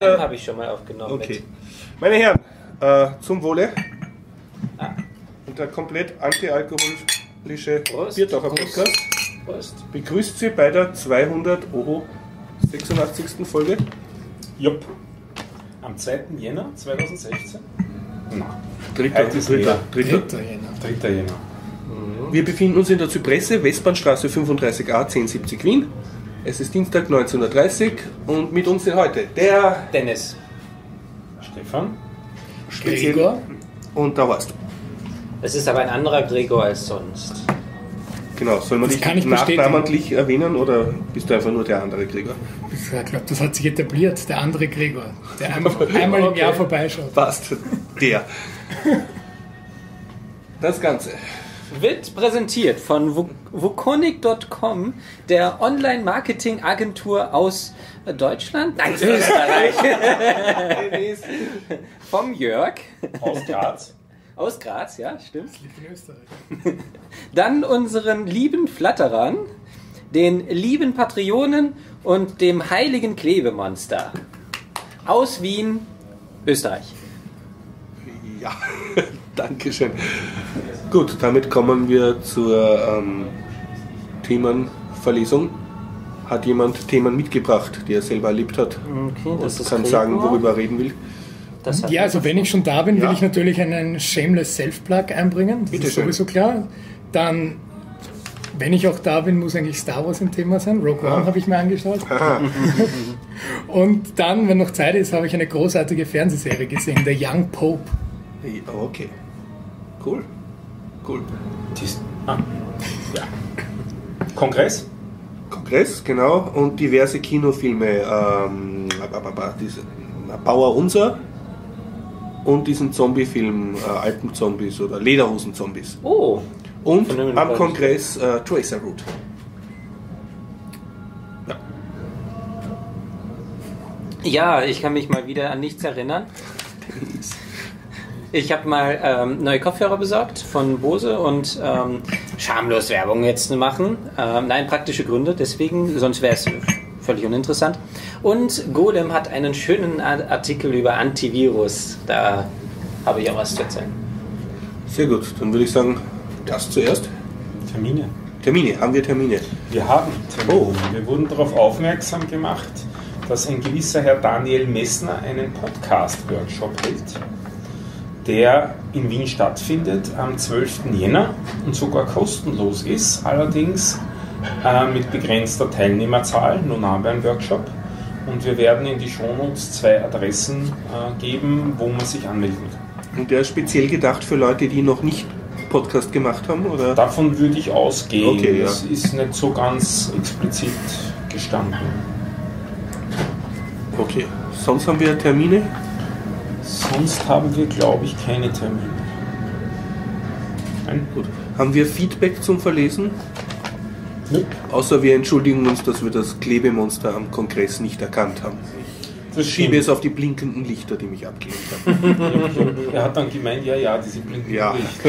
Habe ich schon mal aufgenommen. Okay. Meine Herren, zum Wohle. Und der komplett antialkoholische Biertaucher Podcast begrüßt Sie bei der 286. Folge. Jupp. Am 2. Jänner 2016? Nein. 3. Jänner. 3. Jänner. Wir befinden uns in der Zypresse, Westbahnstraße 35a 1070 Wien. Es ist Dienstag 19.30 Uhr und mit uns sind heute der Dennis, Stefan, Gregor und der Horst. es ist aber ein anderer Gregor als sonst. Genau, soll man dich nachnamentlich erwähnen oder bist du einfach nur der andere Gregor? Ich glaube, das hat sich etabliert, der andere Gregor, der einmal im Jahr vorbeischaut. Passt, der. Das Ganze Wird präsentiert von Wukonic.com, der Online-Marketing-Agentur aus Deutschland? Nein, Österreich. Vom Jörg. aus Graz. Aus Graz, ja, stimmt. Das liegt in Österreich. Dann unseren lieben Flatterern, den lieben Patreonen und dem heiligen Klebemonster. Aus Wien, Österreich. Ja, Dankeschön. Gut, damit kommen wir zur Themenverlesung. Hat jemand Themen mitgebracht, die er selber erlebt hat? Okay, das und ist kann Gregor. sagen, worüber er reden will? Ja, also wenn ich schon da bin, will ich natürlich einen Shameless Self-Plug einbringen. Das Bitte ist schön. sowieso klar. Dann, wenn ich auch da bin, muss eigentlich Star Wars ein Thema sein. Rogue One habe ich mir angeschaut. Und dann, wenn noch Zeit ist, habe ich eine großartige Fernsehserie gesehen, The Young Pope. Okay, cool. Ja. Kongress? Kongress, genau, und diverse Kinofilme. Diese Bauer Unser und diesen Zombie-Film Alpenzombies oder Lederhosen-Zombies. Oh, Und Von dem am weiß ich. Kongress Tracer Route. ja, ich kann mich mal wieder an nichts erinnern. Ich habe mal neue Kopfhörer besorgt von Bose und schamlos Werbung jetzt zu machen. Nein, praktische Gründe, deswegen, sonst wäre es völlig uninteressant. Und Golem hat einen schönen Artikel über Antivirus. Da habe ich auch was zu erzählen. Sehr gut, dann würde ich sagen, das zuerst. Termine. Termine, haben wir Termine? Wir haben Termine. Oh. Wir wurden darauf aufmerksam gemacht, dass ein gewisser Herr Daniel Messner einen Podcast-Workshop hält, der in Wien stattfindet am 12. Jänner und sogar kostenlos ist, allerdings mit begrenzter Teilnehmerzahl, nur nahe beim Workshop. Und wir werden in die Shownotes 2 Adressen geben, wo man sich anmelden kann. Und der ist speziell gedacht für Leute, die noch nicht Podcast gemacht haben, oder? Davon würde ich ausgehen. Okay, ja. Das ist nicht so ganz explizit gestanden. Okay, sonst haben wir Termine? Sonst haben wir, glaube ich, keine Termine. Nein? Gut. Haben wir Feedback zum Verlesen? Nö. Außer wir entschuldigen uns, dass wir das Klebemonster am Kongress nicht erkannt haben. Das Ich schiebe stimmt. es auf die blinkenden Lichter, die mich abgelehnt haben. Er hat dann gemeint, ja, diese blinkenden Ja. Lichter.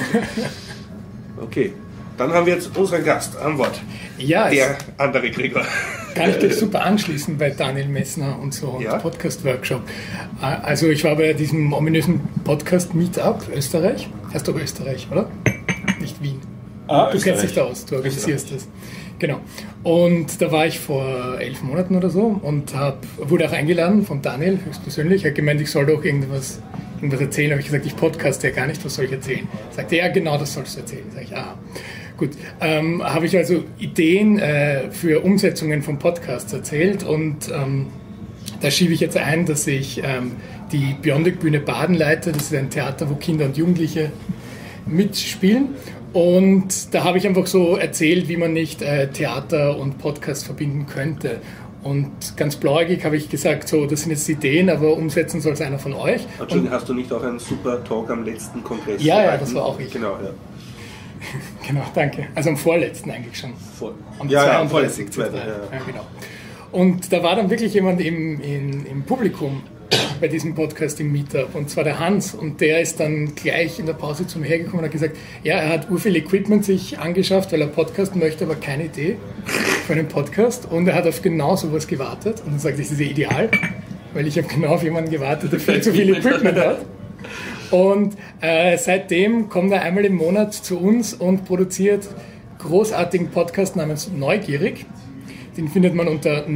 Okay, dann haben wir jetzt unseren Gast an Wort. Ja, Der andere Gregor. kann ich dich super anschließen bei Daniel Messner und so und Ja. Podcast-Workshop. Also ich war bei diesem ominösen Podcast-Meetup Österreich. Heißt doch Österreich, oder? Nicht Wien. Du kennst dich da aus, du organisierst das. Genau. Und da war ich vor 11 Monaten oder so und wurde auch eingeladen von Daniel höchstpersönlich. Er hat gemeint, ich soll doch irgendwas erzählen. Habe ich gesagt, ich podcaste ja gar nicht, was soll ich erzählen? Sagte er, ja genau, das sollst du erzählen. Sag ich, ah. Gut, habe ich also Ideen für Umsetzungen von Podcasts erzählt und da schiebe ich jetzt ein, dass ich die Beyondic-Bühne Baden leite. Das ist ein Theater, wo Kinder und Jugendliche mitspielen. Und da habe ich einfach so erzählt, wie man nicht Theater und Podcast verbinden könnte. Und ganz blauäugig habe ich gesagt, so, das sind jetzt Ideen, aber umsetzen soll es einer von euch. Entschuldigung, hast du nicht auch einen super Talk am letzten Kongress Ja, gehalten? das war auch ich. Genau, ja. Genau, danke. Also am vorletzten eigentlich schon. Am Ja, 32. vorletzten, zweiter, ja. Ja, genau. Und da war dann wirklich jemand im Publikum bei diesem Podcasting-Meetup, und zwar der Hans, und der ist dann gleich in der Pause zu mir hergekommen und hat gesagt, ja, er hat urviel Equipment sich angeschafft, weil er podcasten möchte, aber keine Idee für einen Podcast, und er hat auf genau sowas gewartet, und dann sagte ich, das ist ja ideal, weil ich habe genau auf jemanden gewartet, der viel zu viel Equipment hat. Und seitdem kommt er einmal im Monat zu uns und produziert großartigen Podcast namens Neugierig. Den findet man unter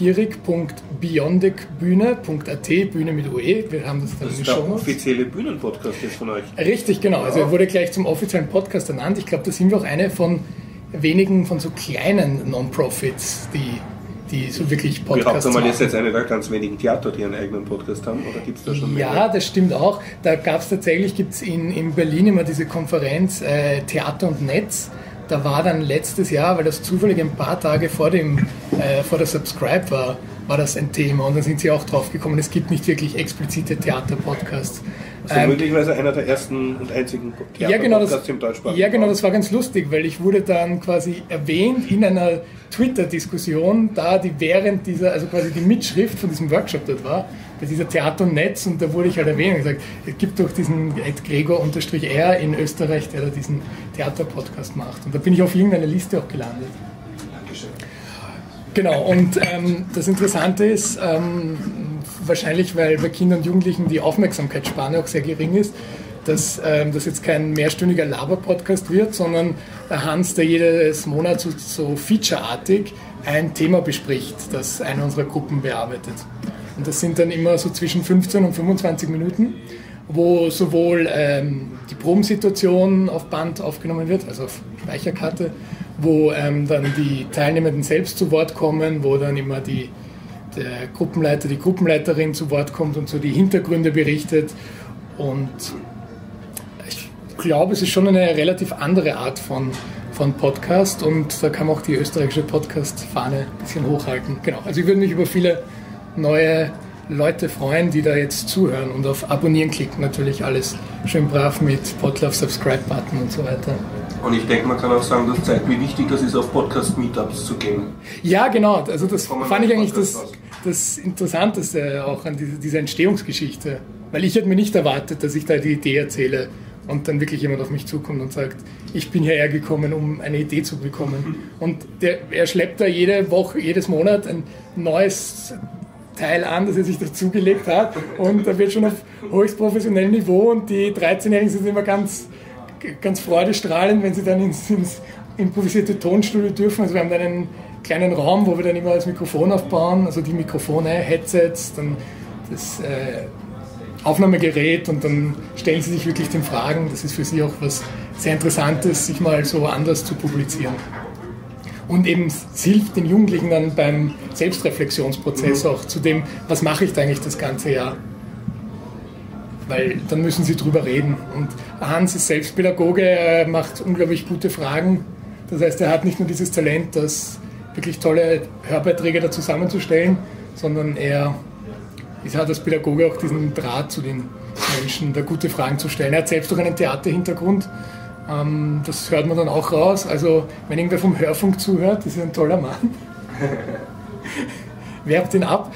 neugierig.beyondicbühne.at, Bühne mit UE. Wir haben das dann in den Shownotes. Das ist der offizielle Bühnenpodcast jetzt von euch. Richtig, genau. Also er wurde gleich zum offiziellen Podcast ernannt. Ich glaube, da sind wir auch eine von wenigen von so kleinen Non-Profits, die so wirklich Podcasts machen. Ist jetzt eine der ganz wenigen Theater, die einen eigenen Podcast haben, oder gibt es da schon mehr? Ja, das stimmt auch. Da gab es tatsächlich, gibt es in Berlin immer diese Konferenz Theater und Netz. Da war dann letztes Jahr, weil das zufällig ein paar Tage vor der Subscribe war das ein Thema. Und dann sind sie auch drauf gekommen, es gibt nicht wirklich explizite Theater-Podcasts. Also möglicherweise einer der ersten und einzigen Theater-Podcasts im deutschsprachigen Raum. Ja, genau, das war ganz lustig, weil ich wurde dann quasi erwähnt in einer Twitter-Diskussion, während dieser, also quasi die Mitschrift von diesem Workshop dort war, bei dieser Theater und Netz, und da wurde ich halt erwähnt und gesagt, es gibt doch diesen Gregor_R in Österreich, der da diesen Theater-Podcast macht. Und da bin ich auf irgendeiner Liste auch gelandet. Dankeschön. Genau, und das Interessante ist, wahrscheinlich, weil bei Kindern und Jugendlichen die Aufmerksamkeitsspanne auch sehr gering ist, dass das jetzt kein mehrstündiger Laber-Podcast wird, sondern der Hans, der jedes Monat so featureartig ein Thema bespricht, das eine unserer Gruppen bearbeitet. Und das sind dann immer so zwischen 15 und 25 Minuten, wo sowohl die Probensituation auf Band aufgenommen wird, also auf Speicherkarte, wo dann die Teilnehmenden selbst zu Wort kommen, wo dann immer der Gruppenleiter, die Gruppenleiterin zu Wort kommt und so die Hintergründe berichtet. Und ich glaube, es ist schon eine relativ andere Art von Podcast, und da kann man auch die österreichische Podcast-Fahne ein bisschen hochhalten. Genau, also ich würde mich über viele neue Leute freuen, die da jetzt zuhören und auf Abonnieren klicken. Natürlich alles schön brav mit Podlove Subscribe-Button und so weiter. Und ich denke, man kann auch sagen, das zeigt, wie wichtig das ist, auf Podcast-Meetups zu gehen. Ja, genau. Also das fand ich eigentlich das Interessanteste auch an dieser Entstehungsgeschichte. Weil ich hätte mir nicht erwartet, dass ich da die Idee erzähle und dann wirklich jemand auf mich zukommt und sagt, ich bin hierher gekommen, um eine Idee zu bekommen. Und er schleppt da jede Woche, jedes Monat ein neues Teil an, das er sich dazugelegt hat, und da wird schon auf höchst professionellem Niveau, und die 13-Jährigen sind immer ganz freudestrahlend, wenn sie dann ins improvisierte Tonstudio dürfen. Also wir haben dann einen kleinen Raum, wo wir dann immer das Mikrofon aufbauen, also die Mikrofone, Headsets, dann das Aufnahmegerät, und dann stellen sie sich wirklich den Fragen. Das ist für sie auch was sehr Interessantes, sich mal so anders zu publizieren. Und eben es hilft den Jugendlichen dann beim Selbstreflexionsprozess auch zu dem, was mache ich da eigentlich das ganze Jahr? Weil dann müssen sie drüber reden. Und Hans ist Selbstpädagoge, er macht unglaublich gute Fragen. Das heißt, er hat nicht nur dieses Talent, das wirklich tolle Hörbeiträge da zusammenzustellen, sondern er hat als Pädagoge auch diesen Draht zu den Menschen, da gute Fragen zu stellen. Er hat selbst auch einen Theaterhintergrund. Das hört man dann auch raus. Also, wenn irgendwer vom Hörfunk zuhört, das ist ein toller Mann. Werbt ihn ab.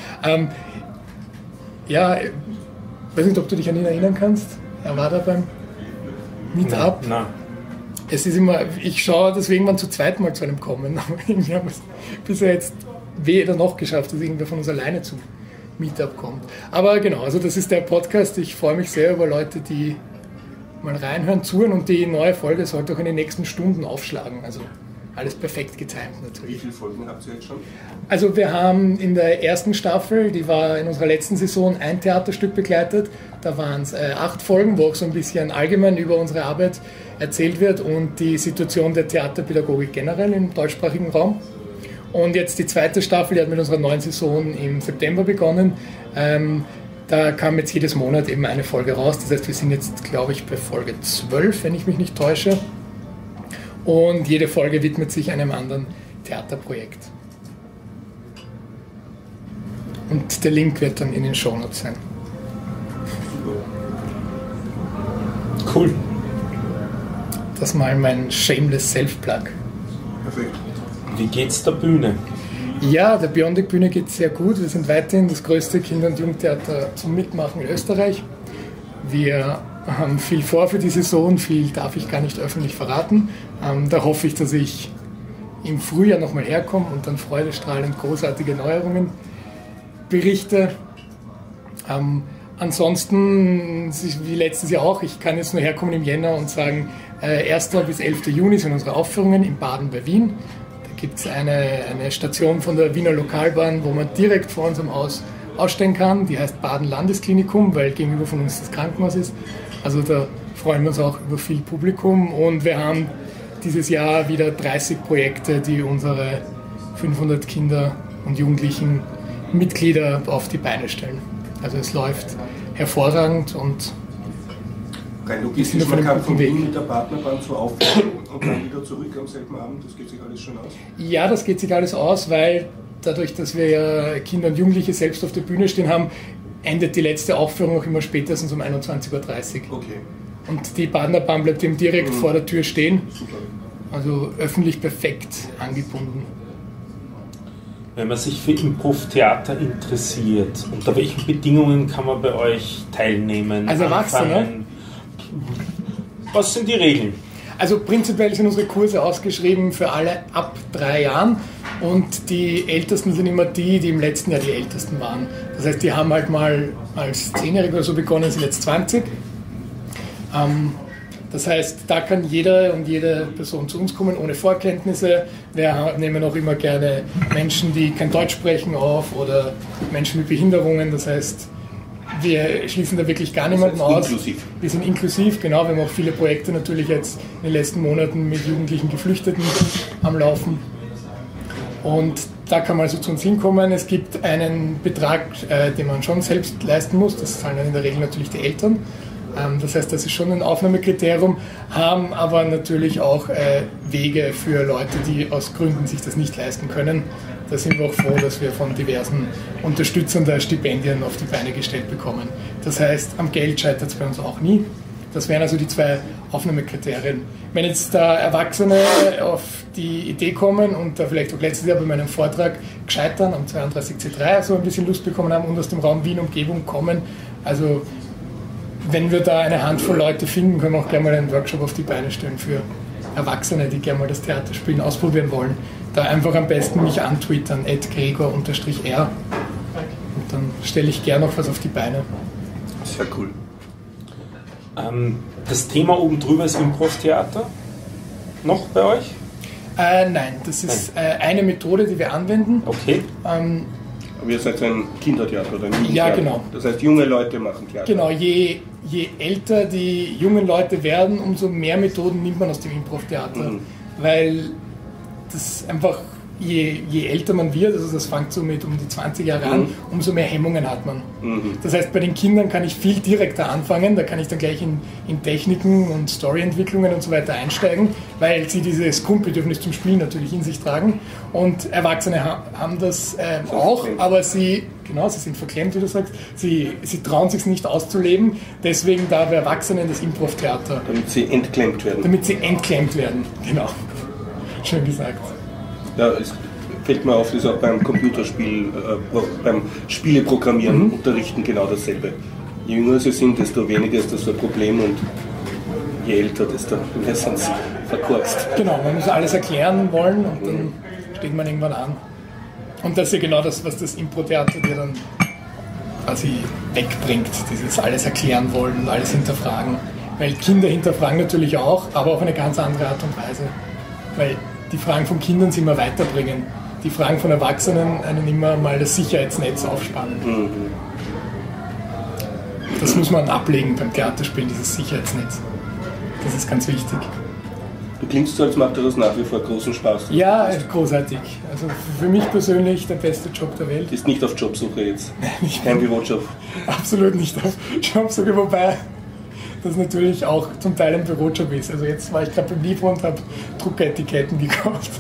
Ja, ich weiß nicht, ob du dich an ihn erinnern kannst. Er war da beim Meetup. Nein. Es ist immer, ich schaue deswegen mal zu zweit mal zu einem kommen. Aber irgendwie haben wir es bisher jetzt weder noch geschafft, dass irgendwer von uns alleine zum Meetup kommt. Aber genau, also das ist der Podcast. Ich freue mich sehr über Leute, die mal reinhören, zuhören, und die neue Folge sollte auch in den nächsten Stunden aufschlagen. Also alles perfekt getimt natürlich. Wie viele Folgen habt ihr jetzt schon? Also wir haben in der ersten Staffel, die war in unserer letzten Saison, ein Theaterstück begleitet. Da waren es 8 Folgen, wo auch so ein bisschen allgemein über unsere Arbeit erzählt wird und die Situation der Theaterpädagogik generell im deutschsprachigen Raum. Und jetzt die zweite Staffel, die hat mit unserer neuen Saison im September begonnen. Da kam jetzt jedes Monat eben eine Folge raus. Das heißt, wir sind jetzt, glaube ich, bei Folge 12, wenn ich mich nicht täusche. Und jede Folge widmet sich einem anderen Theaterprojekt. Und der Link wird dann in den Shownotes sein. Cool. Das mal mein shameless Self-Plug. Perfekt. Wie geht's der Bühne? Ja, der Beyondicbühne geht sehr gut. Wir sind weiterhin das größte Kinder- und Jugendtheater zum Mitmachen in Österreich. Wir haben viel vor für die Saison, viel darf ich gar nicht öffentlich verraten. Da hoffe ich, dass ich im Frühjahr nochmal herkomme und dann freudestrahlend großartige Neuerungen berichte. Ansonsten, wie letztes Jahr auch, ich kann jetzt nur herkommen im Jänner und sagen, 1. bis 11. Juni sind unsere Aufführungen in Baden bei Wien. Da gibt es eine Station von der Wiener Lokalbahn, wo man direkt vor unserem Haus aussteigen kann. Die heißt Baden Landesklinikum, weil gegenüber von uns das Krankenhaus ist. Also da freuen wir uns auch über viel Publikum. Und wir haben dieses Jahr wieder 30 Projekte, die unsere 500 Kinder und Jugendlichen Mitglieder auf die Beine stellen. Also es läuft hervorragend und rein logistisch, man kann von Wien mit der Partnerbahn zur Aufführung und dann wieder zurück am selben Abend, das geht sich alles schon aus? Ja, das geht sich alles aus, weil dadurch, dass wir ja Kinder und Jugendliche selbst auf der Bühne stehen haben, endet die letzte Aufführung auch immer spätestens um 21.30 Uhr. Okay. Und die Partnerbahn bleibt eben direkt vor der Tür stehen. Super. Also öffentlich perfekt angebunden. Wenn man sich für Improv-Theater interessiert, unter welchen Bedingungen kann man bei euch teilnehmen? Also Erwachsene? Was sind die Regeln? Also prinzipiell sind unsere Kurse ausgeschrieben für alle ab 3 Jahren und die Ältesten sind immer die im letzten Jahr die Ältesten waren. Das heißt, die haben halt mal als 10-Jährige oder so begonnen, sind jetzt 20. Das heißt, da kann jeder und jede Person zu uns kommen, ohne Vorkenntnisse. Wir nehmen auch immer gerne Menschen, die kein Deutsch sprechen, auf oder Menschen mit Behinderungen. Das heißt, wir schließen da wirklich gar niemanden aus. Inklusiv. Wir sind inklusiv, genau. Wir haben auch viele Projekte natürlich jetzt in den letzten Monaten mit jugendlichen Geflüchteten am Laufen. Und da kann man also zu uns hinkommen. Es gibt einen Betrag, den man schon selbst leisten muss. Das zahlen dann in der Regel natürlich die Eltern. Das heißt, das ist schon ein Aufnahmekriterium, haben aber natürlich auch Wege für Leute, die aus Gründen sich das nicht leisten können. Da sind wir auch froh, dass wir von diversen Unterstützern da Stipendien auf die Beine gestellt bekommen. Das heißt, am Geld scheitert es bei uns auch nie. Das wären also die 2 Aufnahmekriterien. Wenn jetzt da Erwachsene auf die Idee kommen und da vielleicht auch letztes Jahr bei meinem Vortrag gescheitern am 32C3 so ein bisschen Lust bekommen haben und aus dem Raum Wien-Umgebung kommen, also wenn wir da eine Handvoll Leute finden, können wir auch gerne mal einen Workshop auf die Beine stellen für Erwachsene, die gerne mal das Theaterspielen ausprobieren wollen. Da einfach am besten mich antwittern, @gregor_r. Und dann stelle ich gerne noch was auf die Beine. Sehr cool. Das Thema oben drüber ist Improv-Theater. Noch bei euch? Nein, das ist eine Methode, die wir anwenden. Okay. Aber ihr seid ein Kindertheater oder ein Jugendtheater? Ja, genau. Das heißt, junge Leute machen Theater? Genau, je älter die jungen Leute werden, umso mehr Methoden nimmt man aus dem Improv-Theater. Weil das einfach, je älter man wird, also das fängt so mit um die 20 Jahre an, umso mehr Hemmungen hat man. Das heißt, bei den Kindern kann ich viel direkter anfangen, da kann ich dann gleich in Techniken und Storyentwicklungen und so weiter einsteigen, weil sie dieses Grundbedürfnis zum Spielen natürlich in sich tragen. Und Erwachsene haben das auch, aber sie sind verklemmt, wie du sagst, sie trauen sich nicht auszuleben, deswegen da bei Erwachsenen das Improv-Theater. Damit sie entklemmt werden. Genau. Schön gesagt. Ja, es fällt mir auf, das ist auch beim Computerspiel, beim Spieleprogrammieren unterrichten genau dasselbe. Je jünger sie sind, desto weniger ist das ein Problem und je älter, desto mehr sind sie verkorkst. Genau, man muss alles erklären wollen und dann steht man irgendwann an. Und das ist ja genau das, was das Impro-Theater dir dann quasi wegbringt, dieses alles erklären wollen und alles hinterfragen. Weil Kinder hinterfragen natürlich auch, aber auf eine ganz andere Art und Weise. Weil die Fragen von Kindern sie immer weiterbringen. Die Fragen von Erwachsenen einen immer mal das Sicherheitsnetz aufspannen. Das muss man ablegen beim Theaterspielen, dieses Sicherheitsnetz. Das ist ganz wichtig. Du klingst so, als macht dir das nach wie vor großen Spaß. Ja, großartig. Also für mich persönlich der beste Job der Welt. Ist nicht auf Jobsuche jetzt? Kein Bürojob? Absolut nicht auf Jobsuche, wobei das natürlich auch zum Teil ein Bürojob ist. Also jetzt war ich gerade beim Liefer und habe Druckeretiketten gekauft.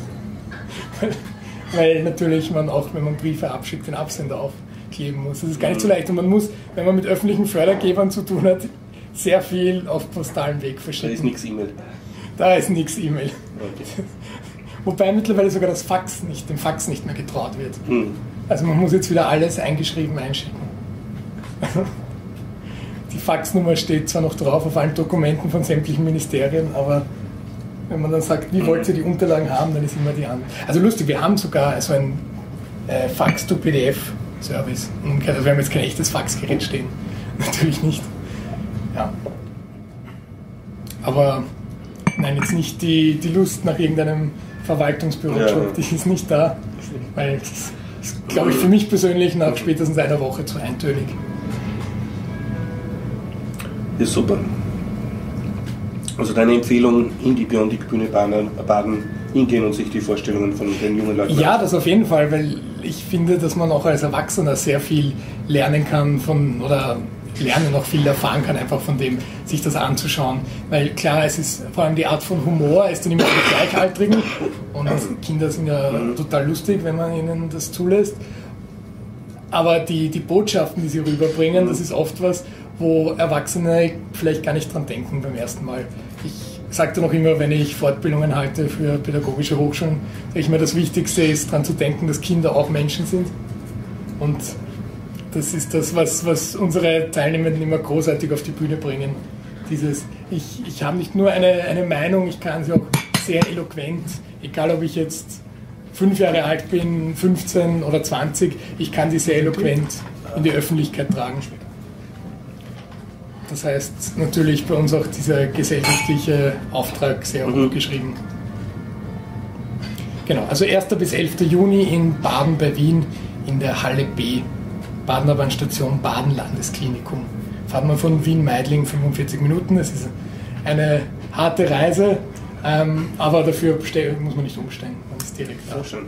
Weil natürlich man auch, wenn man Briefe abschickt, den Absender aufkleben muss. Das ist gar nicht so leicht. Und man muss, wenn man mit öffentlichen Fördergebern zu tun hat, sehr viel auf postalen Weg verschicken. Da ist nichts E-Mail. Da ist nichts E-Mail. Okay. Wobei mittlerweile sogar dem Fax nicht mehr getraut wird. Also man muss jetzt wieder alles eingeschrieben einschicken. Die Faxnummer steht zwar noch drauf auf allen Dokumenten von sämtlichen Ministerien, aber wenn man dann sagt, wie wollt ihr die Unterlagen haben, dann ist immer die an. Also lustig, wir haben sogar so ein Fax to PDF Service. Also wir haben jetzt kein echtes Faxgerät stehen. Natürlich nicht. Ja. Aber nein, jetzt nicht die Lust nach irgendeinem Verwaltungsbürojob, die ist nicht da. Weil das ist, glaube ich, für mich persönlich nach spätestens einer Woche zu eintönig. Ist super. Also deine Empfehlung, in die Beyondic-Bühne baden, hingehen und sich die Vorstellungen von den jungen Leuten Ja, das auf jeden Fall, weil ich finde, dass man auch als Erwachsener sehr viel lernen kann oder auch viel erfahren kann, einfach von dem, sich das anzuschauen. Weil klar, es ist vor allem die Art von Humor, es ist dann immer die Gleichaltrigen und Kinder sind ja total lustig, wenn man ihnen das zulässt. Aber die Botschaften, die sie rüberbringen, das ist oft was, wo Erwachsene vielleicht gar nicht dran denken beim ersten Mal. Ich sage dann auch immer, wenn ich Fortbildungen halte für pädagogische Hochschulen, sage ich mir, das Wichtigste ist, daran zu denken, dass Kinder auch Menschen sind. Und das ist das, was unsere Teilnehmenden immer großartig auf die Bühne bringen. Ich habe nicht nur eine Meinung, ich kann sie auch sehr eloquent, egal ob ich jetzt 5 Jahre alt bin, 15 oder 20, ich kann sie sehr eloquent in die Öffentlichkeit tragen. Das heißt natürlich bei uns auch dieser gesellschaftliche Auftrag sehr hoch geschrieben. Genau, also 1. bis 11. Juni in Baden bei Wien in der Halle B, Badener Bahnstation Baden Landesklinikum. Fahrt man von Wien-Meidling 45 Minuten, das ist eine harte Reise, aber dafür muss man nicht umsteigen, man ist direkt da. Schön.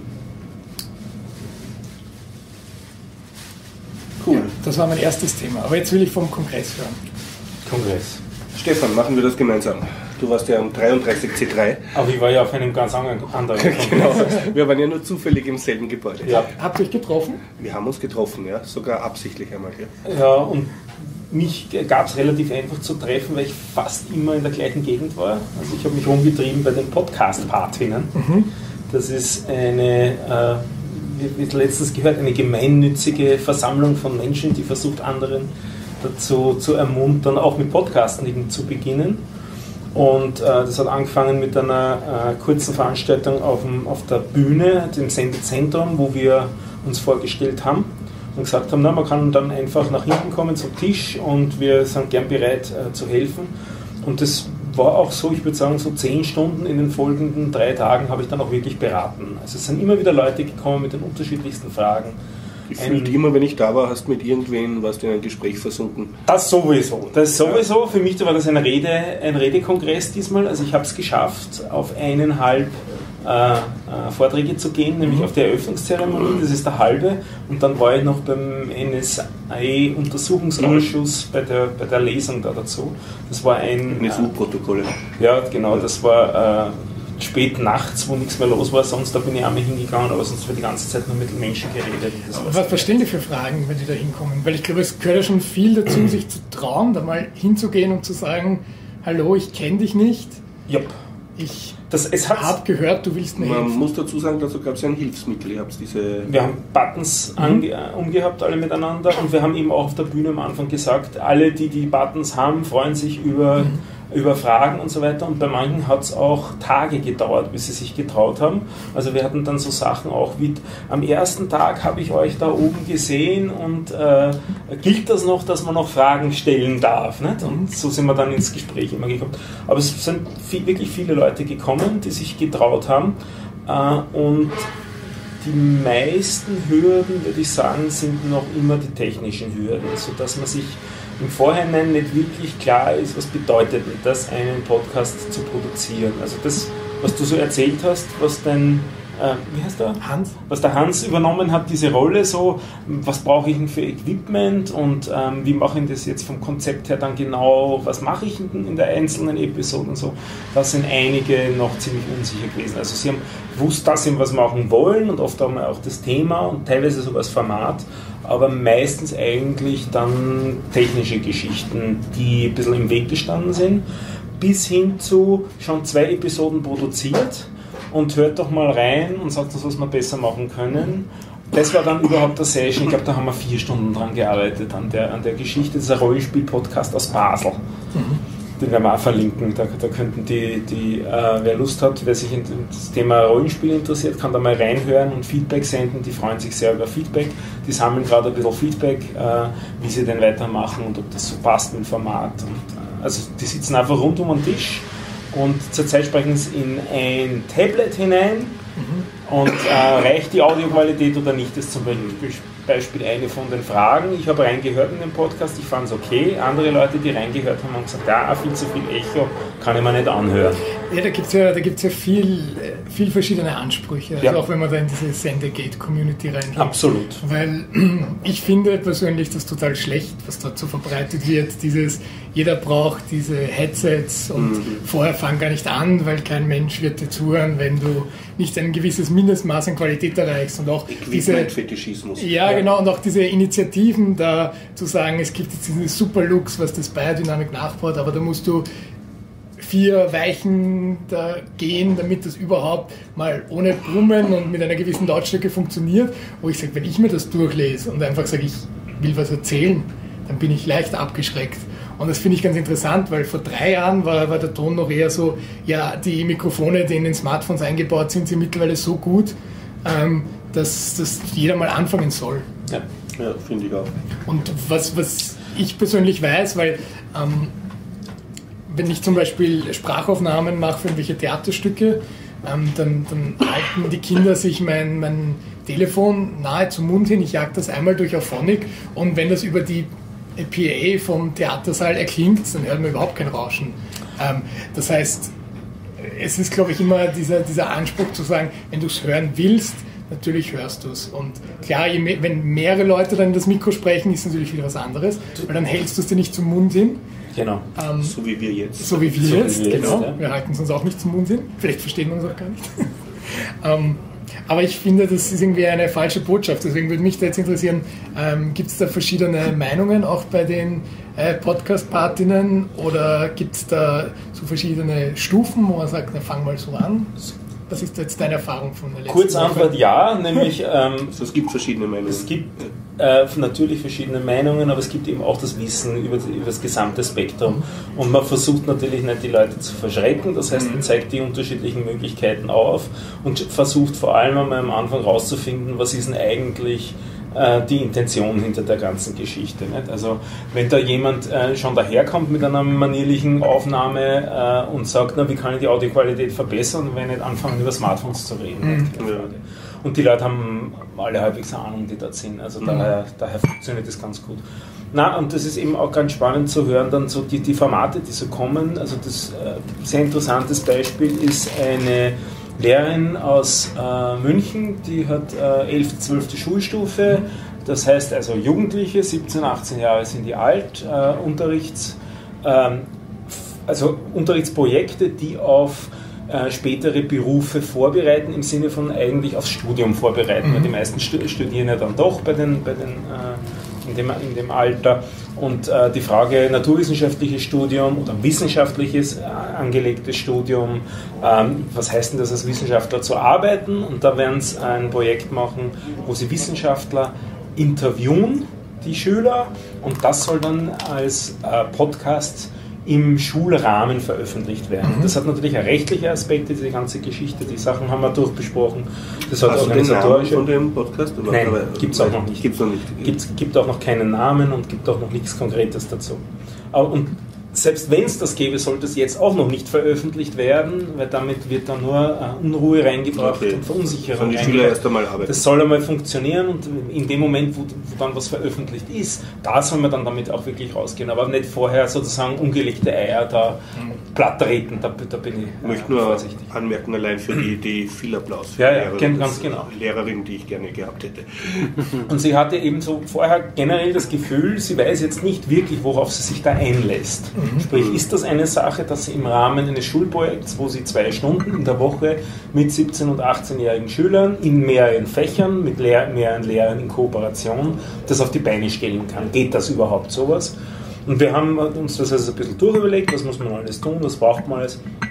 Cool. Ja, das war mein erstes Thema, aber jetzt will ich vom Kongress hören. Kongress. Stefan, machen wir das gemeinsam. Du warst ja am 33C3. Aber ich war ja auf einem ganz anderen Kongress. Genau. Wir waren ja nur zufällig im selben Gebäude. Ja. Habt ihr euch getroffen? Wir haben uns getroffen, ja, sogar absichtlich einmal. Ja, und mich gab es relativ einfach zu treffen, weil ich fast immer in der gleichen Gegend war. Also ich habe mich rumgetrieben bei den Podcast-Patinnen. Das ist eine, wie letztens gehört, eine gemeinnützige Versammlung von Menschen, die versucht, anderen dazu zu ermuntern, auch mit Podcasten zu beginnen. Und das hat angefangen mit einer kurzen Veranstaltung auf der Bühne, dem Sendezentrum, wo wir uns vorgestellt haben und gesagt haben, na, man kann dann einfach nach hinten kommen zum Tisch und wir sind gern bereit zu helfen. Und das war auch so, ich würde sagen, so 10 Stunden in den folgenden 3 Tagen habe ich dann auch wirklich beraten. Also es sind immer wieder Leute gekommen mit den unterschiedlichsten Fragen. Gefühlt immer, wenn ich da war, hast du mit irgendwen, warst du in ein Gespräch versunken. Das sowieso. Für mich war das ein Redekongress diesmal. Also ich habe es geschafft, auf 1,5 Vorträge zu gehen, nämlich auf die Eröffnungszeremonie, das ist der halbe. Und dann war ich noch beim NSA-Untersuchungsausschuss bei der Lesung da dazu. Das war ein... NSU-Protokolle. Ja, genau, das war... spät nachts, wo nichts mehr los war, sonst da bin ich einmal hingegangen, aber sonst wird die ganze Zeit nur mit den Menschen geredet. Was verstehen die für Fragen, wenn die da hinkommen? Weil ich glaube, es gehört ja schon viel dazu, sich zu trauen, da mal hinzugehen und zu sagen, hallo, ich kenne dich nicht. Yep. Ich habe gehört, du willst mir helfen. Man muss dazu sagen, dazu gab es ja ein Hilfsmittel. Wir haben Buttons umgehabt, alle miteinander, und wir haben eben auch auf der Bühne am Anfang gesagt, alle, die Buttons haben, freuen sich über Fragen und so weiter, und bei manchen hat es auch Tage gedauert, bis sie sich getraut haben. Also wir hatten dann so Sachen auch wie, am ersten Tag habe ich euch da oben gesehen und gilt das noch, dass man noch Fragen stellen darf? Nicht? Und so sind wir dann ins Gespräch immer gekommen. Aber es sind wirklich viele Leute gekommen, die sich getraut haben, und die meisten Hürden, würde ich sagen, sind noch immer die technischen Hürden, sodass man sich im Vorhinein nicht wirklich klar ist, was bedeutet das, einen Podcast zu produzieren. Also das, was du so erzählt hast, was dein, wie heißt der? Hans. Was der Hans übernommen hat, diese Rolle, so, was brauche ich denn für Equipment und wie mache ich das jetzt vom Konzept her dann genau, was mache ich in der einzelnen Episode und so, da sind einige noch ziemlich unsicher gewesen. Also sie haben gewusst, dass sie was machen wollen und oft haben wir auch das Thema und teilweise sogar das Format, aber meistens eigentlich dann technische Geschichten, die ein bisschen im Weg gestanden sind, bis hin zu schon 2 Episoden produziert und hört doch mal rein und sagt uns, was wir besser machen können. Das war dann überhaupt der Session, ich glaube, da haben wir 4 Stunden dran gearbeitet an der Geschichte. Das ist ein Rollenspiel-Podcast aus Basel. Den werden wir auch verlinken. Da könnten wer Lust hat, wer sich in das Thema Rollenspiel interessiert, kann da mal reinhören und Feedback senden. Die freuen sich sehr über Feedback. Die sammeln gerade ein bisschen Feedback, wie sie denn weitermachen und ob das so passt mit dem Format. Also die sitzen einfach rund um den Tisch und zurzeit sprechen sie in ein Tablet hinein und reicht die Audioqualität oder nicht, ist zum Beispiel eine von den Fragen. Ich habe reingehört in den Podcast, ich fand es okay. Andere Leute, die reingehört haben, haben gesagt, ja, viel zu viel Echo, kann ich mir nicht anhören. Ja, da gibt's ja viel verschiedene Ansprüche, also auch wenn man da in diese Sendegate-Community reingeht. Absolut. Weil ich finde persönlich das total schlecht, was dort so verbreitet wird, jeder braucht diese Headsets und vorher fang gar nicht an, weil kein Mensch wird dir zuhören, wenn du nicht ein gewisses Mindestmaß an Qualität erreichst und auch Equipment-Fetischismus. Ja, genau, und auch diese Initiativen da zu sagen, es gibt jetzt diese Super-Looks, was das Biodynamik nachbaut, aber da musst du 4 Weichen da gehen, damit das überhaupt mal ohne Brummen und mit einer gewissen Lautstärke funktioniert, wo ich sage, wenn ich mir das durchlese und einfach sage, ich will was erzählen, dann bin ich leicht abgeschreckt. Und das finde ich ganz interessant, weil vor 3 Jahren war der Ton noch eher so, ja, die Mikrofone, die in den Smartphones eingebaut sind, sind mittlerweile so gut, dass jeder mal anfangen soll. Ja, finde ich auch. Und was ich persönlich weiß, weil wenn ich zum Beispiel Sprachaufnahmen mache für irgendwelche Theaterstücke, dann halten die Kinder sich mein Telefon nahe zum Mund hin, ich jag das einmal durch Auphonic und wenn das über die PA vom Theatersaal erklingt, dann hört man überhaupt kein Rauschen. Das heißt, es ist, glaube ich, immer dieser Anspruch zu sagen, wenn du es hören willst, natürlich hörst du es. Und klar, wenn mehrere Leute dann in das Mikro sprechen, ist natürlich wieder was anderes, weil dann hältst du es dir nicht zum Mund hin. Genau. So wie wir jetzt. So wie wir jetzt, genau. Ja. Wir halten es uns auch nicht zum Mund hin. Vielleicht verstehen wir uns auch gar nicht. Aber ich finde, das ist irgendwie eine falsche Botschaft. Deswegen würde mich da jetzt interessieren, gibt es da verschiedene Meinungen auch bei den Podcast-Partinnen oder gibt es da so verschiedene Stufen, wo man sagt, na, fang mal so an? Was ist jetzt deine Erfahrung von der letzten Kurzantwort ja, nämlich es gibt verschiedene Meinungen. Es gibt natürlich verschiedene Meinungen, aber es gibt eben auch das Wissen über das gesamte Spektrum. Und man versucht natürlich nicht, die Leute zu verschrecken, das heißt, man zeigt die unterschiedlichen Möglichkeiten auf und versucht vor allem einmal am Anfang rauszufinden, was ist denn eigentlich die Intention hinter der ganzen Geschichte. Nicht? Also wenn da jemand schon daherkommt mit einer manierlichen Aufnahme und sagt, na, wie kann ich die Audioqualität verbessern, wenn nicht anfangen über Smartphones zu reden. Und die Leute haben alle halbwegs eine Ahnung, die dort sind. Also daher funktioniert das ganz gut. Na, und das ist eben auch ganz spannend zu hören, dann so die Formate, die so kommen. Also das sehr interessantes Beispiel ist eine Lehrerin aus München, die hat 11., 12. Schulstufe, das heißt also Jugendliche, 17, 18 Jahre sind die alt, Unterrichtsprojekte, die auf spätere Berufe vorbereiten, im Sinne von eigentlich aufs Studium vorbereiten, weil die meisten studieren ja dann doch in dem Alter. Und die Frage naturwissenschaftliches Studium oder wissenschaftliches angelegtes Studium, was heißt denn das als Wissenschaftler zu arbeiten? Und da werden sie ein Projekt machen, wo sie Wissenschaftler interviewen, die Schüler, und das soll dann als Podcast im Schulrahmen veröffentlicht werden. Das hat natürlich auch rechtliche Aspekte, diese ganze Geschichte, die Sachen haben wir durchbesprochen. Das hat organisatorische. Von dem Podcast? Oder? Nein, gibt es auch noch nicht. Gibt's noch nicht. Gibt auch noch keinen Namen und gibt auch noch nichts Konkretes dazu. Und selbst wenn es das gäbe, sollte es jetzt auch noch nicht veröffentlicht werden, weil damit wird dann nur Unruhe reingebracht und Verunsicherung die Schüler erst einmal arbeiten. Das soll einmal funktionieren und in dem Moment, wo dann was veröffentlicht ist, da soll man dann damit auch wirklich rausgehen, aber nicht vorher sozusagen ungelegte Eier da platt treten, da bin ich möchte nur vorsichtig. Anmerken, allein für die viel Applaus für ganz genau. Lehrerin, die ich gerne gehabt hätte. Und sie hatte eben so vorher generell das Gefühl, sie weiß jetzt nicht wirklich, worauf sie sich da einlässt. Sprich, ist das eine Sache, dass sie im Rahmen eines Schulprojekts, wo sie 2 Stunden in der Woche mit 17- und 18-jährigen Schülern in mehreren Fächern, mit mehreren Lehrern in Kooperation, das auf die Beine stellen kann? Geht das überhaupt sowas? Und wir haben uns das also ein bisschen durchüberlegt, was muss man alles tun, was braucht man alles.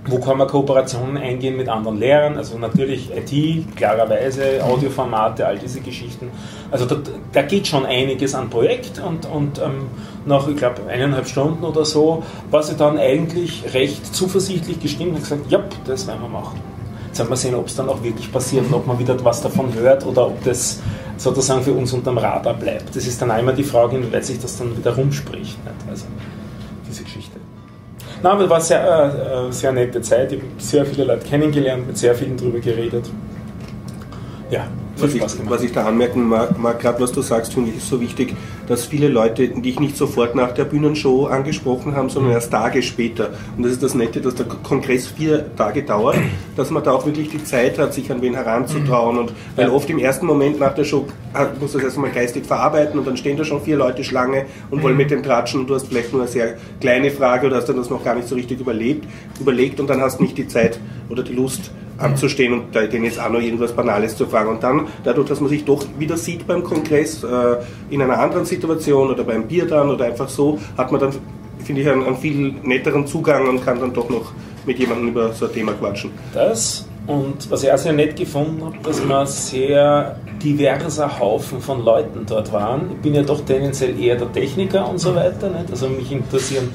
Wo kann man Kooperationen eingehen mit anderen Lehrern? Also natürlich IT, klarerweise, Audioformate, all diese Geschichten. Also da geht schon einiges an Projekt und nach, ich glaube, 1,5 Stunden oder so, war sie dann eigentlich recht zuversichtlich gestimmt und gesagt, ja, das werden wir machen. Jetzt werden wir sehen, ob es dann auch wirklich passiert und ob man wieder was davon hört oder ob das sozusagen für uns unterm Radar bleibt. Das ist dann einmal die Frage, inwieweit sich das dann wieder rumspricht. Nicht? Also diese Geschichte. Na, aber es war sehr, sehr nette Zeit. Ich habe sehr viele Leute kennengelernt, mit sehr vielen drüber geredet. Ja, was ich da anmerken mag, gerade was du sagst, finde ich, ist so wichtig, dass viele Leute dich nicht sofort nach der Bühnenshow angesprochen haben, sondern erst Tage später. Und das ist das Nette, dass der Kongress 4 Tage dauert, dass man da auch wirklich die Zeit hat, sich an wen heranzutrauen. Und weil oft im ersten Moment nach der Show muss das erstmal geistig verarbeiten und dann stehen da schon 4 Leute Schlange und wollen mit dem tratschen und du hast vielleicht nur eine sehr kleine Frage oder hast dann das noch gar nicht so richtig überlegt und dann hast nicht die Zeit oder die Lust anzustehen und denen jetzt auch noch irgendwas Banales zu fragen. Und dann, dadurch, dass man sich doch wieder sieht beim Kongress, in einer anderen Situation oder beim Bier dann oder einfach so, hat man dann, finde ich, einen viel netteren Zugang und kann dann doch noch mit jemandem über so ein Thema quatschen. Das und was ich auch sehr nett gefunden habe, dass man sehr diverser Haufen von Leuten dort waren. Ich bin ja doch tendenziell eher der Techniker und so weiter, nicht? Also mich interessieren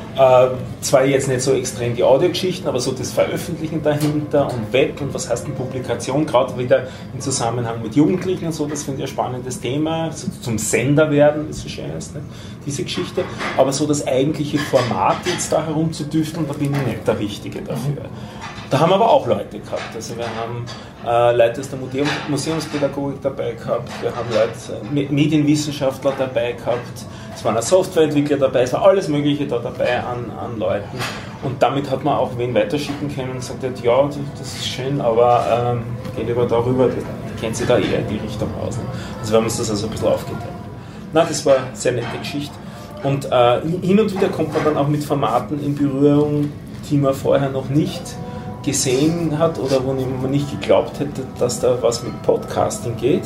zwar jetzt nicht so extrem die Audiogeschichten, aber so das Veröffentlichen dahinter und Web und was heißt eine Publikation, gerade wieder im Zusammenhang mit Jugendlichen und so, das finde ich ein spannendes Thema, so zum Sender werden, das ist so schön, ne? Diese Geschichte, aber so das eigentliche Format jetzt da herumzudüfteln, da bin ich nicht der Richtige dafür. Da haben wir aber auch Leute gehabt, also wir haben Leute aus der Museumspädagogik dabei gehabt, wir haben Leute, Medienwissenschaftler dabei gehabt, es waren auch Softwareentwickler dabei, es war alles Mögliche da dabei an Leuten und damit hat man auch wen weiterschicken können und gesagt, ja, das ist schön, aber geht lieber darüber, kennt sich da eher in die Richtung aus. Also wir haben uns das also ein bisschen aufgeteilt. Na, das war eine sehr nette Geschichte und hin und wieder kommt man dann auch mit Formaten in Berührung, die man vorher noch nicht gesehen hat oder wo man nicht geglaubt hätte, dass da was mit Podcasting geht.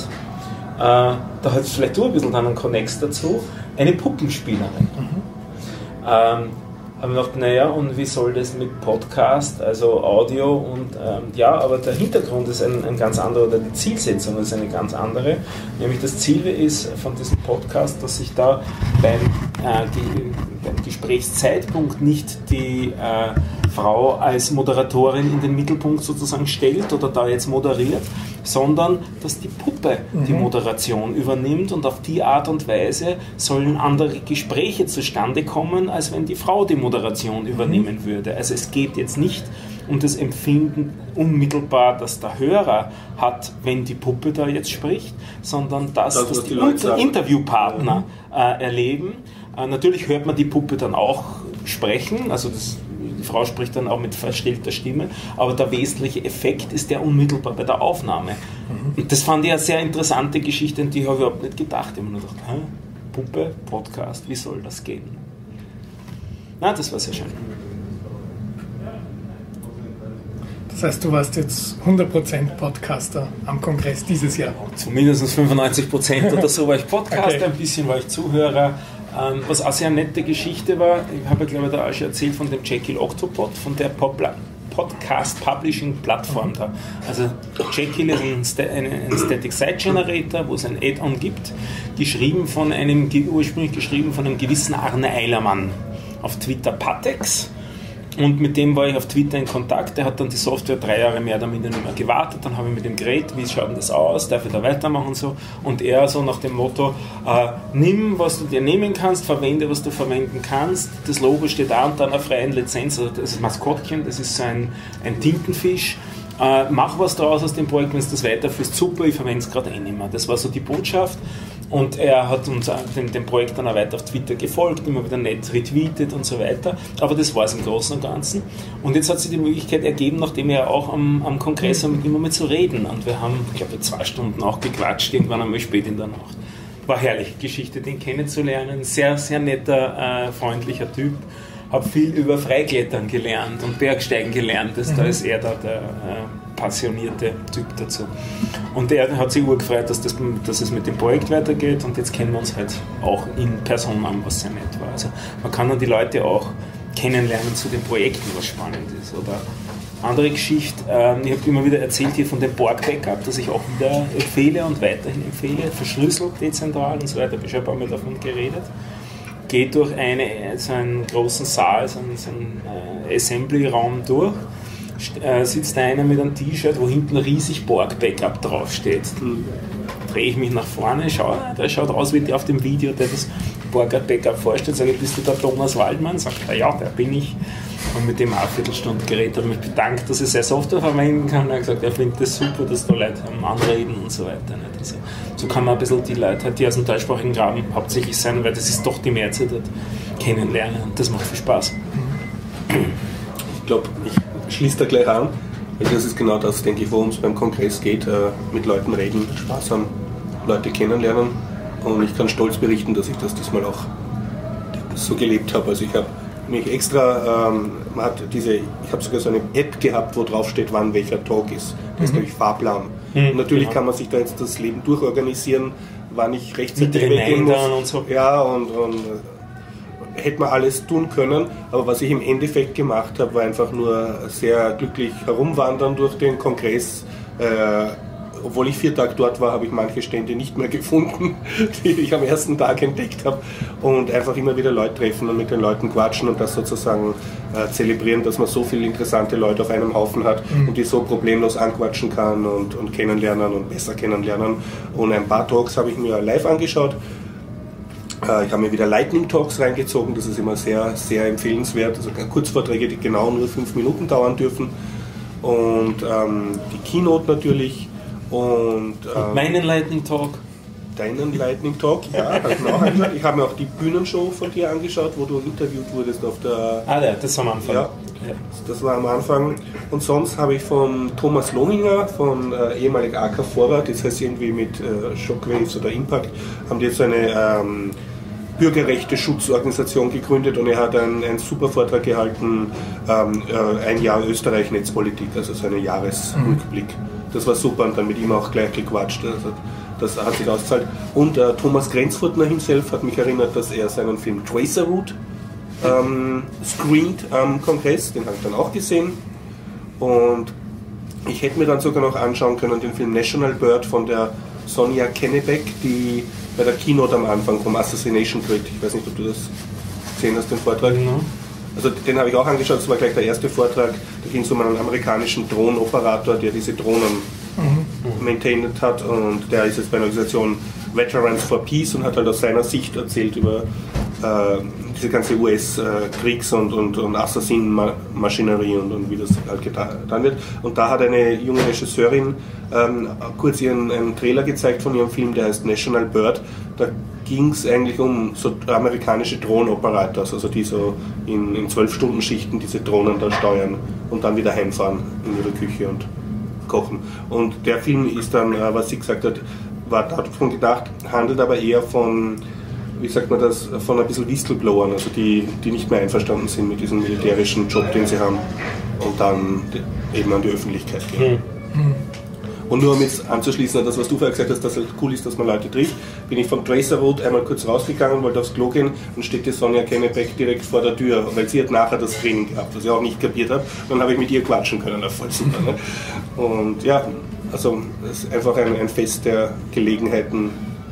Da hat es vielleicht ein bisschen dann einen Connex dazu. Eine Puppenspielerin. Haben wir gedacht, naja, und wie soll das mit Podcast, also Audio und ja, aber der Hintergrund ist ein ganz anderer oder die Zielsetzung ist eine ganz andere. Nämlich das Ziel ist von diesem Podcast, dass sich da beim Gesprächszeitpunkt nicht die Frau als Moderatorin in den Mittelpunkt sozusagen stellt oder da jetzt moderiert, sondern dass die Puppe die Moderation übernimmt und auf die Art und Weise sollen andere Gespräche zustande kommen, als wenn die Frau die Moderation übernehmen würde. Also es geht jetzt nicht um das Empfinden unmittelbar, das der Hörer hat, wenn die Puppe da jetzt spricht, sondern dass die Interviewpartner erleben. Natürlich hört man die Puppe dann auch sprechen, also die Frau spricht dann auch mit verstellter Stimme, aber der wesentliche Effekt ist der unmittelbar bei der Aufnahme. Und das fand ich eine sehr interessante Geschichte, an die habe ich überhaupt nicht gedacht. Ich habe nur gedacht, Puppe, Podcast, wie soll das gehen? Na, das war sehr schön. Das heißt, du warst jetzt 100% Podcaster am Kongress dieses Jahr? Zumindest 95% oder so war ich Podcaster, okay. Ein bisschen war ich Zuhörer. Was auch sehr nette Geschichte war, ich habe, glaube ich, da auch schon erzählt von dem Jekyll Octopod, von der Podcast-Publishing-Plattform da. Also Jekyll ist ein Static Site Generator, wo es ein Add-on gibt, ursprünglich geschrieben von einem gewissen Arne Eilermann, auf Twitter Patex. Und mit dem war ich auf Twitter in Kontakt, der hat dann die Software 3 Jahre mehr oder minder nicht mehr gewartet, dann habe ich mit ihm geredet, wie schaut denn das aus, darf ich da weitermachen und so. Und er so nach dem Motto, nimm, was du dir nehmen kannst, verwende, was du verwenden kannst, das Logo steht da und dann einer freien Lizenz, also das ist Maskottchen, das ist so ein Tintenfisch, mach was draus aus dem Projekt, wenn es das weiterführst, super, ich verwende es gerade nicht mehr. Das war so die Botschaft. Und er hat uns dem Projekt dann auch weiter auf Twitter gefolgt, immer wieder nett retweetet und so weiter. Aber das war es im Großen und Ganzen. Und jetzt hat sich die Möglichkeit ergeben, nachdem er auch am Kongress war, mit ihm mal zu reden. Und wir haben, ich glaube, 2 Stunden auch gequatscht, irgendwann einmal spät in der Nacht. War herrlich, Geschichte, den kennenzulernen. Sehr, sehr netter, freundlicher Typ. Habe viel über Freiklettern gelernt und Bergsteigen gelernt. Da ist er da der passionierte Typ dazu. Und er hat sich urgefreut, dass es mit dem Projekt weitergeht und jetzt kennen wir uns halt auch in Person an, was sehr nett war. Also man kann dann die Leute auch Kennenlernen zu den Projekten, was spannend ist. Oder andere Geschichte, ich habe immer wieder erzählt hier von dem Borg-Backup, das ich auch wieder empfehle und weiterhin empfehle, verschlüsselt, dezentral und so weiter, ich habe schon ein paar Mal davon geredet. Geht durch so einen großen Saal, so einen Assembly-Raum durch, sitzt einer mit einem T-Shirt, wo hinten riesig Borg-Backup draufsteht. Drehe ich mich nach vorne, der schaut aus wie der auf dem Video, der das Borg-Backup vorstellt, sage ich, bist du der Thomas Waldmann? Sagt er, ja, der bin ich. Und mit dem auch eine Viertelstunde geredet, habe mich bedankt, dass ich seine Software verwenden kann. Er hat gesagt, er findet das super, dass da Leute anreden und so weiter. Also, so kann man ein bisschen die Leute, die aus dem deutschsprachigen Raum hauptsächlich sein, weil das ist doch die Mehrzahl dort, kennenlernen und das macht viel Spaß. Ich glaube, ich schließe da gleich an, weil das ist genau das, denke ich, worum es beim Kongress geht, mit Leuten reden, Spaß haben, Leute kennenlernen und ich kann stolz berichten, dass ich das diesmal auch so gelebt habe. Also ich habe mich extra, ich habe sogar so eine App gehabt, wo drauf steht, wann welcher Talk ist. Das ist nämlich Fahrplan. Und natürlich kann man sich da jetzt das Leben durchorganisieren, wann ich rechtzeitig weggehen muss. Und so. Ja, und hätte man alles tun können, aber was ich im Endeffekt gemacht habe, war einfach nur sehr glücklich herumwandern durch den Kongress. Obwohl ich 4 Tage dort war, habe ich manche Stände nicht mehr gefunden, die ich am ersten Tag entdeckt habe. Und einfach immer wieder Leute treffen und mit den Leuten quatschen und das sozusagen zelebrieren, dass man so viele interessante Leute auf einem Haufen hat und die so problemlos anquatschen kann und kennenlernen und besser kennenlernen. Und ein paar Talks habe ich mir live angeschaut. Ich habe mir wieder Lightning Talks reingezogen, das ist immer sehr, sehr empfehlenswert. Also Kurzvorträge, die genau nur 5 Minuten dauern dürfen. Und die Keynote natürlich. Und meinen Lightning Talk. Deinen Lightning Talk, ja, habe ich mir auch angeschaut. Ich habe mir auch die Bühnenshow von dir angeschaut, wo du interviewt wurdest auf der... das war am Anfang. Ja, das war am Anfang. Und sonst habe ich von Thomas Lohninger, von ehemalig AK Vorrat, das heißt irgendwie mit Shockwaves oder Impact, haben die jetzt so eine Bürgerrechte-Schutzorganisation gegründet und er hat einen super Vortrag gehalten, ein Jahr Österreich-Netzpolitik, also so einen Jahresrückblick. Das war super und dann mit ihm auch gleich gequatscht. Also das hat sich ausgezahlt. Und Thomas Grenzfurtner himself hat mich erinnert, dass er seinen Film Traceroute screent am Kongress. Den habe ich dann auch gesehen. Und ich hätte mir dann sogar noch anschauen können den Film National Bird von der Sonja Kennebeck, die bei der Keynote am Anfang vom Assassination Grid, ich weiß nicht, ob du das gesehen hast, den Vortrag. Also den habe ich auch angeschaut, das war gleich der erste Vortrag. Da ging es um einen amerikanischen Drohnenoperator, der diese Drohnen maintained hat und der ist jetzt bei einer Organisation Veterans for Peace und hat halt aus seiner Sicht erzählt über diese ganze US-Kriegs- und Assassinenmaschinerie und wie das halt getan wird. Und da hat eine junge Regisseurin kurz einen Trailer gezeigt von ihrem Film, der heißt National Bird. Da ging es eigentlich um so amerikanische Drohnenoperators, also die so in 12-Stunden-Schichten diese Drohnen da steuern und dann wieder heimfahren in ihre Küche und kochen. Und der Film ist dann, was sie gesagt hat, war davon gedacht, handelt aber eher von, wie sagt man das, von ein bisschen Whistleblowern, also die nicht mehr einverstanden sind mit diesem militärischen Job, den sie haben und dann eben an die Öffentlichkeit gehen. Und nur um jetzt anzuschließen an das, was du vorher gesagt hast, dass es cool ist, dass man Leute trifft, bin ich vom Traceroute einmal kurz rausgegangen, wollte aufs Klo gehen und steht die Sonja Kennebeck direkt vor der Tür, weil sie hat nachher das Training gehabt, was ich auch nicht kapiert habe. Dann habe ich mit ihr quatschen können, das war voll super. Ne? Und ja, also es ist einfach ein Fest der Gelegenheiten,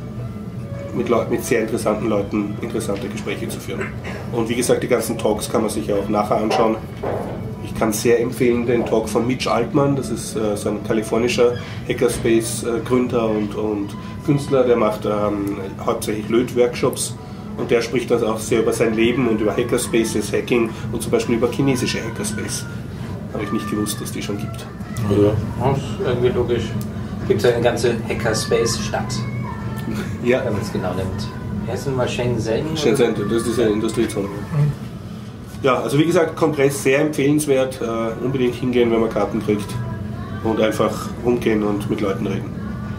mit sehr interessanten Leuten interessante Gespräche zu führen. Und wie gesagt, die ganzen Talks kann man sich ja auch nachher anschauen. Ich kann sehr empfehlen den Talk von Mitch Altman, das ist so ein kalifornischer Hackerspace-Gründer und Künstler, der macht hauptsächlich Lötworkshops und der spricht dann auch sehr über sein Leben und über Hackerspaces, Hacking und zum Beispiel über chinesische Hackerspace. Habe ich nicht gewusst, dass die schon gibt. Ja, das ist irgendwie logisch. Gibt es ja eine ganze Hackerspace-Stadt. Ja. Wenn man es genau nimmt. Wie heißt denn mal Shenzhen? Shenzhen, das ist diese Industriezone. Ja, also wie gesagt, Kongress sehr empfehlenswert. Unbedingt hingehen, wenn man Karten kriegt. Und einfach rumgehen und mit Leuten reden.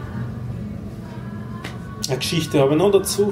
Eine Geschichte habe ich noch dazu.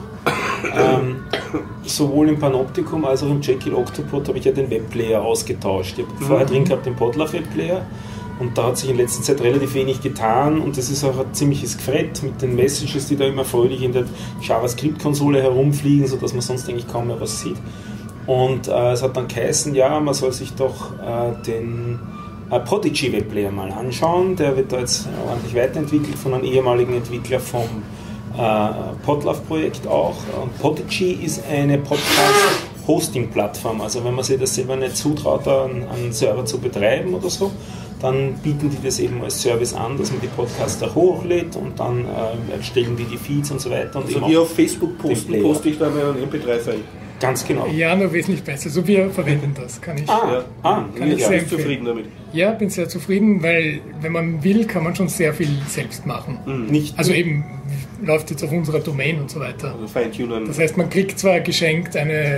Sowohl im Panoptikum als auch im Jekyll Octopod habe ich ja den Webplayer ausgetauscht. Ich habe vorher drin gehabt den Podlove Webplayer und da hat sich in letzter Zeit relativ wenig getan und das ist auch ein ziemliches Gefrett mit den Messages, die da immer fröhlich in der JavaScript-Konsole herumfliegen, sodass man sonst eigentlich kaum mehr was sieht. Und es hat dann geheißen, ja, man soll sich doch den Podigy Webplayer mal anschauen. Der wird da jetzt ordentlich weiterentwickelt von einem ehemaligen Entwickler vom Podlove-Projekt auch. Und Podigy ist eine Podcast-Hosting-Plattform. Also wenn man sich das selber nicht zutraut, einen Server zu betreiben oder so, dann bieten die das eben als Service an, dass man die Podcasts da hochlädt und dann erstellen die Feeds und so weiter. Und also wie auf Facebook poste ich da meinen MP3-File. Ganz genau. Ja, nur wesentlich besser. So wir verwenden das, kann ich. Kann ich sehr empfehlen. zufrieden damit. Ja, bin sehr zufrieden, weil wenn man will, kann man schon sehr viel selbst machen. Nicht also eben läuft jetzt auf unserer Domain und so weiter. Also Feintunen. Das heißt, man kriegt zwar geschenkt eine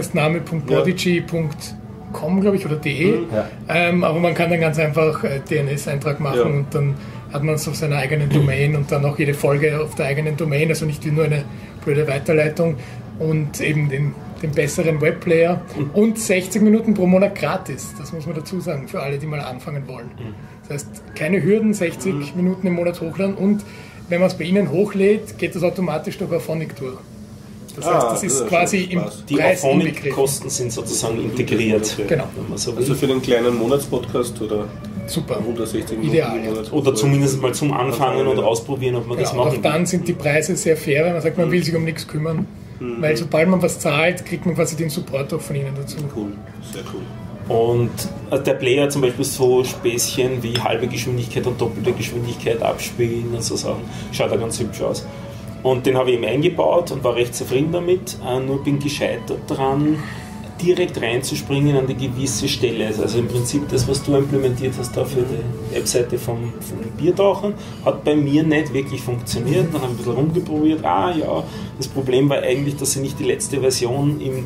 podcastname.podigy.com, glaube ich, oder .de, aber man kann dann ganz einfach DNS-Eintrag machen und dann hat man es auf seiner eigenen Domain und dann auch jede Folge auf der eigenen Domain, also nicht wie nur eine blöde Weiterleitung und eben den besseren Webplayer und 60 Minuten pro Monat gratis, das muss man dazu sagen, für alle, die mal anfangen wollen. Das heißt, keine Hürden, 60 Minuten im Monat hochladen und wenn man es bei Ihnen hochlädt, geht das automatisch durch Auphonic durch. Das heißt, das ist quasi im die Preis Auphonic-Kosten sind sozusagen integriert. Okay. Genau. So also für den kleinen Monatspodcast oder super. 160 Minuten Ideal, im Monat. Oder zumindest mal zum Anfangen und ausprobieren, ob man das Auch machen dann sind die Preise sehr fair, wenn man sagt, man will sich um nichts kümmern. Weil sobald man was zahlt, kriegt man quasi den Support auch von Ihnen dazu. Cool, sehr cool. Und der Player zum Beispiel so Späßchen wie halbe Geschwindigkeit und doppelte Geschwindigkeit abspielen und so Sachen. Schaut da ganz hübsch aus. Und den habe ich eben eingebaut und war recht zufrieden damit. Nur bin gescheitert dran, direkt reinzuspringen an die gewisse Stelle. Also im Prinzip das, was du implementiert hast da für die Webseite vom Biertauchern, hat bei mir nicht wirklich funktioniert. Dann habe ich ein bisschen rumgeprobiert. Das Problem war eigentlich, dass sie nicht die letzte Version im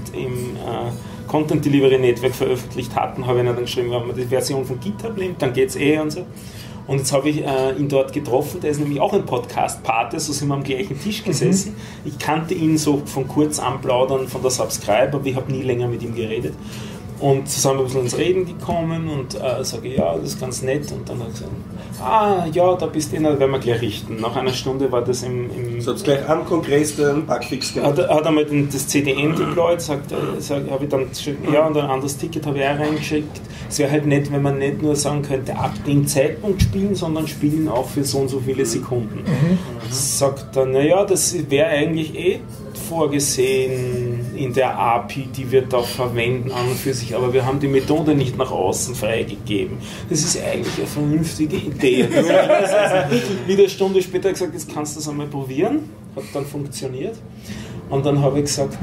Content Delivery Network veröffentlicht hatten. Habe ich dann geschrieben, wenn man die Version von GitHub nimmt, dann geht es und so. Und jetzt habe ich ihn dort getroffen, der ist nämlich auch ein Podcast-Pate, so sind wir am gleichen Tisch gesessen. Ich kannte ihn so von kurz anplaudern von der Subscribe, aber ich habe nie länger mit ihm geredet. Und zusammen ein bisschen ins Reden gekommen und sage, ja, das ist ganz nett. Und dann hat er gesagt, da bist du, dann werden wir gleich richten. Nach einer Stunde war das im so hat's gleich am Kongress den Bugfix gemacht. Hat einmal das CDN deployed, habe ich dann geschickt, und ein anderes Ticket habe ich auch reingeschickt. Es wäre halt nett, wenn man nicht nur sagen könnte, ab dem Zeitpunkt spielen, sondern spielen auch für so und so viele Sekunden. Sagt dann, das wäre eigentlich vorgesehen in der API, die wir da verwenden an und für sich, aber wir haben die Methode nicht nach außen freigegeben. Das ist eigentlich eine vernünftige Idee. Wieder eine Stunde später gesagt, jetzt kannst du das einmal probieren. Hat dann funktioniert. Und dann habe ich gesagt,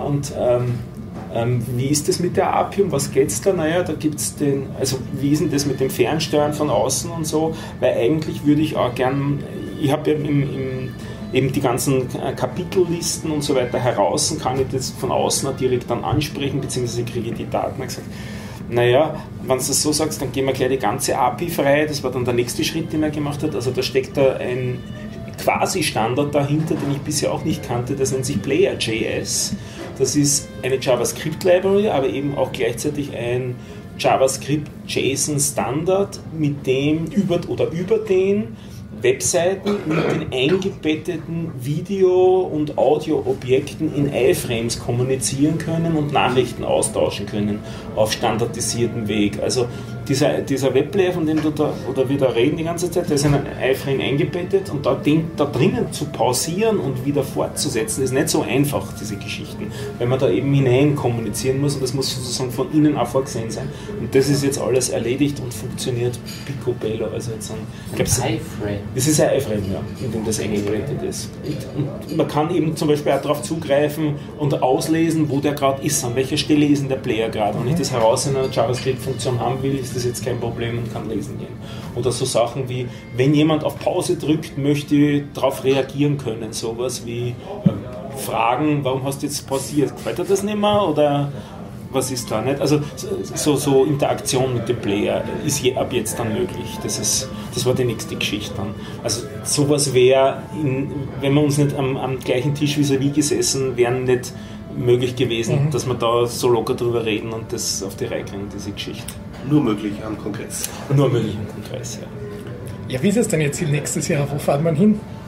wie ist das mit der API, um was geht es da? Da gibt es wie ist denn das mit dem Fernsteuern von außen und so? Weil eigentlich würde ich auch gern, ich habe ja eben die ganzen Kapitellisten und so weiter heraus, kann ich das von außen auch direkt dann ansprechen, beziehungsweise kriege ich die Daten. Ich gesagt, wenn du das so sagst, dann gehen wir gleich die ganze API frei. Das war dann der nächste Schritt, den er gemacht hat. Also da steckt da ein quasi Standard dahinter, den ich bisher auch nicht kannte, das nennt sich Player.js. Das ist eine JavaScript-Library, aber eben auch gleichzeitig ein JavaScript-JSON-Standard, mit dem über den Webseiten mit den eingebetteten Video- und Audio-Objekten in iFrames kommunizieren können und Nachrichten austauschen können auf standardisiertem Weg. Also dieser Webplayer, von dem wir da reden die ganze Zeit, der ist in ein iFrame eingebettet und da drinnen zu pausieren und wieder fortzusetzen, ist nicht so einfach, diese Geschichten, weil man da eben hinein kommunizieren muss und das muss sozusagen von innen auch vorgesehen sein. Und das ist jetzt alles erledigt und funktioniert picobello. Also jetzt ein iFrame. Das ist ein iFrame, in dem das eingebettet ist. Und man kann eben zum Beispiel auch darauf zugreifen und auslesen, wo der gerade ist, an welcher Stelle ist denn der Player gerade. Wenn ich das heraus in einer JavaScript-Funktion haben will, ist das jetzt kein Problem und kann lesen gehen. Oder so Sachen wie, wenn jemand auf Pause drückt, möchte ich darauf reagieren können. Sowas wie fragen, warum hast du jetzt pausiert? Gefällt dir das nicht mehr? Oder was ist da nicht? Also so Interaktion mit dem Player ist ab jetzt dann möglich. Das war die nächste Geschichte dann. Also sowas wäre, wenn wir uns nicht am gleichen Tisch vis-à-vis gesessen wären, nicht möglich gewesen, dass wir da so locker drüber reden und das auf die Reihe kriegen, diese Geschichte. Nur möglich am Kongress. Nur möglich am Kongress, ja. Ja, wie ist es denn jetzt nächstes Jahr? Wo fährt man hin?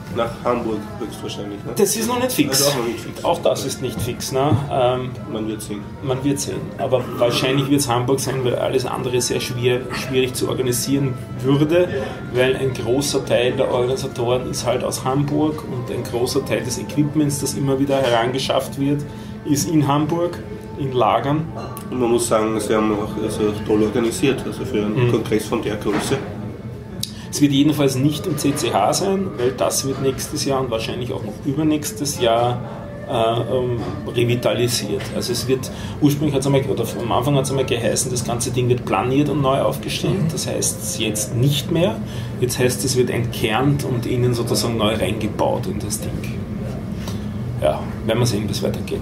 nach Hamburg höchstwahrscheinlich. Ne? Das ist noch nicht fix. Also auch noch nicht fix. Auch das ist nicht fix. Ne? Man wird sehen. Man wird sehen. Aber wahrscheinlich wird es Hamburg sein, weil alles andere sehr schwierig zu organisieren würde, weil ein großer Teil der Organisatoren ist halt aus Hamburg und ein großer Teil des Equipments, das immer wieder herangeschafft wird, ist in Hamburg, in Lagern. Und man muss sagen, sie haben auch toll organisiert, also für einen Kongress von der Größe. Es wird jedenfalls nicht im CCH sein, weil das wird nächstes Jahr und wahrscheinlich auch noch übernächstes Jahr revitalisiert. Also es wird, ursprünglich hat es einmal, oder am Anfang hat es einmal geheißen, das ganze Ding wird planiert und neu aufgestellt. Das heißt es jetzt nicht mehr. Jetzt heißt es wird entkernt und innen sozusagen neu reingebaut in das Ding. Ja, werden wir sehen, wie es weitergeht.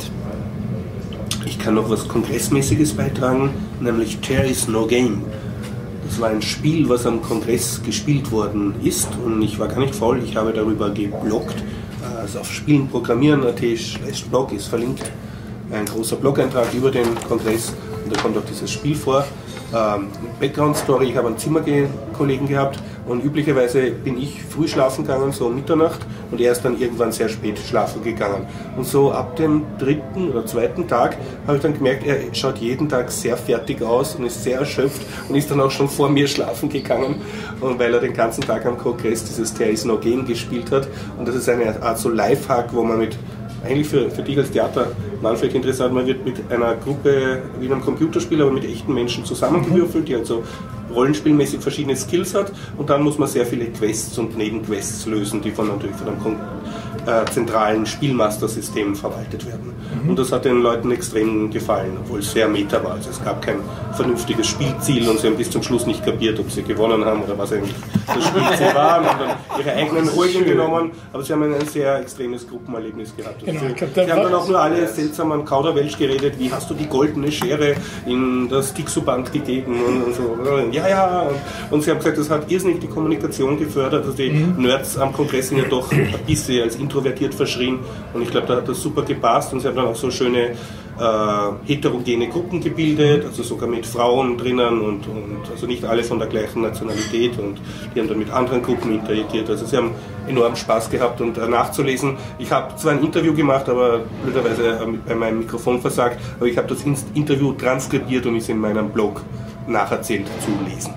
Ich kann noch was Kongressmäßiges beitragen, nämlich There is no game. Das war ein Spiel, was am Kongress gespielt worden ist und ich war gar nicht faul, ich habe darüber gebloggt. Also auf spielenprogrammieren.at/blog ist verlinkt ein großer Blog-Eintrag über den Kongress und da kommt auch dieses Spiel vor. Background-Story, ich habe einen Zimmerkollegen gehabt und üblicherweise bin ich früh schlafen gegangen, so um Mitternacht und er ist dann irgendwann sehr spät schlafen gegangen. Und so ab dem 3. oder 2. Tag habe ich dann gemerkt, er schaut jeden Tag sehr fertig aus und ist sehr erschöpft und ist dann auch schon vor mir schlafen gegangen, und weil er den ganzen Tag am Kongress dieses There is no game gespielt hat. Und das ist eine Art so Lifehack, wo man mit eigentlich für dich als Theatermann vielleicht interessant, man wird mit einer Gruppe wie einem Computerspiel, aber mit echten Menschen zusammengewürfelt, die halt so rollenspielmäßig verschiedene Skills hat und dann muss man sehr viele Quests und Nebenquests lösen, die natürlich von einem zentralen Spielmaster-System verwaltet werden. Und das hat den Leuten extrem gefallen, obwohl es sehr meta war. Also es gab kein vernünftiges Spielziel und sie haben bis zum Schluss nicht kapiert, ob sie gewonnen haben oder was eigentlich das Spielziel war, und haben dann ihre eigenen Regeln genommen, aber sie haben ein sehr extremes Gruppenerlebnis gehabt. Also sie haben dann auch nur alle seltsam an Kauderwelsch geredet, wie hast du die goldene Schere in das Dixo-Band gegeben und so. Ja. Und sie haben gesagt, das hat irrsinnig die Kommunikation gefördert. Also die Nerds am Kongress sind ja doch ein bisschen als introvertiert verschrien und ich glaube, da hat das super gepasst und sie haben dann auch so schöne heterogene Gruppen gebildet, also sogar mit Frauen drinnen und also nicht alle von der gleichen Nationalität, und die haben dann mit anderen Gruppen interagiert. Also sie haben enorm Spaß gehabt und nachzulesen. Ich habe zwar ein Interview gemacht, aber blöderweise bei meinem Mikrofon versagt, aber ich habe das Interview transkribiert und ist in meinem Blog nacherzählt zu lesen.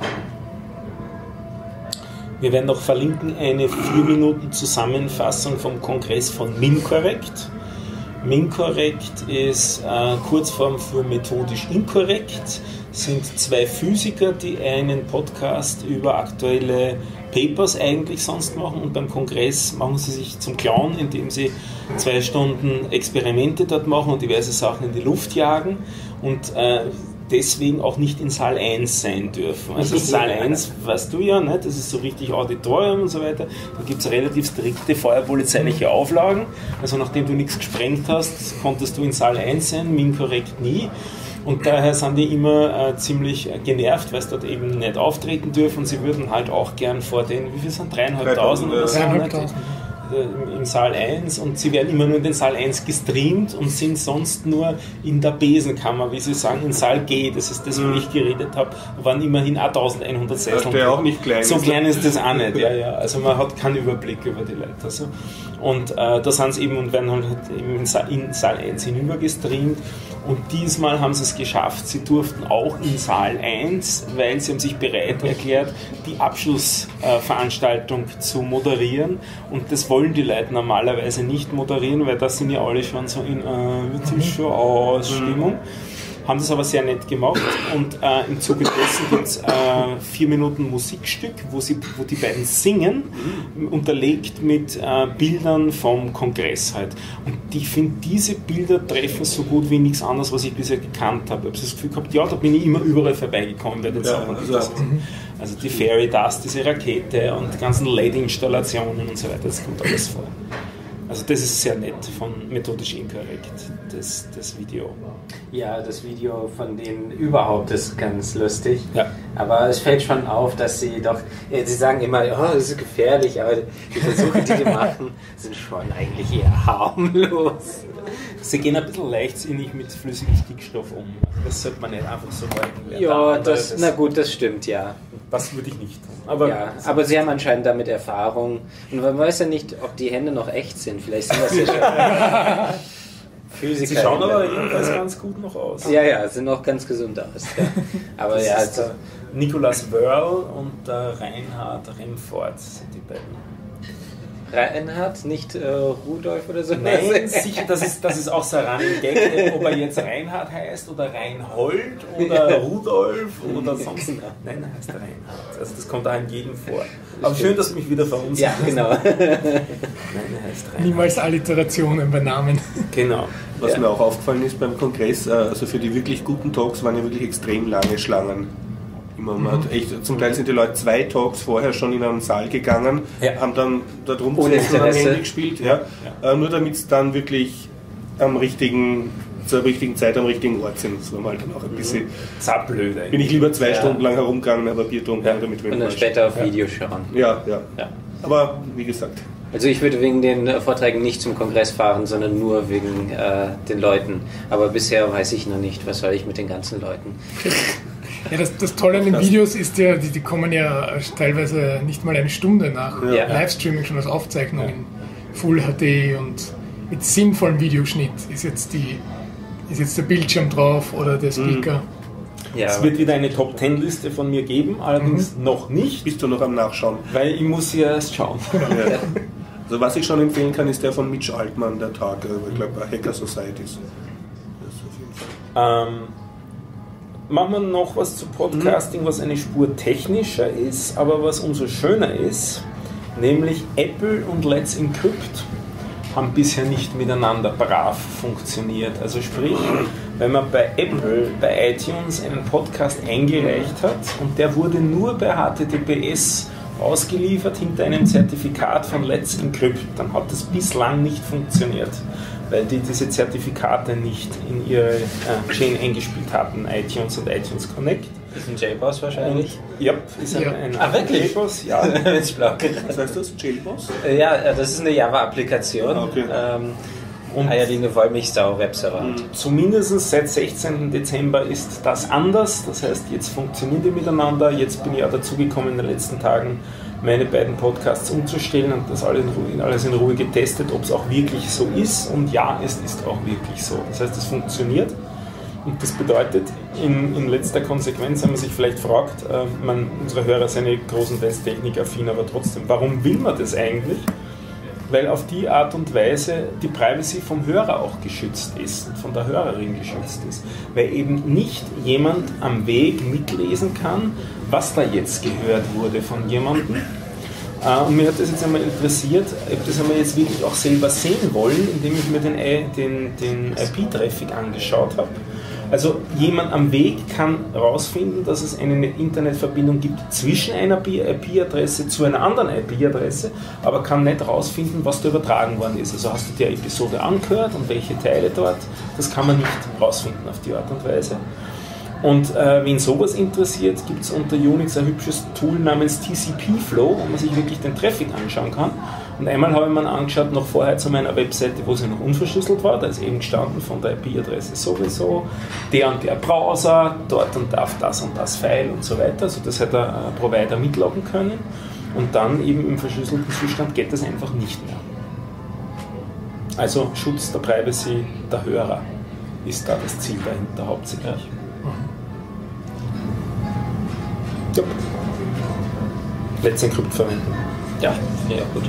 Wir werden noch verlinken eine 4 Minuten Zusammenfassung vom Kongress von MinCorrect. MinCorrect ist Kurzform für methodisch inkorrekt. Es sind 2 Physiker, die einen Podcast über aktuelle Papers eigentlich sonst machen, und beim Kongress machen sie sich zum Clown, indem sie 2 Stunden Experimente dort machen und diverse Sachen in die Luft jagen und deswegen auch nicht in Saal 1 sein dürfen. Also Saal 1, weißt du ja, ne? Das ist so richtig Auditorium und so weiter. Da gibt es relativ strikte feuerpolizeiliche Auflagen. Also nachdem du nichts gesprengt hast, konntest du in Saal 1 sein, MinCorrect nie. Und daher sind die immer ziemlich genervt, weil sie dort eben nicht auftreten dürfen. Und sie würden halt auch gern vor den, wie viel sind 3.500 oder so? 3.500. Im Saal 1, und sie werden immer nur in den Saal 1 gestreamt und sind sonst nur in der Besenkammer, wie sie sagen, in Saal G, das ist das, wo ich geredet habe, waren immerhin 1.100 Sesseln. Der auch nicht klein. So klein ist das auch nicht, ja. Also man hat keinen Überblick über die Leute. Also. Und da sind sie eben und werden halt eben in Saal 1 hinüber gestreamt. Und diesmal haben sie es geschafft, sie durften auch in Saal 1, weil sie haben sich bereit erklärt, die Abschlussveranstaltung zu moderieren. Und das wollen die Leute normalerweise nicht moderieren, weil das sind ja alle schon so in wie sieht schon aus Stimmung. Haben das aber sehr nett gemacht, und im Zuge dessen gibt es 4 Minuten Musikstück, wo die beiden singen, unterlegt mit Bildern vom Kongress halt. Und ich finde, diese Bilder treffen so gut wie nichts anderes, was ich bisher gekannt habe. Ich habe das Gefühl gehabt, ja, da bin ich immer überall vorbeigekommen bei den Sachen. Also die Fairy Dust, diese Rakete und die ganzen LED-Installationen und so weiter, das kommt alles vor. Also das ist sehr nett von methodisch inkorrekt, das Video. Ja, das Video von denen überhaupt ist ganz lustig. Ja. Aber es fällt schon auf, dass sie doch, sie sagen immer, oh, das ist gefährlich, aber die Versuche, die machen, sind schon eigentlich eher harmlos. Sie gehen ein bisschen leichtsinnig mit flüssigem Stickstoff um. Das sollte man nicht einfach so halten. Ja, na gut, das stimmt, ja. Das würde ich nicht tun. Aber sie haben anscheinend damit Erfahrung. Und man weiß ja nicht, ob die Hände noch echt sind. Vielleicht sind das ja schon Physiker. Sie schauen aber jedenfalls ganz gut noch aus. Ja, sehen noch ganz gesund aus. Ja. Aber das ist der Nicolas Wörl und der Reinhard Remford sind die beiden. Reinhard, nicht Rudolf oder so? Nein, sicher, das ist auch so ein Running Gag, ob er jetzt Reinhard heißt oder Reinhold oder Rudolf oder sonst. Genau. Nein, er heißt Reinhard. Also das kommt einem jedem vor. Aber schön, dass du mich wieder verunsicherst. Ja, genau. Nein, er heißt Reinhard. Niemals Alliterationen bei Namen. Genau. Was mir auch aufgefallen ist beim Kongress, also für die wirklich guten Talks waren ja wirklich extrem lange Schlangen. Zum Teil sind die Leute 2 Talks vorher schon in einen Saal gegangen, haben dann da drum am Handy gespielt, nur damit es dann wirklich zur richtigen Zeit am richtigen Ort sind. Das war mal dann auch ein bisschen blöd. Bin ich lieber 2 Stunden lang herumgegangen, aber Bier trinken, damit und dann später auf Video schauen. Ja. Aber wie gesagt. Also ich würde wegen den Vorträgen nicht zum Kongress fahren, sondern nur wegen den Leuten. Aber bisher weiß ich noch nicht, was soll ich mit den ganzen Leuten. Ja, das Tolle an den Videos ist ja, die kommen ja teilweise nicht mal eine Stunde nach Livestreaming schon als Aufzeichnung in Full HD und mit sinnvollem Videoschnitt ist jetzt der Bildschirm drauf oder der Speaker. Ja, es wird wieder eine Top-10-Liste von mir geben, allerdings noch nicht. Bist du noch am Nachschauen? Weil ich muss ja erst schauen. Ja. Also was ich schon empfehlen kann, ist der von Mitch Altman, der Tag, ich glaube Hacker Societies. Das ist auf jeden Fall. Machen wir noch was zu Podcasting, was eine Spur technischer ist, aber was umso schöner ist, nämlich Apple und Let's Encrypt haben bisher nicht miteinander brav funktioniert. Also sprich, wenn man bei Apple, bei iTunes einen Podcast eingereicht hat und der wurde nur bei HTTPS ausgeliefert hinter einem Zertifikat von Let's Encrypt, dann hat das bislang nicht funktioniert, weil die diese Zertifikate nicht in ihre Chain eingespielt hatten, iTunes und iTunes Connect. Das ist ein JBoss wahrscheinlich? Ja, ist ein wirklich? JBoss, ja. Was heißt das? JBoss? Ja, das ist eine Java-Applikation. Okay. Und eierlegende Wollmilchsau Webserver. Zumindest seit 16. Dezember ist das anders. Das heißt, jetzt funktionieren die miteinander. Jetzt bin ich auch dazu gekommen in den letzten Tagen, meine beiden Podcasts umzustellen und das alles in Ruhe getestet, ob es auch wirklich so ist. Und ja, es ist auch wirklich so. Das heißt, es funktioniert. Und das bedeutet, in letzter Konsequenz, wenn man sich vielleicht fragt, unsere Hörer sind ja großenteils technikaffin, aber trotzdem, warum will man das eigentlich? Weil auf die Art und Weise die Privacy vom Hörer auch geschützt ist und von der Hörerin geschützt ist. Weil eben nicht jemand am Weg mitlesen kann, was da jetzt gehört wurde von jemandem. Und mir hat das jetzt einmal interessiert, ob das einmal jetzt wirklich auch selber sehen wollen, indem ich mir den IP-Traffic angeschaut habe. Also jemand am Weg kann herausfinden, dass es eine Internetverbindung gibt zwischen einer IP-Adresse zu einer anderen IP-Adresse, aber kann nicht herausfinden, was da übertragen worden ist. Also hast du die Episode angehört und welche Teile dort, das kann man nicht herausfinden auf die Art und Weise. Und wen sowas interessiert, gibt es unter Unix ein hübsches Tool namens TCP-Flow, wo man sich wirklich den Traffic anschauen kann. Und einmal habe ich mir angeschaut, noch vorher zu meiner Webseite, wo sie noch unverschlüsselt war, da ist eben gestanden von der IP-Adresse sowieso, der und der Browser, dort und darf das und das File und so weiter. Also das hätte der Provider mitloggen können. Und dann eben im verschlüsselten Zustand geht das einfach nicht mehr. Also Schutz der Privacy der Hörer ist da das Ziel dahinter hauptsächlich. Ja. Let's Encrypt verwenden. Ja, gut.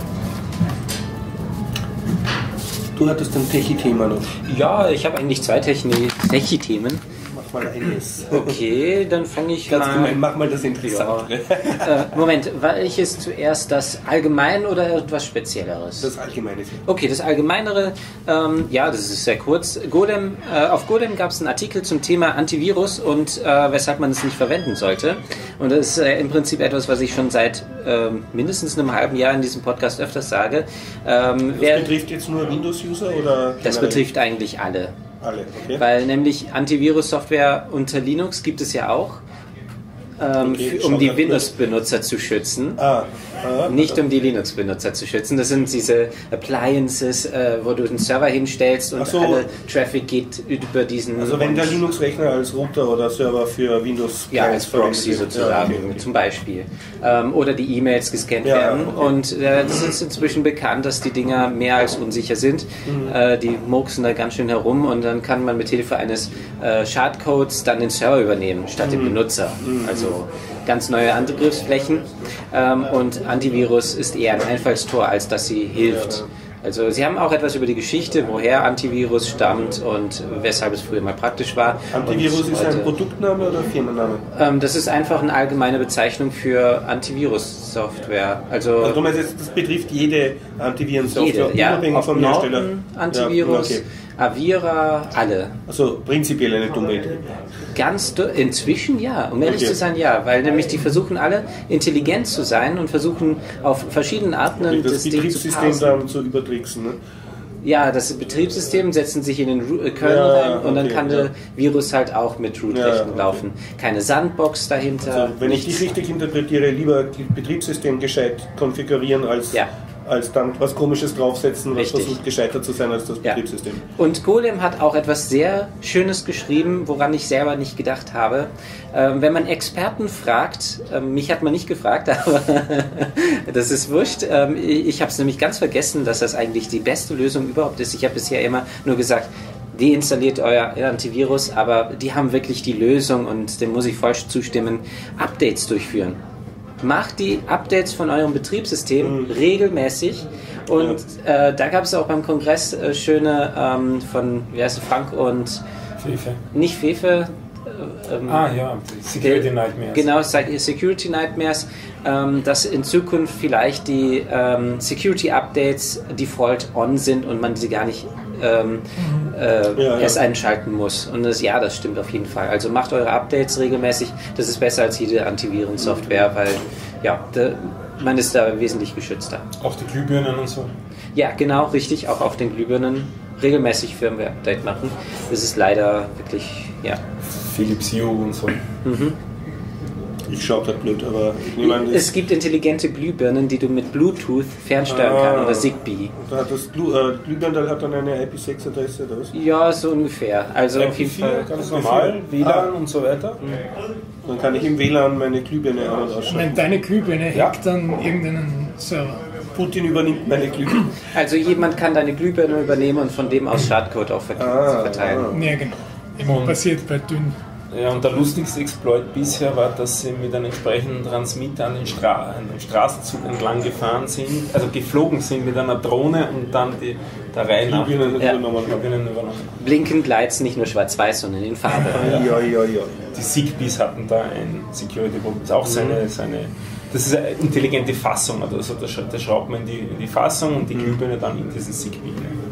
Du hattest ein Techie-Thema noch. Ja, ich habe eigentlich 2 Techie-Themen. Mach mal eines. Okay, dann fange ich Ganz mal... gemein, mach mal das Interessante. Ja. Moment, welches zuerst, das Allgemeine oder etwas Spezielleres? Das Allgemeine. Okay, das Allgemeinere, das ist sehr kurz. Auf Golem gab es einen Artikel zum Thema Antivirus und weshalb man es nicht verwenden sollte. Und das ist im Prinzip etwas, was ich schon seit mindestens einem halben Jahr in diesem Podcast öfters sage. Das betrifft jetzt nur Windows-User oder? Das betrifft eigentlich alle. Alle, okay. Weil nämlich Antivirus-Software unter Linux gibt es ja auch, um die Windows-Benutzer zu schützen. Nicht um die Linux-Benutzer zu schützen. Das sind diese Appliances, wo du den Server hinstellst und alle Traffic geht über diesen... Also wenn der Linux-Rechner als Router oder Server für Windows... Ja, als Proxy sozusagen, zum Beispiel. Oder die E-Mails gescannt werden. Und das ist inzwischen bekannt, dass die Dinger mehr als unsicher sind. Die murksen da ganz schön herum und dann kann man mit Hilfe eines Schadcodes dann den Server übernehmen, statt den Benutzer. Also ganz neue Angriffsflächen. Und Antivirus ist eher ein Einfallstor, als dass sie hilft. Also sie haben auch etwas über die Geschichte, woher Antivirus stammt und weshalb es früher mal praktisch war. Antivirus ist ein Produktname oder Firmenname? Das ist einfach eine allgemeine Bezeichnung für Antivirus-Software. Also du meinst jetzt, das betrifft jede Antivirensoftware, unabhängig vom Hersteller? Antivirus, Avira, alle. Also prinzipiell eine dumme Idee. Inzwischen ja, um ehrlich zu sein ja, weil nämlich die versuchen alle intelligent zu sein und versuchen auf verschiedenen Arten das Betriebssystem dann zu übertricksen, ne? Ja, das Betriebssystem setzen sich in den Kernel rein und dann kann der Virus halt auch mit Root-Rechten laufen. Keine Sandbox dahinter. Also, wenn ich dich richtig interpretiere, lieber Betriebssystem gescheit konfigurieren als dann was Komisches draufsetzen, was versucht gescheiter zu sein als das Betriebssystem. Und Golem hat auch etwas sehr Schönes geschrieben, woran ich selber nicht gedacht habe. Wenn man Experten fragt, mich hat man nicht gefragt, aber das ist wurscht. Ich habe es nämlich ganz vergessen, dass das eigentlich die beste Lösung überhaupt ist. Ich habe bisher immer nur gesagt, deinstalliert euer Antivirus, aber die haben wirklich die Lösung und dem muss ich voll zustimmen, Updates durchführen. Macht die Updates von eurem Betriebssystem regelmäßig und da gab es auch beim Kongress schöne von, wie heißt es, Frank und Fefe. Nicht Fefe. Security Nightmares. Genau, Security Nightmares, dass in Zukunft vielleicht die Security Updates default on sind und man sie gar nicht erst einschalten muss. Und das stimmt auf jeden Fall. Also macht eure Updates regelmäßig. Das ist besser als jede Antivirensoftware, weil man ist da wesentlich geschützter. Auch die Glühbirnen und so? Ja, genau, richtig. Auch auf den Glühbirnen regelmäßig Firmware-Update machen. Das ist leider wirklich, Philips Hue und so. Ich schaue gerade blöd, aber ich nehme an, es gibt intelligente Glühbirnen, die du mit Bluetooth fernsteuern kannst oder Zigbee. Das Glühbirndal hat dann eine IP6-Adresse oder was? Ja, so ungefähr. Also auf jeden Fall ganz normal, WLAN und so weiter. Dann kann ich im WLAN meine Glühbirne an- und ausschalten. Wenn deine Glühbirne hackt dann irgendeinen Server. Putin übernimmt meine Glühbirne. Also jemand kann deine Glühbirne übernehmen und von dem aus Schadcode auch verteilen. Ja, genau. Immer passiert bei dünn. Ja, und der lustigste Exploit bisher war, dass sie mit einem entsprechenden Transmitter an den Straßenzug entlang gefahren sind, also geflogen sind mit einer Drohne und dann der Reihe nach Glühbirnen übernommen. Blinkend Lights nicht nur schwarz-weiß, sondern in Farbe. Ja. Die Zigbees hatten da ein Security-Problem. Das ist auch das ist eine intelligente Fassung, also da schraubt man in die Fassung und die Glühbirne dann in diesen Zigbee.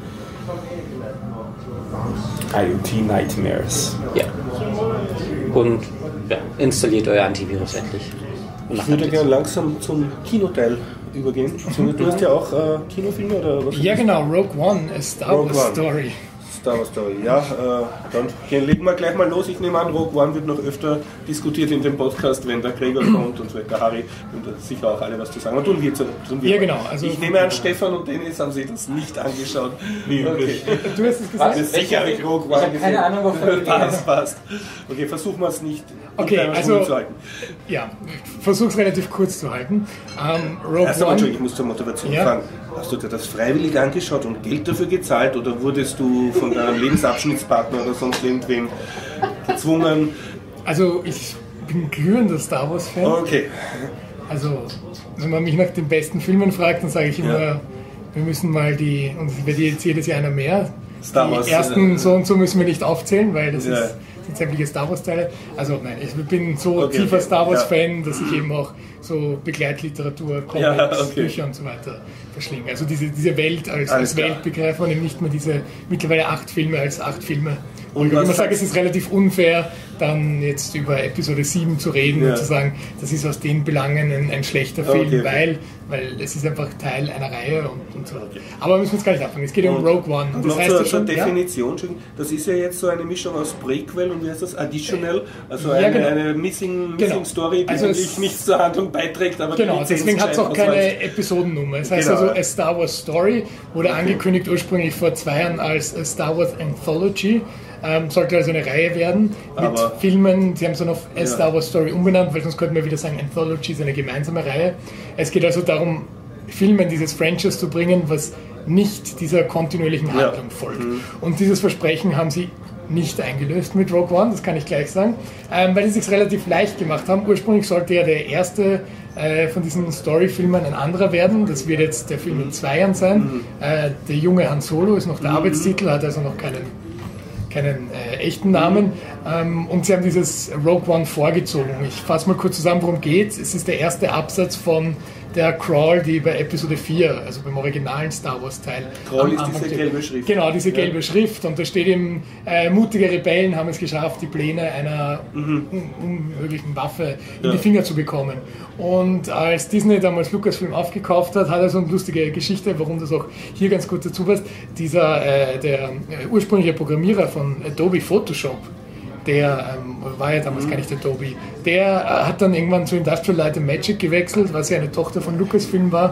IoT Nightmares. Ja. Und installiert euer Antivirus endlich. Ich würde gerne langsam zum Kinoteil übergehen. Du hast ja auch Kinofilme oder was? Ja, genau, Rogue One, A Star Wars Story. Star Wars Story, ja. Dann legen wir gleich mal los. Ich nehme an, Rogue One wird noch öfter diskutiert in dem Podcast, wenn der Gregor kommt und der Harry und sicher auch alle was zu sagen. Aber tun wir. Ja, genau. Also ich nehme an, Stefan und Dennis haben sich das nicht angeschaut. Wie üblich. Okay. Du hast es gesagt? Sicher habe ich Rogue One gesehen. Keine Ahnung, wovon passt. Okay, versuchen wir es nicht zu halten. Ja, versuch's relativ kurz zu halten. Rogue One. Ich muss zur Motivation fragen. Hast du dir das freiwillig angeschaut und Geld dafür gezahlt oder wurdest du von deinem Lebensabschnittspartner oder sonst irgendwem gezwungen? Also ich bin glühender Star Wars Fan. Okay. Also wenn man mich nach den besten Filmen fragt, dann sage ich immer, wir müssen mal und es wird jetzt jedes Jahr einer mehr. Star Wars, die ersten so und so müssen wir nicht aufzählen, weil das sind sämtliche Star Wars Teile. Also nein, ich bin so tiefer Star Wars Fan, dass ich eben auch so Begleitliteratur, Comics, Bücher und so weiter verschlinge. Also diese Welt als Welt begreift man eben nicht mehr diese mittlerweile 8 Filme als 8 Filme. Und wenn man sagt, es ist relativ unfair, dann jetzt über Episode 7 zu reden und zu sagen, das ist aus den Belangen ein schlechter Film, weil weil es ist einfach Teil einer Reihe und so. Okay. Aber müssen wir jetzt gar nicht anfangen. Es geht um Rogue One. Und das heißt zur Definition, das ist ja jetzt so eine Mischung aus Prequel und wie heißt das? Additional, also eine Missing Story, die eigentlich nichts zur Handlung beiträgt, aber genau, deswegen hat es auch keine Episodennummer. Es heißt also A Star Wars Story, wurde angekündigt ursprünglich vor 2 Jahren als A Star Wars Anthology. Sollte also eine Reihe werden mit Filmen. Sie haben es dann auf A Star Wars Story umbenannt, weil sonst könnten wir wieder sagen, Anthology ist eine gemeinsame Reihe. Es geht also darum, Filmen dieses Franchise zu bringen, was nicht dieser kontinuierlichen Handlung folgt. Und dieses Versprechen haben sie nicht eingelöst mit Rogue One, das kann ich gleich sagen, weil sie es sich relativ leicht gemacht haben. Ursprünglich sollte ja der erste von diesen Story-Filmen ein anderer werden. Das wird jetzt der Film in 2 Jahren sein. Der junge Han Solo ist noch der Arbeitstitel, hat also noch keinen echten Namen. Und sie haben dieses Rogue One vorgezogen. Ich fasse mal kurz zusammen, worum es geht. Es ist der erste Absatz von der Crawl, die bei Episode 4, also beim originalen Star Wars Teil. Crawl ist diese gelbe Schrift. Genau, diese gelbe Schrift. Und da steht eben, mutige Rebellen haben es geschafft, die Pläne einer unmöglichen Waffe in die Finger zu bekommen. Und als Disney damals Lucasfilm aufgekauft hat, hat er so eine lustige Geschichte, warum das auch hier ganz gut dazu passt. Der ursprüngliche Programmierer von Adobe Photoshop, der war ja damals gar nicht Adobe, der hat dann irgendwann zu Industrial Light and Magic gewechselt, was ja eine Tochter von Lucasfilm war,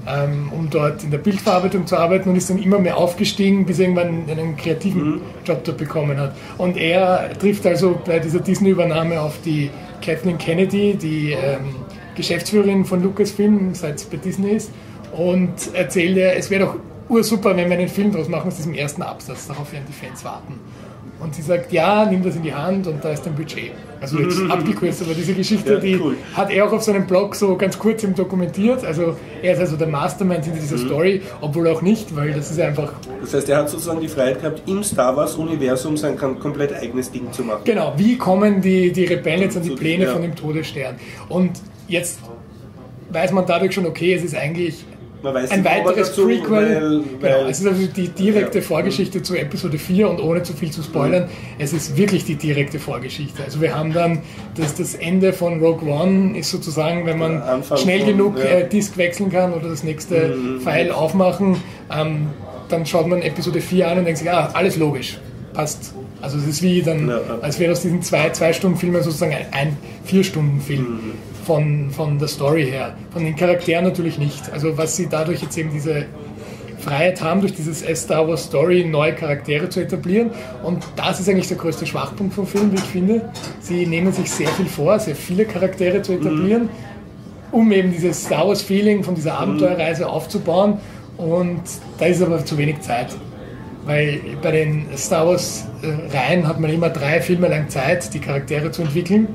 um dort in der Bildverarbeitung zu arbeiten und ist dann immer mehr aufgestiegen, bis er irgendwann einen kreativen Job dort bekommen hat. Und er trifft also bei dieser Disney-Übernahme auf die Kathleen Kennedy, die Geschäftsführerin von Lucasfilm, seit es bei Disney ist, und erzählt ihr, es wäre doch ursuper, wenn wir einen Film draus machen aus diesem ersten Absatz, darauf werden die Fans warten. Und sie sagt, ja, nimm das in die Hand und da ist dein Budget. Also jetzt abgekürzt, aber diese Geschichte, die hat er auch auf seinem Blog so ganz kurz dokumentiert. Also er ist also der Mastermind hinter dieser Story, obwohl auch nicht, weil das ist einfach... Das heißt, er hat sozusagen die Freiheit gehabt, im Star Wars-Universum sein komplett eigenes Ding zu machen. Genau, wie kommen die Rebellen jetzt an die Pläne von dem Todesstern? Und jetzt weiß man dadurch schon, okay, es ist eigentlich... ein weiteres Prequel. Genau, es ist also die direkte Vorgeschichte zu Episode 4 und ohne zu viel zu spoilern, es ist wirklich die direkte Vorgeschichte. Also wir haben dann, das Ende von Rogue One ist sozusagen, wenn man schnell genug Disk wechseln kann oder das nächste File aufmachen, dann schaut man Episode 4 an und denkt sich, alles logisch, passt. Also es ist wie dann, als wäre aus diesen 2 Stunden Filmen sozusagen ein 4-Stunden-Film. Von der Story her. Von den Charakteren natürlich nicht. Also was sie dadurch jetzt eben diese Freiheit haben, durch dieses Star Wars Story neue Charaktere zu etablieren. Und das ist eigentlich der größte Schwachpunkt vom Film, wie ich finde. Sie nehmen sich sehr viel vor, sehr viele Charaktere zu etablieren, um eben dieses Star Wars Feeling von dieser Abenteuerreise aufzubauen. Und da ist aber zu wenig Zeit. Weil bei den Star Wars Reihen hat man immer 3 Filme lang Zeit, die Charaktere zu entwickeln.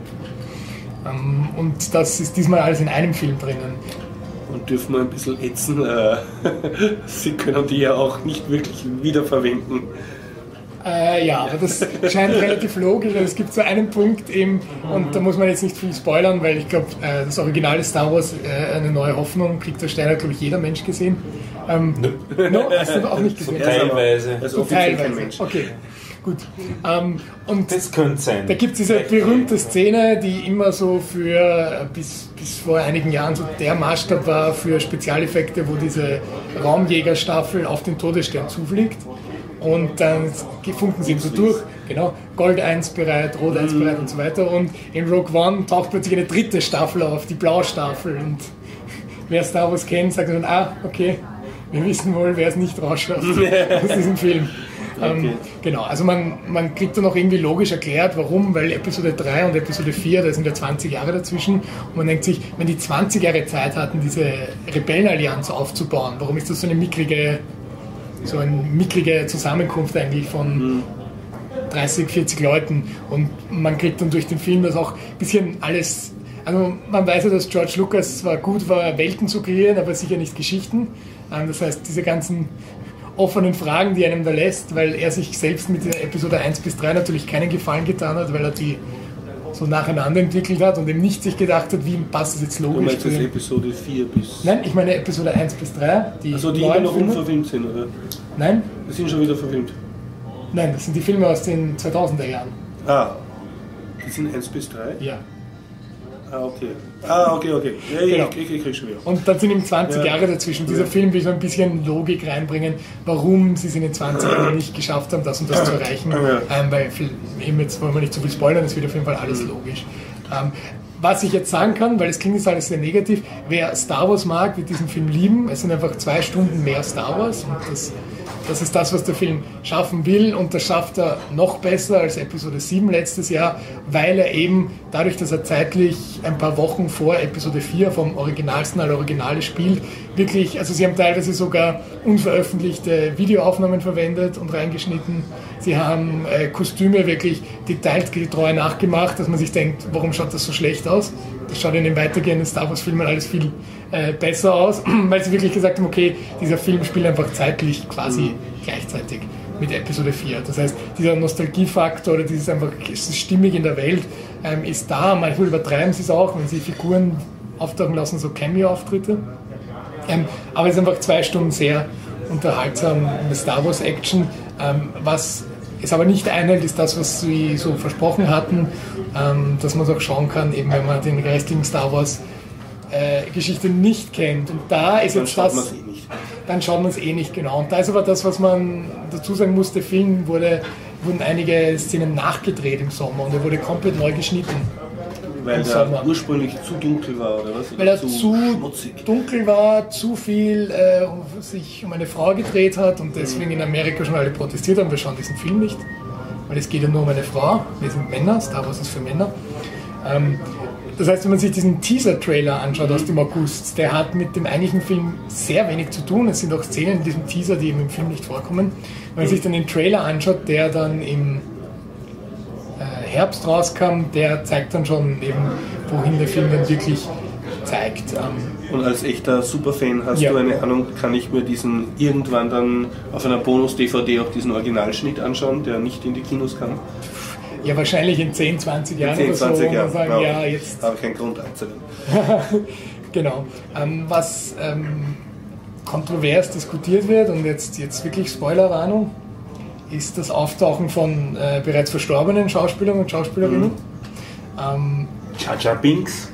Und das ist diesmal alles in einem Film drinnen. Und dürfen wir ein bisschen ätzen, Sie können die ja auch nicht wirklich wiederverwenden. Ja, aber das scheint relativ logisch. Es gibt so einen Punkt eben, und da muss man jetzt nicht viel spoilern, weil ich glaube, das originale Star Wars, eine neue Hoffnung, Krieg der Sterne, hat glaube ich jeder Mensch gesehen. No, hast du auch nicht gesehen? Teilweise. Also teilweise. Okay. Gut. Und das könnte sein. Da gibt es diese berühmte Szene, die immer so für bis vor einigen Jahren so der Maßstab war für Spezialeffekte, wo diese Raumjägerstaffel auf den Todesstern zufliegt. Und dann funken sie so durch, genau, Gold einspireit, Rot einspireit und so weiter. Und in Rogue One taucht plötzlich eine 3. Staffel auf, die blaue Staffel. Und wer Star Wars kennt, sagt dann, okay, wir wissen wohl, wer es nicht rausschafft aus diesem Film. Okay. Genau, also man kriegt dann auch irgendwie logisch erklärt, warum, weil Episode 3 und Episode 4, da sind ja 20 Jahre dazwischen, und man denkt sich, wenn die 20 Jahre Zeit hatten, diese Rebellenallianz aufzubauen, warum ist das so eine mickrige Zusammenkunft eigentlich von 30, 40 Leuten, und man kriegt dann durch den Film das auch ein bisschen alles, also man weiß ja, dass George Lucas zwar gut war, Welten zu kreieren, aber sicher nicht Geschichten, das heißt, diese ganzen offenen Fragen, die einem da lässt, weil er sich selbst mit der Episode 1 bis 3 natürlich keinen Gefallen getan hat, weil er die so nacheinander entwickelt hat und eben nicht sich gedacht hat, wie passt das jetzt logisch. Du meinst das Episode 4 bis... Nein, ich meine Episode 1 bis 3. Also die immer noch unverfilmt sind, oder? Nein. Die sind schon wieder verfilmt? Nein, das sind die Filme aus den 2000er Jahren. Die sind 1 bis 3? Ja. Okay. Ja, Genau. ich krieg schon wieder. Und dann sind ihm 20 Jahre dazwischen. Dieser Film will so ein bisschen Logik reinbringen, warum sie es in den 20 Jahren nicht geschafft haben, das und das zu erreichen. Weil eben jetzt wollen wir nicht zu viel spoilern, es wird auf jeden Fall alles logisch. Was ich jetzt sagen kann, weil es klingt jetzt alles sehr negativ, wer Star Wars mag, wird diesen Film lieben. Es sind einfach 2 Stunden mehr Star Wars und das ist das, was der Film schaffen will, und das schafft er noch besser als Episode 7 letztes Jahr, weil er eben dadurch, dass er zeitlich ein paar Wochen vor Episode 4 vom originalsten aller Originale spielt, wirklich, also sie haben teilweise sogar unveröffentlichte Videoaufnahmen verwendet und reingeschnitten. Sie haben Kostüme wirklich detailgetreu nachgemacht, dass man sich denkt, warum schaut das so schlecht aus? Das schaut in den weitergehenden Star Wars Filmen alles viel besser aus, weil sie wirklich gesagt haben, okay, dieser Film spielt einfach zeitlich quasi gleichzeitig mit Episode 4. Das heißt, dieser Nostalgiefaktor oder dieses einfach, es ist stimmig in der Welt, ist da. Manchmal übertreiben sie es auch, wenn sie Figuren auftauchen lassen, so Cameo-Auftritte. Aber es ist einfach 2 Stunden sehr unterhaltsam Star Wars Action. Was es aber nicht einhält, ist das, was sie so versprochen hatten, dass man es auch schauen kann, eben wenn man den restlichen Star Wars Geschichte nicht kennt. Und da ist jetzt das... Dann schaut man es eh nicht, genau. Und da ist aber das, was man dazu sagen muss, der Film wurden einige Szenen nachgedreht im Sommer und er wurde komplett neu geschnitten. Weil er ursprünglich zu dunkel war, oder was? Weil er zu dunkel war, zu viel sich um eine Frau gedreht hat und deswegen in Amerika schon alle protestiert haben, wir schauen diesen Film nicht. Weil es geht ja nur um eine Frau, wir sind Männer, Star Wars ist für Männer. Das heißt, wenn man sich diesen Teaser-Trailer anschaut aus dem August, der hat mit dem eigentlichen Film sehr wenig zu tun. Es sind auch Szenen in diesem Teaser, die eben im Film nicht vorkommen. Wenn man sich dann den Trailer anschaut, der dann im Herbst rauskam, der zeigt dann schon eben, wohin der Film dann wirklich zeigt. Und als echter Superfan hast du eine Ahnung, kann ich mir diesen irgendwann dann auf einer Bonus-DVD auch diesen Originalschnitt anschauen, der nicht in die Kinos kam? Ja, wahrscheinlich in 10, 20 Jahren oder so. 20 Jahren, sagen, ja, jetzt habe ich keinen Grund abzunehmen. Genau. Was kontrovers diskutiert wird, und jetzt wirklich Spoilerwarnung, ist das Auftauchen von bereits verstorbenen Schauspielern und Schauspielerinnen. Jar Jar Binks?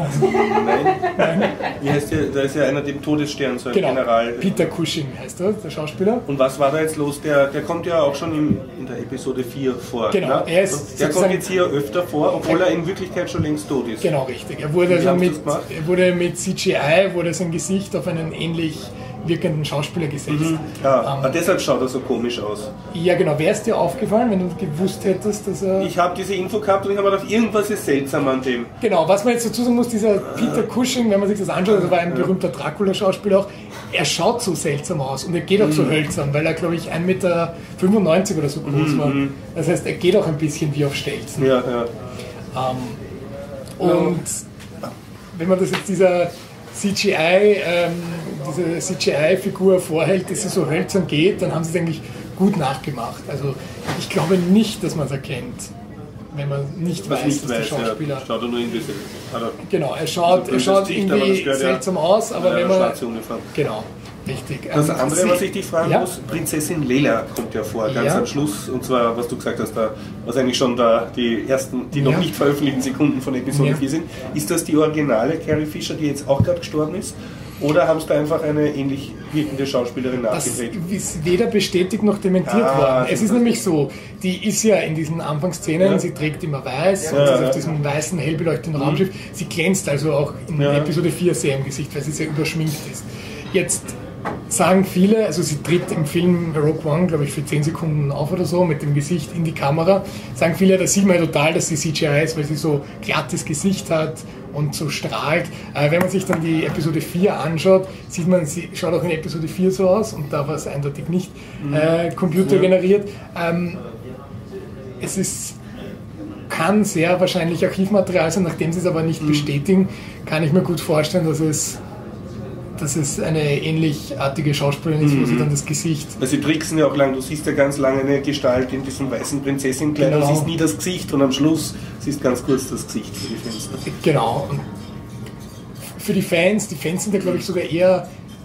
Nein. Wie heißt der? Da ist ja einer dem Todesstern, so ein General. Peter Cushing heißt er, der Schauspieler. Und was war da jetzt los? Der kommt ja auch schon in der Episode 4 vor. Genau, der kommt jetzt hier öfter vor, obwohl er in Wirklichkeit schon längst tot ist. Genau, richtig. Er wurde mit CGI, wurde sein Gesicht auf einen ähnlich wirkenden Schauspieler gesetzt. Deshalb schaut er so komisch aus. Ja, genau. Wäre es dir aufgefallen, wenn du gewusst hättest, dass er... Ich habe diese Info gehabt und ich habe gedacht, irgendwas ist seltsam an dem. Genau, was man jetzt dazu sagen muss, dieser Peter Cushing, wenn man sich das anschaut, das war ein berühmter Dracula-Schauspieler auch, er schaut so seltsam aus und er geht auch so hölzern, weil er, glaube ich, 1,95 Meter oder so groß war. Das heißt, er geht auch ein bisschen wie auf Stelzen. Und wenn man das jetzt diese CGI-Figur vorhält, dass sie so hölzern geht, dann haben sie es eigentlich gut nachgemacht. Also ich glaube nicht, dass man es erkennt, wenn man nicht weiß, dass der Schauspieler... Ja, schaut er nur ein bisschen... Genau, er schaut irgendwie seltsam aus, aber wenn man... Schwarze Uniform. Genau, richtig. Das andere, was ich dich fragen muss, Prinzessin Leela kommt ja vor, ganz am Schluss, und zwar, was du gesagt hast, was eigentlich schon die ersten, die noch nicht veröffentlichten Sekunden von Episode 4 sind. Ist das die originale Carrie Fisher, die jetzt auch gerade gestorben ist? Oder haben sie da einfach eine ähnlich wirkende Schauspielerin nachgedreht? Das ist weder bestätigt noch dementiert worden. Es ist nämlich so, die ist ja in diesen Anfangsszenen, sie trägt immer weiß und ist auf diesem weißen, hell beleuchteten Raumschiff. Sie glänzt also auch in Episode 4 sehr im Gesicht, weil sie sehr überschminkt ist. Jetzt sagen viele, also sie tritt im Film Rogue One, glaube ich, für 10 Sekunden auf oder so, mit dem Gesicht in die Kamera, sagen viele, da sieht man ja total, dass sie CGI ist, weil sie so glattes Gesicht hat und so strahlt. Wenn man sich dann die Episode 4 anschaut, sieht man, sie schaut auch in Episode 4 so aus und da war es eindeutig nicht computergeneriert. Kann sehr wahrscheinlich Archivmaterial sein, nachdem sie es aber nicht bestätigen, kann ich mir gut vorstellen, dass es eine ähnlichartige Schauspielerin ist, wo sie dann das Gesicht... Weil sie tricksen ja auch lang, du siehst ja ganz lange eine Gestalt in diesem weißen Prinzessinnenkleid, du siehst nie das Gesicht und am Schluss siehst ganz kurz das Gesicht für die Fans. Genau. Und für die Fans sind ja, glaube ich, sogar eher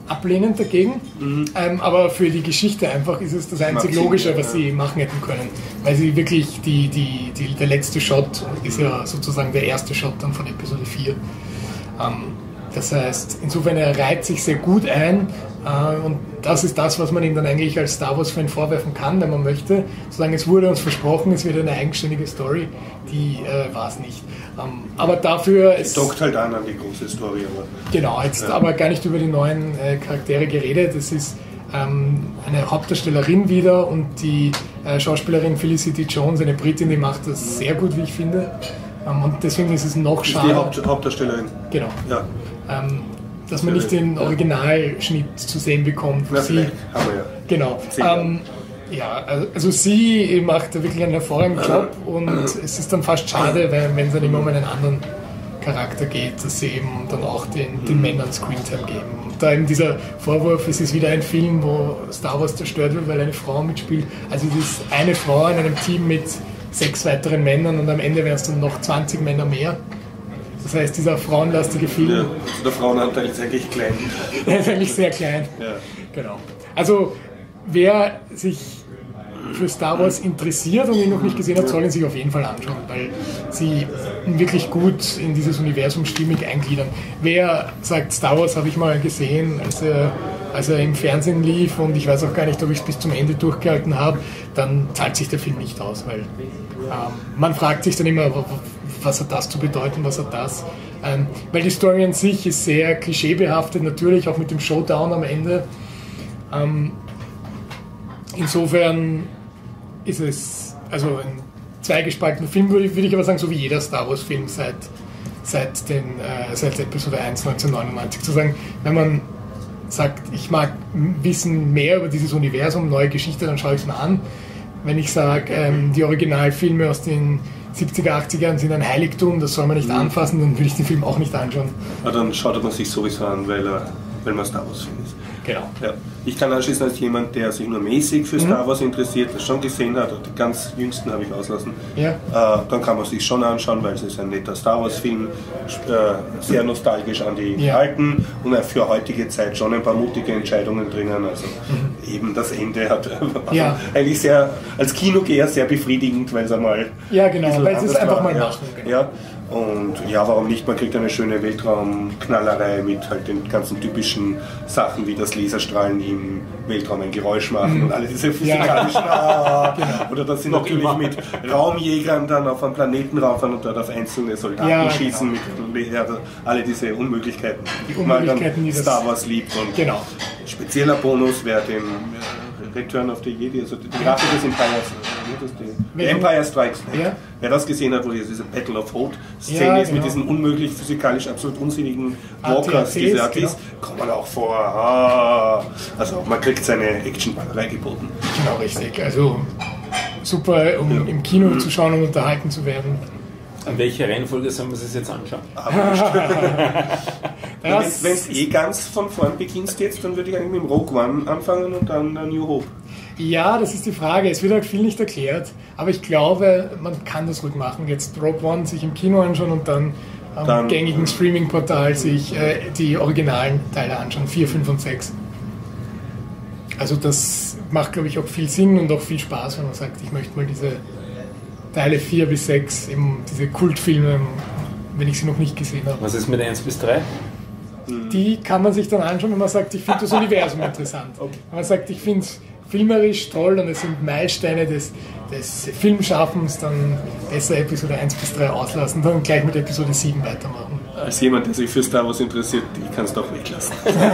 ablehnend dagegen, aber für die Geschichte einfach ist es das einzig Logische, was sie machen hätten können. Weil sie wirklich, der letzte Shot ist ja sozusagen der erste Shot dann von Episode 4. Das heißt, insofern er reiht sich sehr gut ein und das ist das, was man ihm dann eigentlich als Star Wars-Fan vorwerfen kann, wenn man möchte. Sozusagen, es wurde uns versprochen, es wird eine eigenständige Story, die war es nicht. Aber dafür... Es dockt halt an die große Story. Aber genau, jetzt aber gar nicht über die neuen Charaktere geredet. Es ist eine Hauptdarstellerin wieder und die Schauspielerin Felicity Jones, eine Britin, die macht das sehr gut, wie ich finde. Und deswegen ist es noch schade. Die Hauptdarstellerin. Genau. Ja. Dass man nicht den Originalschnitt zu sehen bekommt. Na, vielleicht haben wir ja. Genau. Ja, also sie macht wirklich einen hervorragenden Job und es ist dann fast schade, wenn es dann immer um einen anderen Charakter geht, dass sie eben dann auch den Männern Screentime geben. Und da eben dieser Vorwurf, es ist wieder ein Film, wo Star Wars zerstört wird, weil eine Frau mitspielt. Also es ist eine Frau in einem Team mit 6 weiteren Männern und am Ende wären es dann noch 20 Männer mehr. Das heißt, dieser frauenlastige Film... Ja, also der Frauenanteil ist eigentlich klein. Der ist eigentlich sehr klein. Ja. Genau. Also, wer sich für Star Wars interessiert und ihn noch nicht gesehen hat, soll ihn sich auf jeden Fall anschauen, weil sie ihn wirklich gut in dieses Universum stimmig eingliedern. Wer sagt, Star Wars habe ich mal gesehen, als er im Fernsehen lief und ich weiß auch gar nicht, ob ich es bis zum Ende durchgehalten habe, dann zahlt sich der Film nicht aus, weil man fragt sich dann immer, was hat das zu bedeuten, was hat das? Weil die Story an sich ist sehr klischeebehaftet, natürlich auch mit dem Showdown am Ende. Insofern ist es also ein zweigespaltener Film, würde ich aber sagen, so wie jeder Star Wars Film seit Episode 1 1999. Zu sagen, wenn man sagt, ich mag wissen mehr über dieses Universum, neue Geschichte, dann schaue ich es mir an. Wenn ich sage, die Originalfilme aus den 70er, 80ern sind ein Heiligtum, das soll man nicht anfassen, dann würde ich den Film auch nicht anschauen. Ja, dann schaut man sich sowieso an, weil man Star Wars Fan ist. Genau. Ja. Ich kann anschließen als jemand, der sich nur mäßig für Star Wars interessiert, das schon gesehen hat, und die ganz jüngsten habe ich auslassen, dann kann man sich schon anschauen, weil es ist ein netter Star Wars Film, sehr nostalgisch an die alten und für heutige Zeit schon ein paar mutige Entscheidungen drinnen. Also eben das Ende hat eigentlich sehr, als Kinogeher sehr befriedigend, weil es einmal... Ja, genau, weil es ist einfach mal machen. Genau. Ja. Und ja, warum nicht? Man kriegt eine schöne Weltraumknallerei mit halt den ganzen typischen Sachen, wie das Laserstrahlen im Weltraum ein Geräusch machen und alle diese physikalischen oder dass sie natürlich mit Raumjägern dann auf einen Planeten rauffahren und dort auf einzelne Soldaten schießen, mit alle diese Unmöglichkeiten, die man dann Star Wars liebt. Und spezieller Bonus wäre den Return of the Jedi, also die Rache des Empires, The Empire Strikes Back. Ja. Wer das gesehen hat, wo diese Battle of Hoth-Szene ist mit diesen unmöglich physikalisch absolut unsinnigen Walkers, diese ATs, kommen auch vor. Also man kriegt seine Actionballerei geboten. Genau, richtig. Also super, um im Kino zu schauen und unterhalten zu werden. An welche Reihenfolge sollen wir es jetzt anschauen? Wenn es ganz von vorn beginnst jetzt, dann würde ich eigentlich mit dem Rogue One anfangen und dann New Hope. Ja, das ist die Frage. Es wird halt viel nicht erklärt, aber ich glaube, man kann das ruhig machen. Jetzt Rogue One sich im Kino anschauen und dann am gängigen Streaming-Portal sich die originalen Teile anschauen, 4, 5 und 6. Also das macht, glaube ich, auch viel Sinn und auch viel Spaß, wenn man sagt, ich möchte mal diese Teile 4 bis 6, eben diese Kultfilme, wenn ich sie noch nicht gesehen habe. Was ist mit 1 bis 3? Die kann man sich dann anschauen, wenn man sagt, ich finde das Universum interessant. Okay. Wenn man sagt, ich finde es filmerisch toll und es sind Meilensteine des Filmschaffens, dann besser Episode 1 bis 3 auslassen, dann gleich mit Episode 7 weitermachen. Als jemand, der sich für Star Wars interessiert, ich kann es doch weglassen.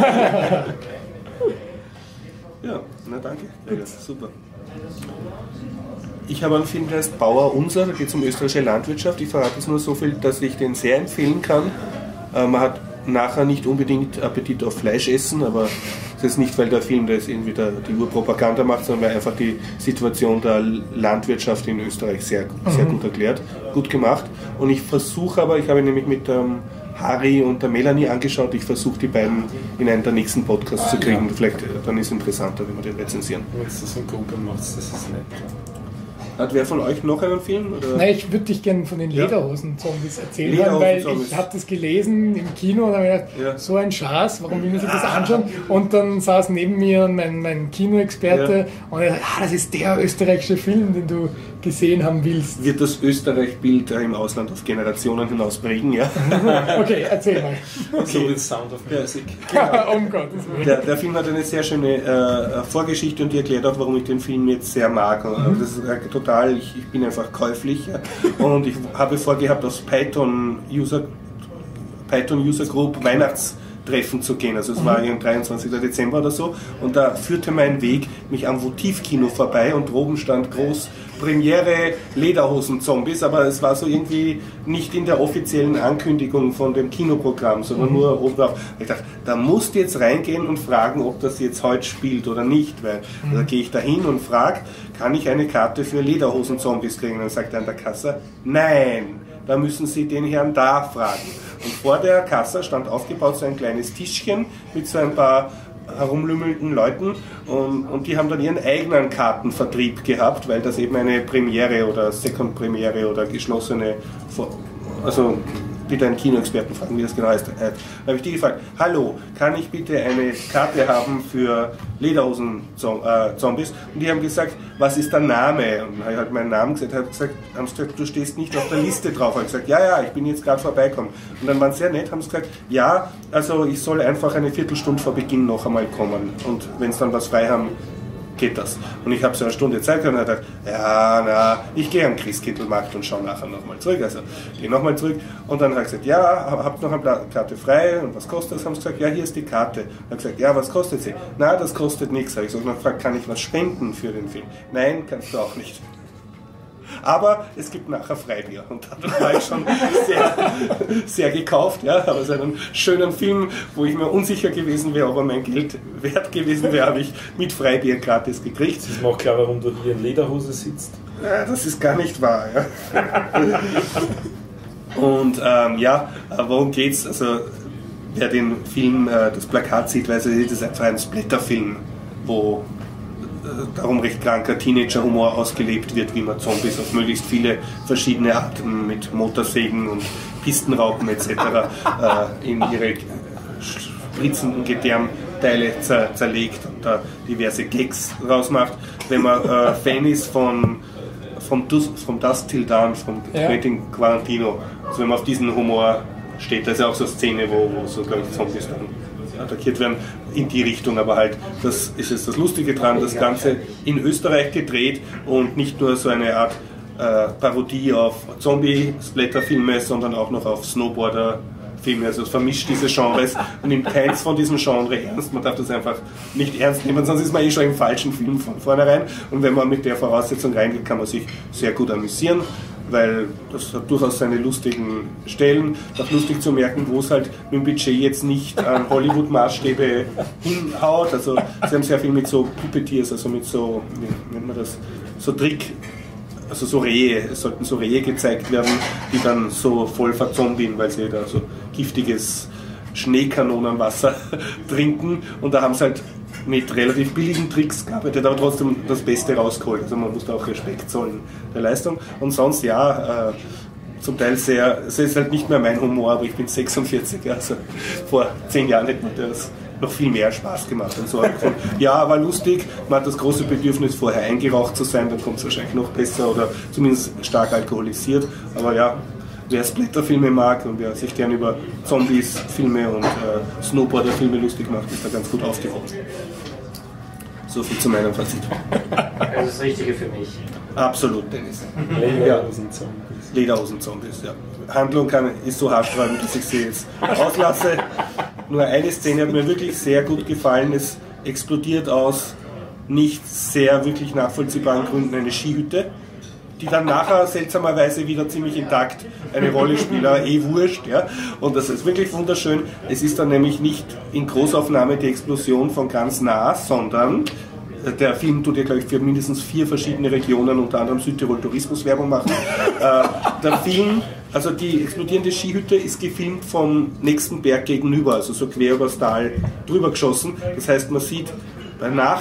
Ja, na danke. Ja, super. Ich habe einen Film, der heißt Bauer Unser, da geht es um österreichische Landwirtschaft. Ich verrate es nur so viel, dass ich den sehr empfehlen kann. Man hat nachher nicht unbedingt Appetit auf Fleisch essen, aber das ist nicht, weil der Film das irgendwie die Urpropaganda macht, sondern weil einfach die Situation der Landwirtschaft in Österreich sehr gut erklärt, gut gemacht. Und ich versuche aber, ich habe nämlich mit Harry und der Melanie angeschaut, ich versuche die beiden in einen der nächsten Podcasts zu kriegen. Vielleicht dann ist es interessanter, wenn wir den rezensieren. Wenn du das in Gruppe machst, das ist nett. Hat wer von euch noch einen Film? Oder? Nein, ich würde dich gerne von den Lederhosen-Zombies erzählen, weil ich habe das gelesen im Kino und habe mir gedacht, so ein Schatz, warum will man sich das anschauen? Und dann saß neben mir mein Kinoexperte und er sagt, das ist der österreichische Film, den du gesehen haben willst. Wird das Österreich-Bild im Ausland auf Generationen hinaus prägen, ja? Okay, erzähl mal. So with Sound of Music. Um Gottes Willen. Der Film hat eine sehr schöne Vorgeschichte und die erklärt auch, warum ich den Film jetzt sehr mag. Das ist total, ich bin einfach käuflich und ich habe vorgehabt, aus Python User Group Weihnachtstreffen zu gehen. Also es war am 23. Dezember oder so und da führte mein Weg mich am Votivkino vorbei und oben stand groß Premiere Lederhosen-Zombies, aber es war so irgendwie nicht in der offiziellen Ankündigung von dem Kinoprogramm, sondern nur oben drauf. Ich dachte, da musst du jetzt reingehen und fragen, ob das jetzt heute spielt oder nicht, weil da gehe ich da hin und frage, kann ich eine Karte für Lederhosen-Zombies kriegen? Und dann sagt er an der Kasse, nein, da müssen Sie den Herrn da fragen. Und vor der Kasse stand aufgebaut so ein kleines Tischchen mit so ein paar herumlümmelnden Leuten und die haben dann ihren eigenen Kartenvertrieb gehabt, weil das eben eine Premiere oder Second-Premiere oder geschlossene, also bitte einen Kinoexperten fragen, wie das genau heißt. Da habe ich die gefragt, hallo, kann ich bitte eine Karte haben für Lederhosen-Zombies? Und die haben gesagt, was ist der Name? Und dann habe ich halt meinen Namen gesagt, haben sie gesagt, du stehst nicht auf der Liste drauf. Ich habe gesagt, ja, ich bin jetzt gerade vorbeikommen. Und dann waren sie sehr nett, haben sie gesagt, ja, also ich soll einfach eine Viertelstunde vor Beginn noch einmal kommen. Und wenn sie dann was frei haben, geht das. Und ich habe so eine Stunde Zeit gehabt und habe gedacht, ich gehe am Christkindlmarkt und schaue nachher nochmal zurück. Also gehe nochmal zurück und dann habe ich gesagt, habt noch eine Karte frei und was kostet das? Haben sie gesagt, ja, hier ist die Karte. Dann habe ich gesagt, was kostet sie? Na, das kostet nichts. Habe ich so gefragt, kann ich was spenden für den Film? Nein, kannst du auch nicht. Aber es gibt nachher Freibier und da war ich schon sehr gekauft. Ja. Aber so einen schönen Film, wo ich mir unsicher gewesen wäre, ob er mein Geld wert gewesen wäre, habe ich mit Freibier gratis gekriegt. Das ist mir auch klar, warum du hier in Lederhose sitzt. Ja, das ist gar nicht wahr. Ja. Und worum geht's? Also wer den Film, das Plakat sieht, weiß, das ist einfach ein Splatterfilm, wo darum recht kranker Teenager-Humor ausgelebt wird, wie man Zombies auf möglichst viele verschiedene Arten mit Motorsägen und Pistenraupen etc. In ihre spritzenden Gedärmteile zerlegt und da diverse Gags rausmacht. Wenn man Fan ist von Dusk Till Dawn, von Quentin Tarantino, also wenn man auf diesen Humor steht, da ist ja auch so eine Szene, wo so, glaube ich, Zombies dann attackiert werden, in die Richtung, aber halt, das ist jetzt das Lustige dran, das Ganze in Österreich gedreht und nicht nur so eine Art Parodie auf Zombie-Splatter-Filme, sondern auch noch auf Snowboarder-Filme, also es vermischt diese Genres und nimmt keins von diesem Genre ernst, man darf das einfach nicht ernst nehmen, sonst ist man schon im falschen Film von vornherein und wenn man mit der Voraussetzung reingeht, kann man sich sehr gut amüsieren, weil das hat durchaus seine lustigen Stellen. Auch lustig zu merken, wo es halt mit dem Budget jetzt nicht an Hollywood-Maßstäbe hinhaut. Also sie haben sehr viel mit so Puppeteers, also mit so, wie nennt man das, so Trick, also so Rehe, es sollten so Rehe gezeigt werden, die dann so voll verzombien, weil sie da so giftiges Schneekanonenwasser trinken und da haben sie halt mit relativ billigen Tricks gearbeitet, aber trotzdem das Beste rausgeholt. Also man muss da auch Respekt zollen der Leistung. Und sonst zum Teil es ist halt nicht mehr mein Humor, aber ich bin 46, also vor 10 Jahren hätte mir das noch viel mehr Spaß gemacht. Und so war lustig, man hat das große Bedürfnis vorher eingeraucht zu sein, dann kommt es wahrscheinlich noch besser oder zumindest stark alkoholisiert, aber ja, wer Splatterfilme mag und wer sich gern über Zombies, Filme und Snowboarder-Filme lustig macht, ist da ganz gut aufgehoben. So viel zu meinem Fazit. Das ist das Richtige für mich. Absolut, Dennis. Lederhosen-Zombies. Lederhosen-Zombies, ja. Handlung ist so haarsträubend, dass ich sie jetzt auslasse. Nur eine Szene hat mir wirklich sehr gut gefallen. Es explodiert aus nicht sehr wirklich nachvollziehbaren Gründen eine Skihütte, die dann nachher seltsamerweise wieder ziemlich intakt eine Rolle spielt, aber wurscht. Ja? Und das ist wirklich wunderschön. Es ist dann nämlich nicht in Großaufnahme die Explosion von ganz nah, sondern der Film tut ja, glaube ich, für mindestens 4 verschiedene Regionen, unter anderem Südtirol Tourismus Werbung machen. Der Film, also die explodierende Skihütte ist gefilmt vom nächsten Berg gegenüber, also so quer übers Tal drüber geschossen. Das heißt, man sieht bei Nacht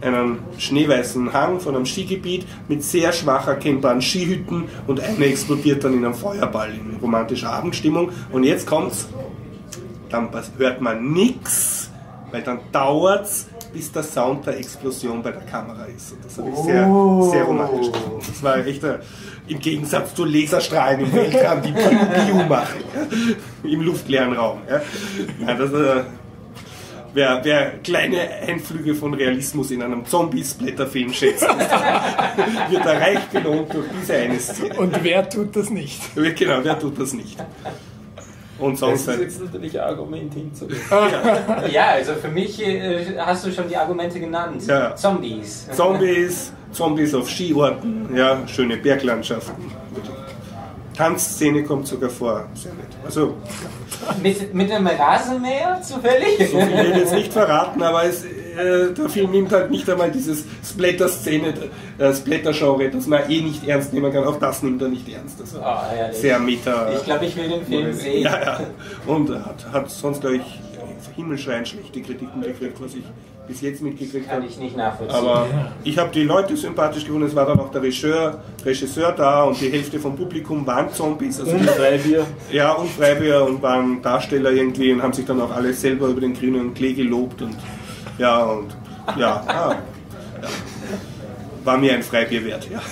einen schneeweißen Hang von einem Skigebiet mit sehr schwach erkennbaren Skihütten und eine explodiert dann in einem Feuerball in romantischer Abendstimmung. Und jetzt kommt's, dann hört man nichts, weil dann dauert's, bis der Sound der Explosion bei der Kamera ist. Und das habe ich sehr, sehr romantisch gefunden. Das war echt im Gegensatz zu Laserstrahlen im Weltraum, die Piu machen, ja, im luftleeren Raum. Ja. Ja, das wer kleine Einflüge von Realismus in einem Zombie-Splatter-Film schätzt, wird er reich belohnt durch diese eine Szene. Und wer tut das nicht? Genau, wer tut das nicht? Und sonst das ist jetzt natürlich ein Argument hinzugehen. Ja, also für mich hast du schon die Argumente genannt. Ja. Zombies auf Skiorten, ja, schöne Berglandschaften. Tanzszene kommt sogar vor, sehr nett. Also, mit einem Rasenmäher zufällig? so viel will ich jetzt nicht verraten, aber der Film nimmt halt nicht einmal dieses Splatter-Szene, Splatter-Genre, das man nicht ernst nehmen kann. Auch das nimmt er nicht ernst. Das sehr meta. Ich glaube, ich will den Film sehen. Ja. Und hat sonst, glaube ich, himmelschreiend schlechte Kritiken gekriegt, was ich bis jetzt mitgekriegt habe. Kann ich nicht nachvollziehen. Aber ich habe die Leute sympathisch gefunden. Es war dann auch der Regisseur da und die Hälfte vom Publikum waren Zombies. Also und Freibier. Ja, und Freibier und waren Darsteller irgendwie und haben sich dann auch alle selber über den grünen Klee gelobt und war mir ein Freibier wert, ja.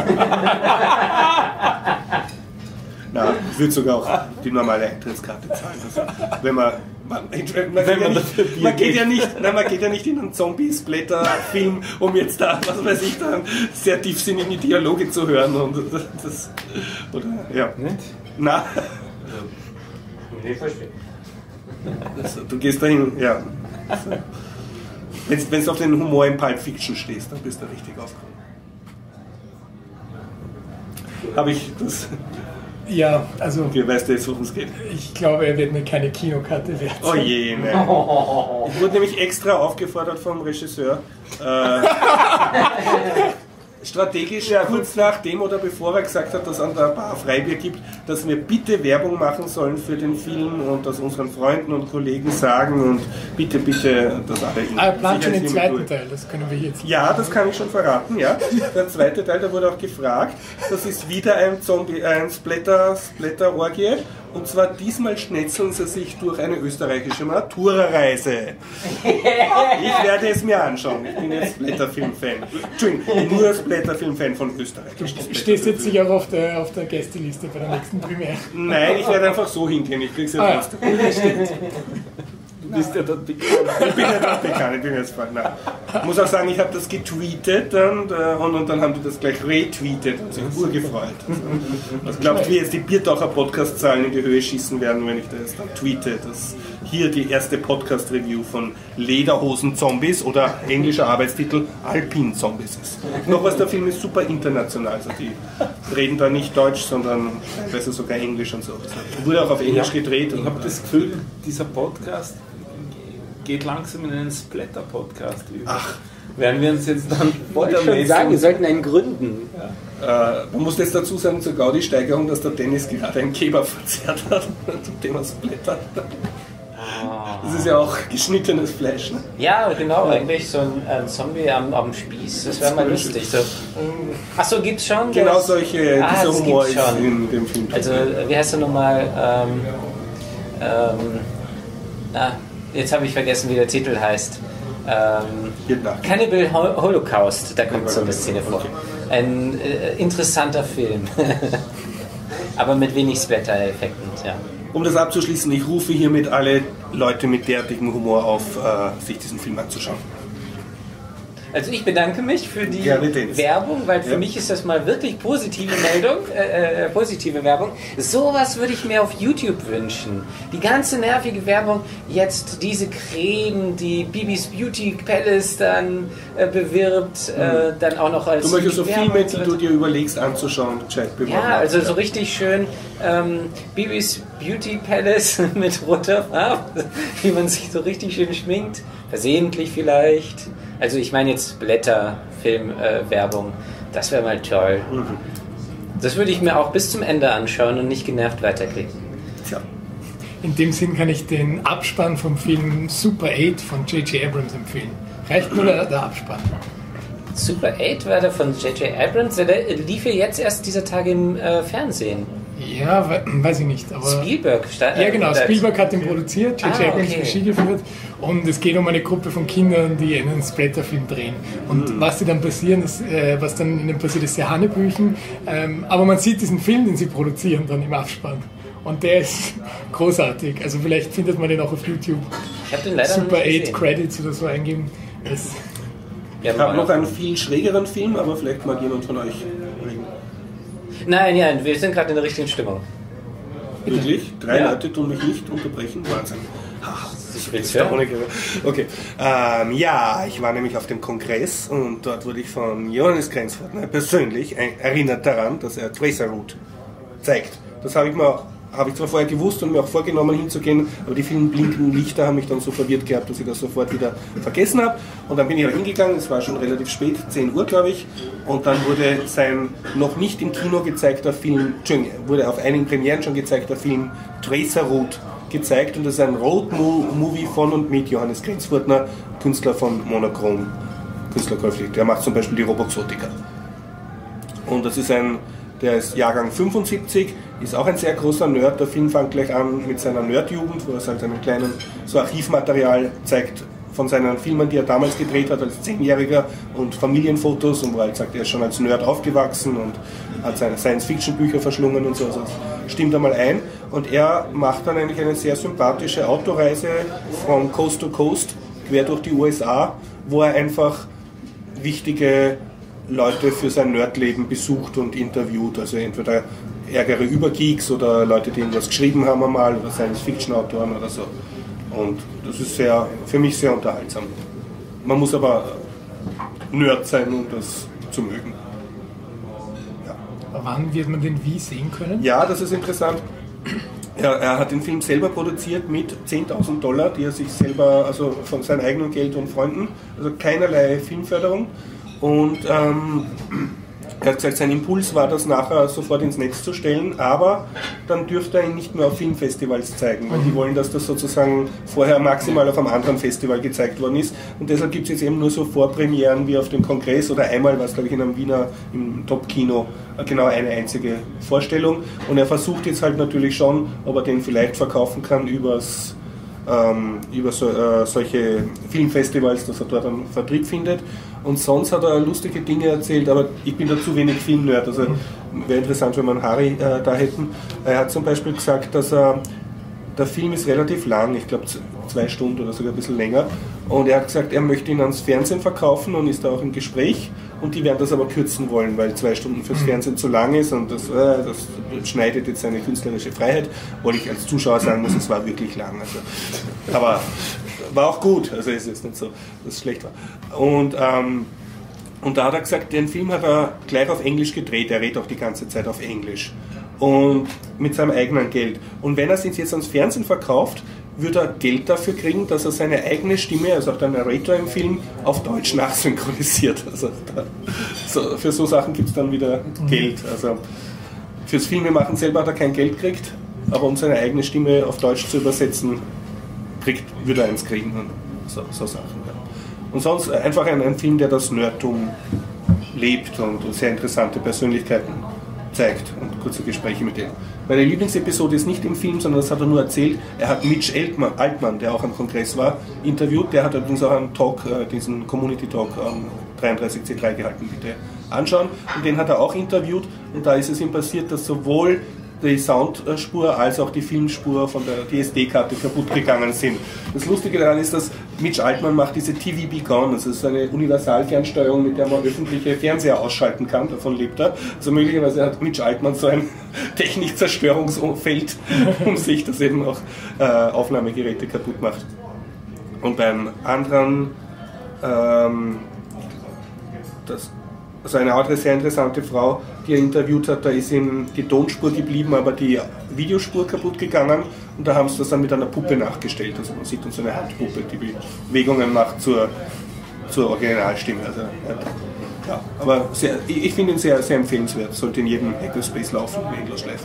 Na, ich würde sogar auch die normale Eintrittskarte zahlen. Also, wenn man geht ja nicht in einen Zombie-Splatter-Film, um jetzt da, was weiß ich, da sehr tiefsinnige Dialoge zu hören und das, oder, ja. Nicht? Na. Nee, verstehe. Also, du gehst dahin, ja. Wenn du auf den Humor in Pulp Fiction stehst, dann bist du richtig aufgekommen. Habe ich das... Ja, also... Okay, weißt du jetzt, worum es geht? Ich glaube, er wird mir keine Kinokarte wert sein. Oh je, ne. Ich wurde nämlich extra aufgefordert vom Regisseur, strategisch kurz nach dem oder bevor er gesagt hat, dass es an der Bar Freibier gibt, dass wir bitte Werbung machen sollen für den Film und das unseren Freunden und Kollegen sagen und bitte, dass alle... Er plant schon den zweiten Teil, das können wir jetzt... Ja, das kann ich schon verraten, ja. Der zweite Teil, da wurde auch gefragt, das ist wieder ein Splatter-Orgie. Und zwar diesmal schnetzeln sie sich durch eine österreichische Matura-Reise. Ich werde es mir anschauen. Ich bin jetzt Splatter-Film-Fan. Entschuldigung, nur Splatter-Film-Fan von Österreich. Du stehst jetzt sicher auch auf der Gästeliste bei der nächsten Premiere. Nein, ich werde einfach so hingehen. Ich krieg's ja trotzdem. Du bist ja dort bekannt. Ich bin ja dort bekannt, ich bin jetzt voll. Ich muss auch sagen, ich habe das getweetet und dann haben die das gleich retweetet und sich urgefreut. Was glaubt, wie jetzt die Biertaucher Podcast-Zahlen in die Höhe schießen werden, wenn ich das dann tweete, dass hier die erste Podcast-Review von Lederhosen-Zombies oder englischer Arbeitstitel Alpin-Zombies ist. Noch was, der Film ist super international, also die reden da nicht Deutsch, sondern teilweise sogar Englisch und so. Wurde auch auf Englisch gedreht. Ich habe das Gefühl, dieser Podcast geht langsam in einen Splatter-Podcast über. Ach. Werden wir uns jetzt dann Wollte schon sagen, wir sollten einen gründen. Man muss jetzt dazu sagen, zur Gaudi-Steigerung, dass der Dennis gerade einen Kebab verzehrt hat zum Thema Splatter. Das ist ja auch geschnittenes Fleisch, ne? Ja, genau, eigentlich so ein Zombie am Spieß, das wäre mal lustig. So. Achso, gibt's schon? Genau dieser Humor ist schon in dem Film. Also, wie heißt er nochmal? Jetzt habe ich vergessen, wie der Titel heißt. Cannibal Holocaust, da kommt so eine Szene vor. Ein interessanter Film. Aber mit wenig Splatter-Effekten, ja. Um das abzuschließen, ich rufe hiermit alle Leute mit derartigem Humor auf, sich diesen Film anzuschauen. Also ich bedanke mich für die Werbung, weil für mich ist das mal wirklich positive positive Werbung. Sowas würde ich mir auf YouTube wünschen. Die ganze nervige Werbung, jetzt diese Creme, die Bibis Beauty Palace dann bewirbt, dann auch noch als... Du möchtest so Filme, die du dir überlegst anzuschauen, ja, also so richtig schön Bibis Beauty Palace mit roter Farbe, wie man sich so richtig schön schminkt, versehentlich vielleicht. Also ich meine jetzt Blätterfilm-Werbung, das wäre mal toll. Das würde ich mir auch bis zum Ende anschauen und nicht genervt weiterklicken. Tja. In dem Sinn kann ich den Abspann vom Film Super 8 von J.J. Abrams empfehlen. Reicht nur der Abspann. Super 8 war der von J.J. Abrams, der lief ja jetzt erst dieser Tage im Fernsehen. Ja, weiß ich nicht. Aber Spielberg. Ja, genau. Spielberg hat den produziert, J.J. Abrams Regie geführt. Und es geht um eine Gruppe von Kindern, die einen Splatter-Film drehen. Und was sie dann passieren, was dann ihnen passiert, ist sehr Hanebüchen. Aber man sieht diesen Film, den sie produzieren, dann im Abspann. Und der ist großartig. Also vielleicht findet man den auch auf YouTube. Ich habe den leider Super nicht 8 Credits oder so eingeben. Ich habe noch einen viel schrägeren Film, aber vielleicht mag jemand von euch reden. Nein, wir sind gerade in der richtigen Stimmung. Wirklich? 3 Leute tun mich nicht unterbrechen? Wahnsinn. Ich will's hören. Okay. Ja, ich war nämlich auf dem Kongress und dort wurde ich von Johannes Grenzfurthner persönlich erinnert daran, dass er Tracer Route zeigt. Das habe ich zwar vorher gewusst und mir auch vorgenommen hinzugehen, aber die vielen blinkenden Lichter haben mich dann so verwirrt gehabt, dass ich das sofort wieder vergessen habe. Und dann bin ich hingegangen, es war schon relativ spät, 10 Uhr glaube ich, und dann wurde sein noch nicht im Kino gezeigter Film, wurde auf einigen Premieren schon gezeigter Film Tracer Route gezeigt, und das ist ein Road-Movie von und mit Johannes Grenzfurthner, Künstler von Monochrom, Künstlerkäuflich. Der macht zum Beispiel die Roboxotica. Und das ist der ist Jahrgang 75, ist auch ein sehr großer Nerd. Der Film fängt gleich an mit seiner Nerdjugend, wo er halt einen kleinen so Archivmaterial zeigt von seinen Filmen, die er damals gedreht hat als 10-Jähriger, und Familienfotos, und wo er halt sagt, er ist schon als Nerd aufgewachsen und hat seine Science-Fiction-Bücher verschlungen und so. Also das stimmt einmal ein. Und er macht dann eigentlich eine sehr sympathische Autoreise von Coast to Coast, quer durch die USA, wo er einfach wichtige Leute für sein Nerdleben besucht und interviewt. Also entweder ärgere Übergeeks oder Leute, die irgendwas geschrieben haben einmal, oder Science-Fiction-Autoren oder so. Und das ist für mich sehr unterhaltsam. Man muss aber Nerd sein, um das zu mögen. Ja. Wann wird man den wie sehen können? Ja, das ist interessant. Er hat den Film selber produziert mit $10.000, die er sich selber, also von seinem eigenen Geld und Freunden, also keinerlei Filmförderung. Und er hat gesagt, sein Impuls war, das nachher sofort ins Netz zu stellen, aber dann dürfte er ihn nicht mehr auf Filmfestivals zeigen, weil die wollen, dass das sozusagen vorher maximal auf einem anderen Festival gezeigt worden ist. Und deshalb gibt es jetzt eben nur so Vorpremieren wie auf dem Kongress, oder einmal war es, glaube ich, in einem Wiener im Top-Kino genau eine einzige Vorstellung. Und er versucht jetzt halt natürlich schon, ob er den vielleicht verkaufen kann über solche Filmfestivals, dass er dort einen Vertrieb findet. Und sonst hat er lustige Dinge erzählt, aber ich bin da zu wenig Filmnerd, also wäre interessant, wenn wir einen Harry da hätten. Er hat zum Beispiel gesagt, dass der Film ist relativ lang, ich glaube 2 Stunden oder sogar ein bisschen länger, und er hat gesagt, er möchte ihn ans Fernsehen verkaufen und ist da auch im Gespräch, und die werden das aber kürzen wollen, weil 2 Stunden fürs Fernsehen zu lang ist, und das schneidet jetzt seine künstlerische Freiheit, obwohl ich als Zuschauer sagen muss, es war wirklich lang. Also, aber war auch gut, also es ist nicht so, dass es schlecht war. Und da hat er gesagt, den Film hat er gleich auf Englisch gedreht, er redet auch die ganze Zeit auf Englisch. Und mit seinem eigenen Geld. Und wenn er es jetzt ans Fernsehen verkauft, würde er Geld dafür kriegen, dass er seine eigene Stimme, also auch der Narrator im Film, auf Deutsch nachsynchronisiert. Also für so Sachen gibt es dann wieder Geld. Also fürs Filmemachen selber hat er kein Geld gekriegt, aber um seine eigene Stimme auf Deutsch zu übersetzen, würde er eins kriegen. Und so Sachen. Ja. Und sonst einfach ein Film, der das Nerdtum lebt und sehr interessante Persönlichkeiten zeigt und kurze Gespräche mit denen. Meine Lieblingsepisode ist nicht im Film, sondern das hat er nur erzählt. Er hat Mitch Altman, der auch am Kongress war, interviewt. Der hat übrigens auch einen Talk, diesen Community Talk am 33C3 gehalten, bitte anschauen. Und den hat er auch interviewt, und da ist es ihm passiert, dass sowohl die Soundspur als auch die Filmspur von der SD-Karte kaputt gegangen sind. Das Lustige daran ist, dass Mitch Altman macht diese TV Be Gone, das ist eine Universalfernsteuerung, mit der man öffentliche Fernseher ausschalten kann, davon lebt er. Also möglicherweise hat Mitch Altman so ein Technikzerstörungsfeld um sich, das eben auch Aufnahmegeräte kaputt macht. Und beim anderen, also eine andere sehr interessante Frau, die er interviewt hat, da ist ihm die Tonspur geblieben, aber die Videospur kaputt gegangen, und da haben sie das dann mit einer Puppe nachgestellt. Also man sieht dann so eine Handpuppe, die Bewegungen macht zur Originalstimme. Also, ja, aber ich finde ihn sehr, sehr empfehlenswert, sollte in jedem Hackerspace laufen, in Endlosschleife.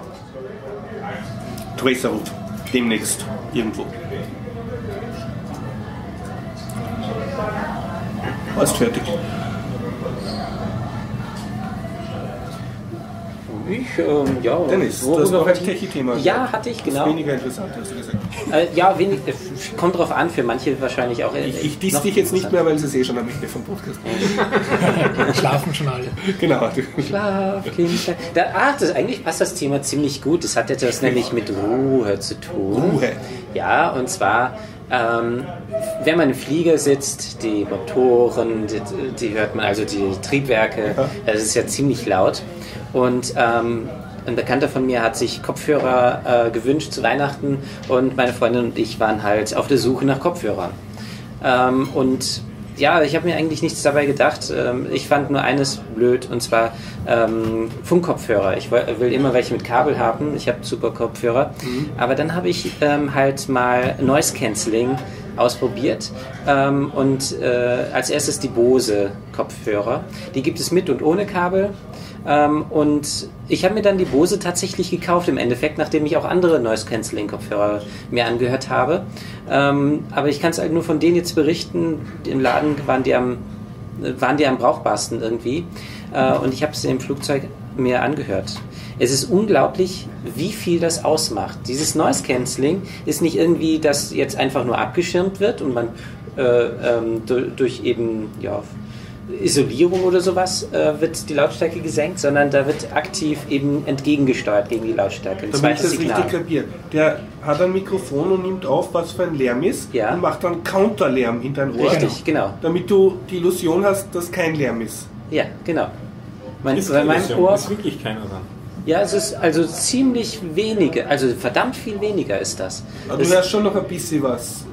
Tracer Route, demnächst irgendwo. Warst fertig? Ja. Dennis, du hast noch ein Techie-Thema. Ja, hatte ich, genau. Das ist weniger interessant, hast du gesagt. Ja, kommt drauf an, für manche wahrscheinlich auch. Ich diss dich jetzt nicht mehr, weil es ist schon am Ende vom Podcast. Schlafen schon alle. Genau. Schlaf, Kinder. Eigentlich passt das Thema ziemlich gut. Das hat etwas nämlich mit Ruhe zu tun. Ruhe. Ja, und zwar, wenn man im Flieger sitzt, die Motoren, die hört man, also die Triebwerke, das ist ja ziemlich laut. Und ein Bekannter von mir hat sich Kopfhörer gewünscht zu Weihnachten und meine Freundin und ich waren halt auf der Suche nach Kopfhörern. Und ja, ich habe mir eigentlich nichts dabei gedacht. Ich fand nur eines blöd, und zwar Funkkopfhörer. Ich will immer welche mit Kabel haben. Ich habe super Kopfhörer. Aber dann habe ich halt mal Noise Cancelling ausprobiert und als erstes die Bose Kopfhörer. Die gibt es mit und ohne Kabel. Und ich habe mir dann die Bose tatsächlich gekauft im Endeffekt, nachdem ich auch andere Noise-Canceling-Kopfhörer mir angehört habe. Aber ich kann es halt nur von denen jetzt berichten. Im Laden waren die am brauchbarsten irgendwie. Und ich habe es im Flugzeug mir angehört. Es ist unglaublich, wie viel das ausmacht. Dieses Noise-Canceling ist nicht irgendwie, dass jetzt einfach nur abgeschirmt wird und man durch eben Isolierung oder sowas wird die Lautstärke gesenkt, sondern da wird aktiv eben entgegengesteuert gegen die Lautstärke. Damit ich das richtig kapiere. Der hat ein Mikrofon und nimmt auf, was für ein Lärm ist, und macht dann Counterlärm in dein Ohr. Richtig, genau. Damit du die Illusion hast, dass kein Lärm ist. Ja, genau. Ist wirklich keiner dran. Ja, es ist also ziemlich wenige, also verdammt viel weniger ist das. Aber du hörst schon noch ein bisschen was.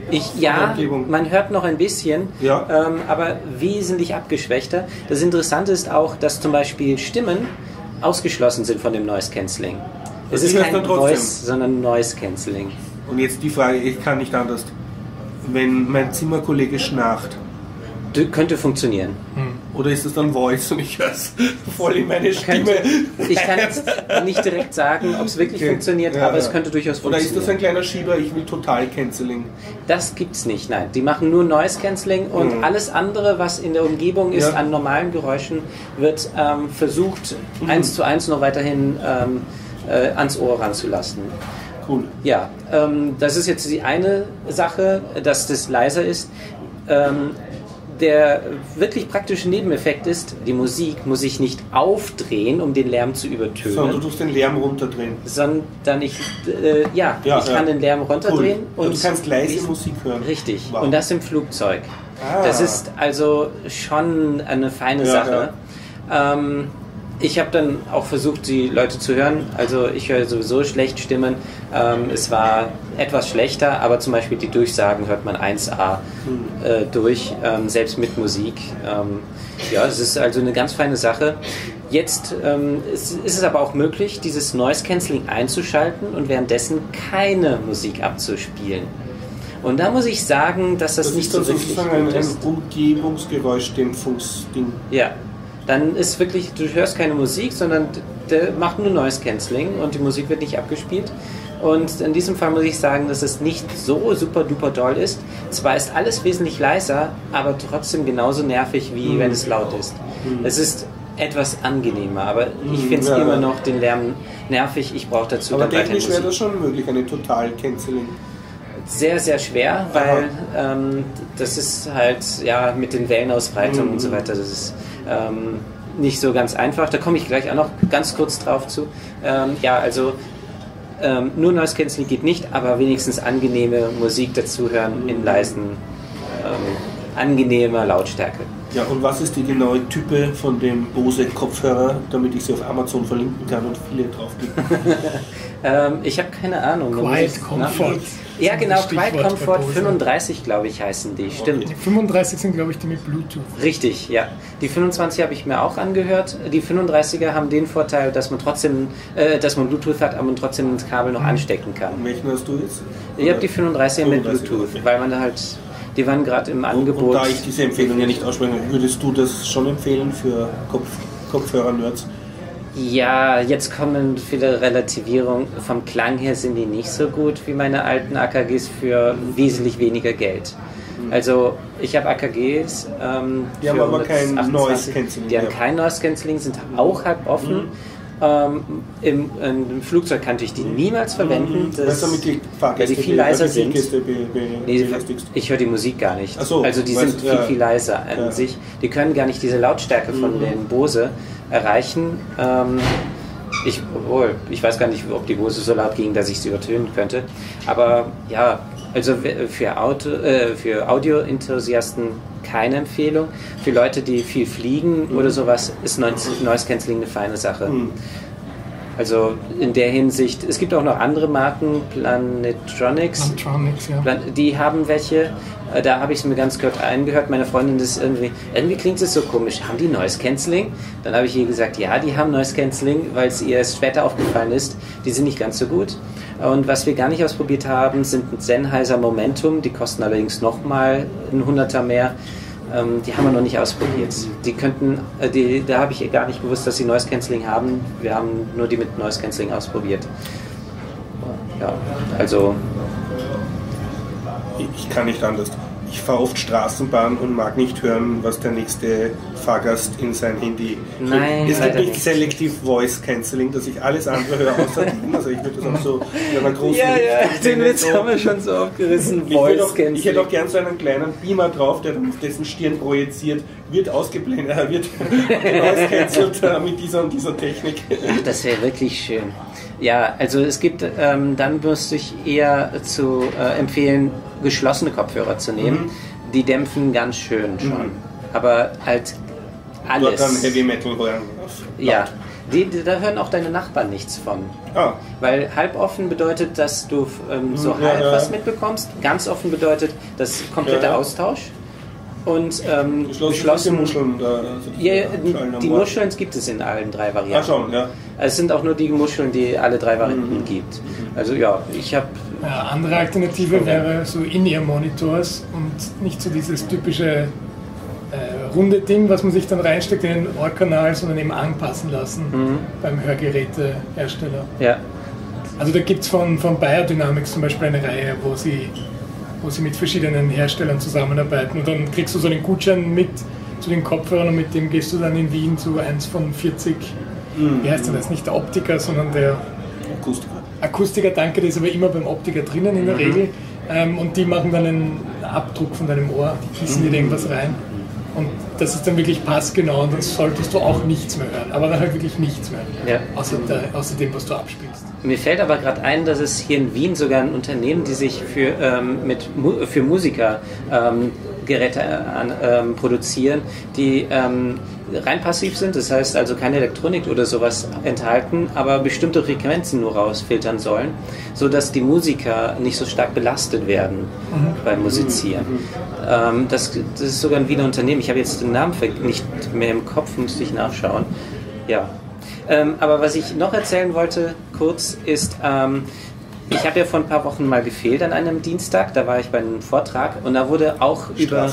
Man hört noch ein bisschen, aber wesentlich abgeschwächter. Das Interessante ist auch, dass zum Beispiel Stimmen ausgeschlossen sind von dem Noise Cancelling. Es ist kein Voice, sondern Noise Cancelling. Und jetzt die Frage, ich kann nicht anders. Wenn mein Zimmerkollege schnarcht, könnte funktionieren. Oder ist es dann Voice und ich höre es voll in meine Stimme? Ich kann jetzt nicht direkt sagen, ob es wirklich funktioniert, aber es könnte durchaus funktionieren. Oder ist das ein kleiner Schieber, ich will total Canceling? Das gibt's nicht, nein. Die machen nur Noise Cancelling und alles andere, was in der Umgebung ist, an normalen Geräuschen, wird versucht, 1:1 noch weiterhin ans Ohr ranzulassen. Cool. Ja, das ist jetzt die eine Sache, dass das leiser ist. Der wirklich praktische Nebeneffekt ist, die Musik muss ich nicht aufdrehen, um den Lärm zu übertönen. Sondern du tust den Lärm runterdrehen. Sondern ich kann den Lärm runterdrehen. Cool. Und du kannst leise Musik hören. Richtig. Wow. Und das im Flugzeug. Das ist also schon eine feine Sache. Ja. Ich habe dann auch versucht, die Leute zu hören. Also ich höre sowieso schlecht Stimmen. Es war etwas schlechter, aber zum Beispiel die Durchsagen hört man 1A durch, selbst mit Musik. Es ist also eine ganz feine Sache. Jetzt ist es aber auch möglich, dieses Noise Cancelling einzuschalten und währenddessen keine Musik abzuspielen. Und da muss ich sagen, dass das nicht so wirklich gut ist. Ein Umgebungsgeräuschdämpfungsding. Ja. Dann ist wirklich, du hörst keine Musik, sondern der macht nur Noise Cancelling und die Musik wird nicht abgespielt. Und in diesem Fall muss ich sagen, dass es nicht so super duper doll ist. Zwar ist alles wesentlich leiser, aber trotzdem genauso nervig, wie wenn es laut ist. Es ist etwas angenehmer, aber ich finde es immer noch den Lärm nervig. Ich brauche dazu aber technisch wäre das schon möglich, eine Total-Cancelling. Sehr, sehr schwer, weil das ist halt mit den Wellenausbreitungen und so weiter, das ist nicht so ganz einfach. Da komme ich gleich auch noch ganz kurz drauf zu. Nur Noise Cancelling geht nicht, aber wenigstens angenehme Musik dazu hören in leisen, angenehmer Lautstärke. Ja, und was ist die genaue Type von dem Bose Kopfhörer, damit ich sie auf Amazon verlinken kann und viele draufklicken? Ich habe keine Ahnung. Quiet Comfort. Ja, genau, Quiet Comfort 35, glaube ich, heißen die. Stimmt. Die 35 sind, glaube ich, die mit Bluetooth. Richtig, ja. Die 25 habe ich mir auch angehört. Die 35er haben den Vorteil, dass man trotzdem, dass man Bluetooth hat, aber man trotzdem das Kabel noch anstecken kann. Welchen hast du jetzt? Ich habe die 35er mit Bluetooth, weil man da halt, die waren gerade im Angebot. Und da ich diese Empfehlung ja nicht ausspreche, würdest du das schon empfehlen für Kopfhörer-Nerds? Ja, jetzt kommen viele Relativierungen. Vom Klang her sind die nicht so gut wie meine alten AKGs für wesentlich weniger Geld. Also ich habe AKGs. Die haben aber kein Noise Cancelling. Die haben kein Noise Cancelling, sind auch halb offen. Im Flugzeug kann ich die niemals verwenden, weil die viel leiser sind. Ich höre die Musik gar nicht. So, also die sind viel leiser an sich. Die können gar nicht diese Lautstärke von den Bose erreichen. Ich weiß gar nicht, ob die Bose so laut ging, dass ich sie übertönen könnte. Aber ja, also für Audio-Enthusiasten keine Empfehlung. Für Leute, die viel fliegen oder sowas, ist Noise Cancelling eine feine Sache. Also in der Hinsicht, es gibt auch noch andere Marken, Plantronics, ja. Die haben welche. Da habe ich es mir ganz kurz eingehört. Meine Freundin ist irgendwie klingt es so komisch. Haben die Noise Cancelling? Dann habe ich ihr gesagt, ja, die haben Noise Cancelling, weil es ihr später aufgefallen ist. Die sind nicht ganz so gut. Und was wir gar nicht ausprobiert haben, sind ein Sennheiser Momentum. Die kosten allerdings nochmal ein 100er mehr. Die haben wir noch nicht ausprobiert. Da habe ich gar nicht gewusst, dass sie Noise Cancelling haben. Wir haben nur die mit Noise Cancelling ausprobiert. Ja, also ich kann nicht anders. Ich fahre oft Straßenbahn und mag nicht hören, was der nächste Fahrgast in sein Handy. Nein, es gibt nicht Selective Voice Cancelling, dass ich alles andere höre außer ihm. Also ich würde das auch so in einer großen den Witz haben wir schon so aufgerissen. Ich hätte auch gern so einen kleinen Beamer drauf, der auf dessen Stirn projiziert, wird ausgeblendet, wird ausgecancelt mit dieser und dieser Technik. Ach, das wäre wirklich schön. Ja, also es gibt, dann müsste ich eher empfehlen, geschlossene Kopfhörer zu nehmen. Die dämpfen ganz schön schon. Aber halt alles. Dort dann Heavy Metal hören. Ja, da hören auch deine Nachbarn nichts von. Weil halboffen bedeutet, dass du halb was mitbekommst. Ganz offen bedeutet, das kompletter Austausch. Und geschlossen Muscheln. Die Muscheln gibt es in allen 3 Varianten. Ach schon, ja. Es sind auch nur die Muscheln, die alle 3 Varianten gibt. Also ja, ich habe... andere Alternative wäre so In-Ear-Monitors und nicht so dieses typische runde Ding, was man sich dann reinsteckt in den Ohrkanal, sondern eben anpassen lassen beim Hörgerätehersteller. Ja. Also da gibt es von Biodynamics zum Beispiel eine Reihe, wo sie mit verschiedenen Herstellern zusammenarbeiten und dann kriegst du so einen Gutschein mit zu den Kopfhörern und mit dem gehst du dann in Wien zu 1 von 40, wie heißt denn das, nicht der Optiker, sondern der Akustiker, danke, der ist aber immer beim Optiker drinnen in der Regel und die machen dann einen Abdruck von deinem Ohr, die gießen dir irgendwas rein und das ist dann wirklich passgenau und dann solltest du auch nichts mehr hören, aber dann halt wirklich nichts mehr, außer dem, was du abspielst. Mir fällt aber gerade ein, dass es hier in Wien sogar ein Unternehmen, die sich für Musiker Geräte produzieren, die rein passiv sind, das heißt also keine Elektronik oder sowas enthalten, aber bestimmte Frequenzen nur rausfiltern sollen, sodass die Musiker nicht so stark belastet werden beim Musizieren. Das ist sogar ein Wiener Unternehmen. Ich habe jetzt den Namen nicht mehr im Kopf, müsste ich nachschauen. Ja. Aber was ich noch erzählen wollte, kurz, ist, ich habe ja vor ein paar Wochen mal gefehlt an einem Dienstag, da war ich bei einem Vortrag und da wurde auch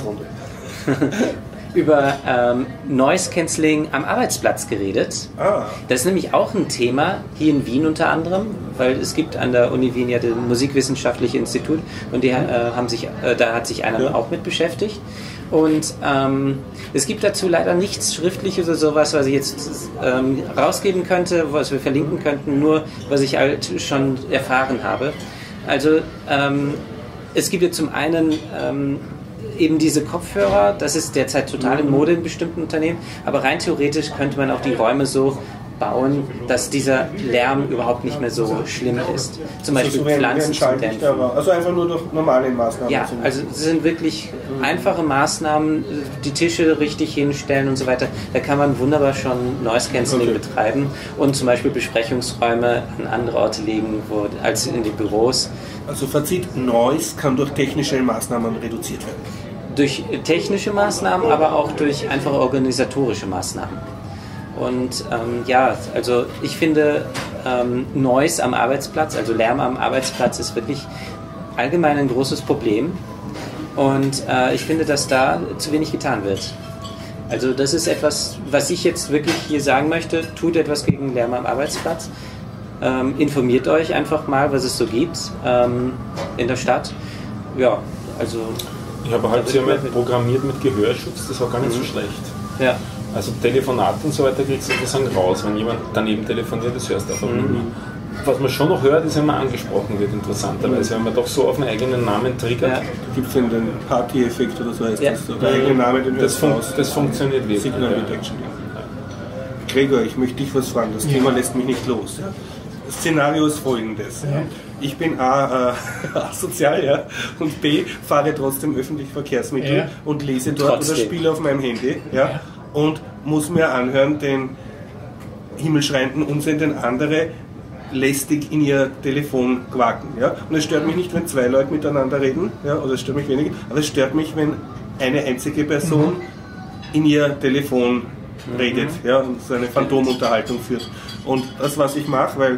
über Noise Cancelling am Arbeitsplatz geredet. Das ist nämlich auch ein Thema, hier in Wien unter anderem, weil es gibt an der Uni Wien ja das Musikwissenschaftliche Institut und da hat sich einer auch mit beschäftigt. Und es gibt dazu leider nichts Schriftliches oder sowas, was ich jetzt rausgeben könnte, was wir verlinken könnten, nur was ich halt schon erfahren habe. Also es gibt ja zum einen eben diese Kopfhörer, das ist derzeit total in Mode in bestimmten Unternehmen, aber rein theoretisch könnte man auch die Räume so bauen, dass dieser Lärm überhaupt nicht mehr so schlimm ist. Zum Beispiel Pflanzen zu dämpfen. Also einfach nur durch normale Maßnahmen. Ja, also es sind wirklich einfache Maßnahmen, die Tische richtig hinstellen und so weiter. Da kann man wunderbar schon Noise Cancelling betreiben und zum Beispiel Besprechungsräume an andere Orte legen als in den Büros. Also Fazit, Noise kann durch technische Maßnahmen reduziert werden. Durch technische Maßnahmen, aber auch durch einfache organisatorische Maßnahmen. Und also ich finde Noise am Arbeitsplatz, also Lärm am Arbeitsplatz ist wirklich allgemein ein großes Problem und ich finde, dass da zu wenig getan wird. Also das ist etwas, was ich jetzt wirklich hier sagen möchte, tut etwas gegen Lärm am Arbeitsplatz, informiert euch einfach mal, was es so gibt in der Stadt. Ja, also Ich habe halt einmal programmiert mit Gehörschutz, das war gar nicht so schlecht. Ja. Also Telefonat und so weiter kriegst du sozusagen raus, wenn jemand daneben telefoniert, das hörst du einfach nicht mehr. Was man schon noch hört, ist, wenn man angesprochen wird, interessanterweise, wenn man doch so auf einen eigenen Namen triggert. Gibt es den Party-Effekt oder so heißt das? Der eigene Name, den das funktioniert wirklich. Signal Detection. Gregor, ich möchte dich was fragen, das Thema lässt mich nicht los. Ja? Das Szenario ist folgendes. Ja? Ich bin A, asozial, ja, und B, fahre trotzdem öffentliche Verkehrsmittel und lese dort oder spiele auf meinem Handy. Ja? Und muss mir anhören, den himmelschreienden Unsinn, den andere lästig in ihr Telefon quaken. Ja? Und es stört mich nicht, wenn zwei Leute miteinander reden, ja? Oder es stört mich weniger, aber es stört mich, wenn eine einzige Person in ihr Telefon redet, ja? Und so eine Phantomunterhaltung führt. Und das, was ich mache, weil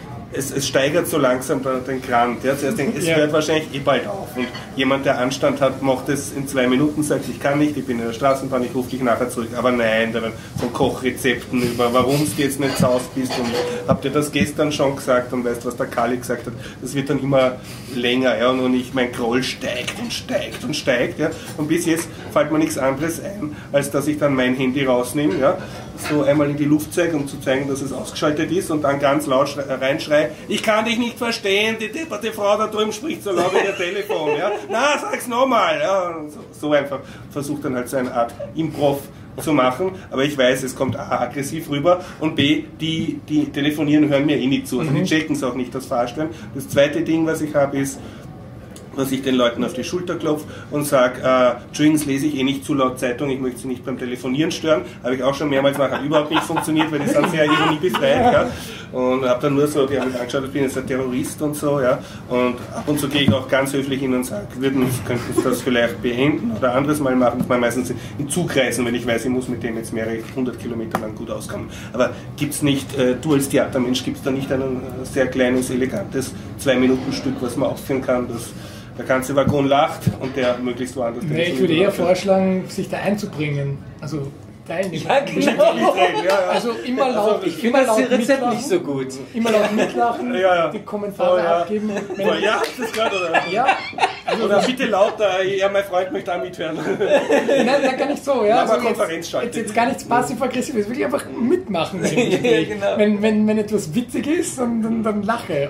es steigert so langsam den Grant. Ja? Zuerst denke ich, es hört wahrscheinlich bald auf. Und jemand, der Anstand hat, macht es in 2 Minuten, sagt, ich kann nicht, ich bin in der Straßenbahn, ich rufe dich nachher zurück. Aber nein, da werden von Kochrezepten über, warum du jetzt nicht zu Hause bist und habt ihr das gestern schon gesagt und weißt, was der Kali gesagt hat. Das wird dann immer länger, ja, und mein Groll steigt und steigt und steigt. Ja? Und bis jetzt fällt mir nichts anderes ein, als dass ich dann mein Handy rausnehme, ja? So einmal in die Luft zeige, um zu zeigen, dass es ausgeschaltet ist und dann ganz laut reinschreie, ich kann dich nicht verstehen, die depperte Frau da drüben spricht so laut in ihr Telefon. Ja? Na, sag's nochmal. Ja? So einfach versucht dann halt so eine Art Improv zu machen, aber ich weiß, es kommt A, aggressiv rüber und B, die telefonieren, hören mir eh nicht zu, also die checken es auch nicht, das Fahrstellen. Das zweite Ding, was ich habe, ist, dass ich den Leuten auf die Schulter klopfe und sage, Entschuldigung, das lese ich eh nicht zu laut Zeitung, ich möchte sie nicht beim Telefonieren stören. Habe ich auch schon mehrmals gemacht, hat überhaupt nicht funktioniert, weil die sind sehr ironiebefreit. Ja? Und habe dann nur so, die haben mich angeschaut, ich bin jetzt ein Terrorist und so. Ja? Und ab und zu gehe ich auch ganz höflich hin und sage, könnten Sie das vielleicht beenden oder anderes Mal machen. Das mal meistens in Zug reisen, wenn ich weiß, ich muss mit dem jetzt mehrere 100 Kilometer lang gut auskommen. Aber gibt es nicht, du als Theatermensch, gibt es da nicht ein sehr kleines, elegantes 2-Minuten-Stück, was man aufführen kann, das der ganze Waggon lacht und der möglichst woanders. Nee, ich würde eher vorschlagen, sich da einzubringen. Also teilnehmen. Ja, genau. Also immer laut. Ich finde das Rezept nicht so gut. Immer laut mitlachen, die Kommentare abgeben. Ja, das gerade, oder? Ja. Also oder bitte lauter, ja, mein Freund möchte auch mithören. Nein, gar nicht so. Ja. Also jetzt gar nichts passiv-aggressives, wirklich einfach mitmachen. Genau. Wenn etwas witzig ist, dann lache.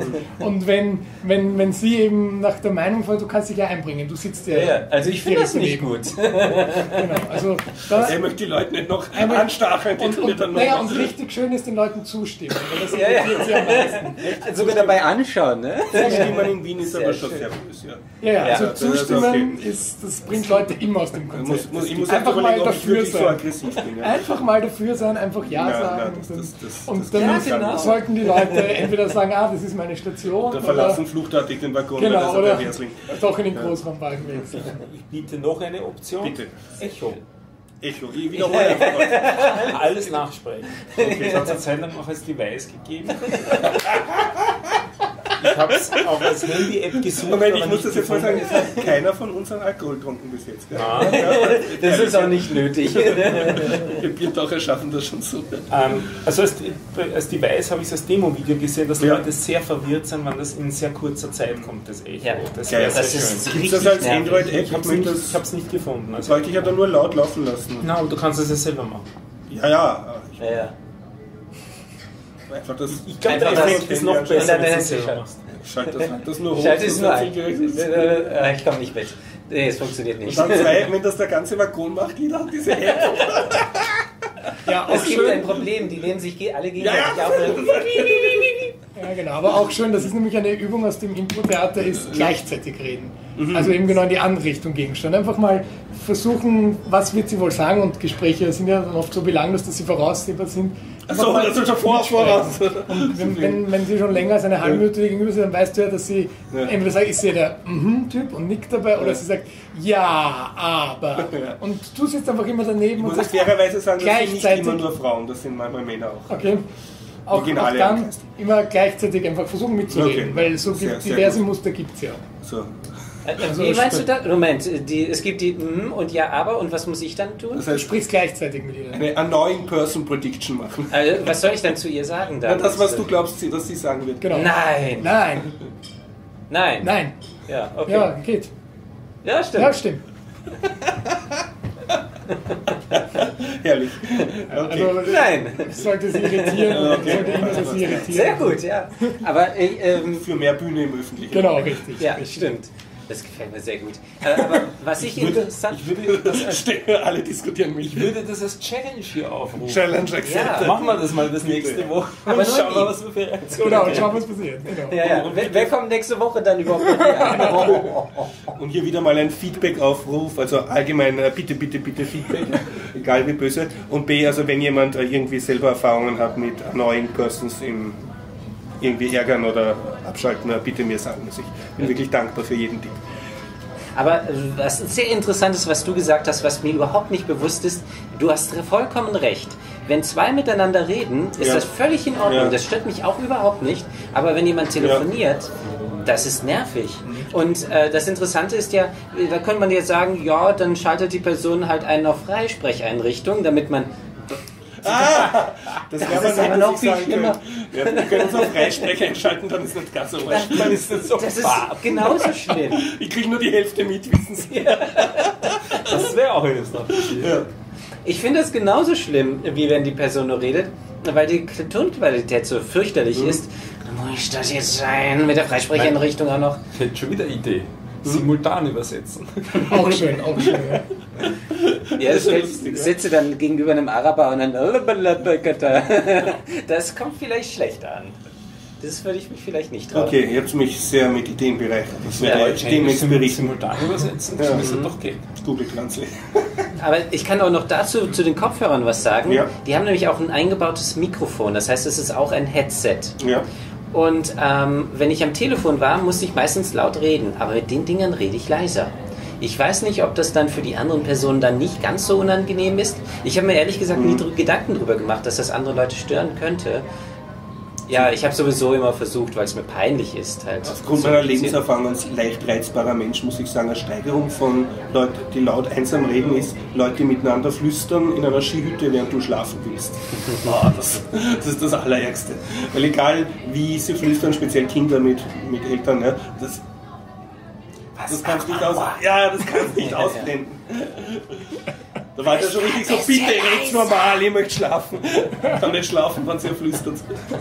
Und wenn sie eben nach der Meinung von, du kannst dich ja einbringen, du sitzt ja. Also ich finde das nicht gut. Genau, also er möchte die Leute nicht noch anstacheln. Und richtig schön ist, den Leuten zustimmen. Das interessiert sie am meisten. Sogar dabei anschauen, ne? Zustimmen in Wien ist aber schon sehr böse, ja. Also zustimmen, das bringt Leute immer aus dem Konzept. Ich muss einfach mal dafür sein. So aggressiv bin, ja. Einfach mal dafür sein, einfach sagen. Und dann sollten die Leute entweder sagen, das ist meine Station. Oder verlassen fluchtartig den Waggon, genau, oder doch in den Großraumwagen wechseln. Ich biete noch eine Option. Bitte. Echo, ich wiederhole einfach. Alles nachsprechen. Okay. Es hat eine Zeit lang auch als Device gegeben. Ich habe es auch als Handy-App gesucht. Moment, ich muss das jetzt mal sagen, es hat keiner von uns einen Alkohol getrunken bis jetzt. Gell? Das ist auch nicht nötig. Wir Biertaucher schaffen das schon so. Also als Device habe ich es als Demo-Video gesehen, dass Leute sehr verwirrt sind, wenn das in sehr kurzer Zeit kommt, das Echo. Ja. Das ist Gibt es das als Android-App? Ich habe es nicht gefunden. Also sollte ich ja dann nur laut laufen lassen. Na, aber du kannst es ja selber machen. Ja. Einfach das, ich glaube, der Effekt ist noch besser, wenn du es selber machst. Schalt das nur hoch. Schalt es nur ein. Ich komme nicht mit. Nee, es funktioniert nicht. Und dann wenn das der ganze Waggon macht, jeder hat diese App. Es gibt ein Problem, die nehmen sich alle gegenseitig auf. Ja, genau, aber auch schön, das ist nämlich eine Übung aus dem Impro-Theater, ist gleichzeitig reden. Also eben genau in die andere Richtung gegensteuern. Einfach mal versuchen, was wird sie wohl sagen, und Gespräche sind ja dann oft so belanglos, dass sie voraussehbar sind. Achso, das ist schon voraus. Und wenn sie schon länger als eine halbe Minute gegenüber sind, dann weißt du ja, dass sie entweder sagt, ist sie der Typ und nickt dabei, oder sie sagt, ja, aber. Und du sitzt einfach immer daneben und sagst, fairerweise sagen, das sind nicht immer nur Frauen, das sind manchmal Männer auch. Okay. Auch dann immer gleichzeitig einfach versuchen mitzureden, weil so diverse Muster gibt es ja. So. Also wie meinst du das? Moment, es gibt die und ja, aber, und was muss ich dann tun? Das heißt, du sprichst gleichzeitig mit ihr. Eine Annoying Person Prediction machen. Also, was soll ich dann zu ihr sagen? Dann? Das, was du glaubst, dass sie sagen wird. Genau. Nein. Ja, okay. Ja, stimmt. Ja, stimmt. Herrlich. Okay. Also, Nein. Sollte sie irritieren. Sollte ihn das irritieren. Sehr gut, ja. Aber Für mehr Bühne im Öffentlichen. Genau, richtig. ja, stimmt. Das gefällt mir sehr gut. Aber was ich interessant... Alle diskutieren mich. Ich würde das als Challenge hier aufrufen. Challenge accepted. Ja. Machen wir das mal das nächste Woche. Aber Und nur schauen wir, ihm. was wir für Reaktionen Genau, haben. und schauen, was passiert. Genau. Ja. Wer kommt nächste Woche dann überhaupt noch hier? Und hier wieder mal ein Feedback-Aufruf, also allgemein bitte Feedback, egal wie böse. Und B, also wenn jemand irgendwie selber Erfahrungen hat mit annoying persons im irgendwie ärgern oder abschalten, bitte mir sagen. Also ich bin wirklich dankbar für jeden Tipp. Aber was sehr interessant ist, was du gesagt hast, was mir überhaupt nicht bewusst ist, du hast vollkommen recht. Wenn zwei miteinander reden, ist das völlig in Ordnung. Ja. Das stört mich auch überhaupt nicht. Aber wenn jemand telefoniert, das ist nervig. Und das Interessante ist ja, da könnte man jetzt sagen, ja, dann schaltet die Person halt einen auf Freisprecheinrichtung, damit man... Das ist aber noch viel schlimmer. Wir können uns auf Freisprecher einschalten, dann ist nicht ganz so arsch. Dann ist das so Das ist genauso schlimm. Ich kriege nur die Hälfte mit, wissen Sie. Das wäre auch interessant. Ja. Ich finde es genauso schlimm, wie wenn die Person nur redet, weil die Tonqualität so fürchterlich ist. Dann muss ich das jetzt sein, mit der Freisprecheinrichtung auch noch. Ich hätte schon wieder eine Idee. Simultan übersetzen. Auch schön, ja. Ja, Das ist ja lustig, ja. sitze dann gegenüber einem Araber und dann... Das kommt vielleicht schlecht an. Das würde ich mich vielleicht nicht trauen. Okay, ihr habt mich sehr mit Ideen bereichert. Das werde ich Deutsch demnächst berichten. simultan übersetzen, das müsste doch gehen. Google Translate. Aber ich kann auch noch dazu zu den Kopfhörern was sagen. Ja. Die haben nämlich auch ein eingebautes Mikrofon. Das heißt, es ist auch ein Headset. Ja. Und wenn ich am Telefon war, musste ich meistens laut reden. Aber mit den Dingern rede ich leiser. Ich weiß nicht, ob das dann für die anderen Personen dann nicht ganz so unangenehm ist. Ich habe mir ehrlich gesagt nie Gedanken darüber gemacht, dass das andere Leute stören könnte. Ja, ich habe sowieso immer versucht, weil es mir peinlich ist. Halt Aufgrund meiner Lebenserfahrung als leicht reizbarer Mensch muss ich sagen, eine Steigerung von Leuten, die laut einsam reden, ist Leute, die miteinander flüstern in einer Skihütte, während du schlafen willst. Das ist das Allerärgste. Weil egal wie sie flüstern, speziell Kinder mit Eltern, ja, das kannst du nicht ausblenden. Da war der schon richtig so, bitte red's normal, ich möchte schlafen. Ich kann nicht schlafen, wenn sie flüstert.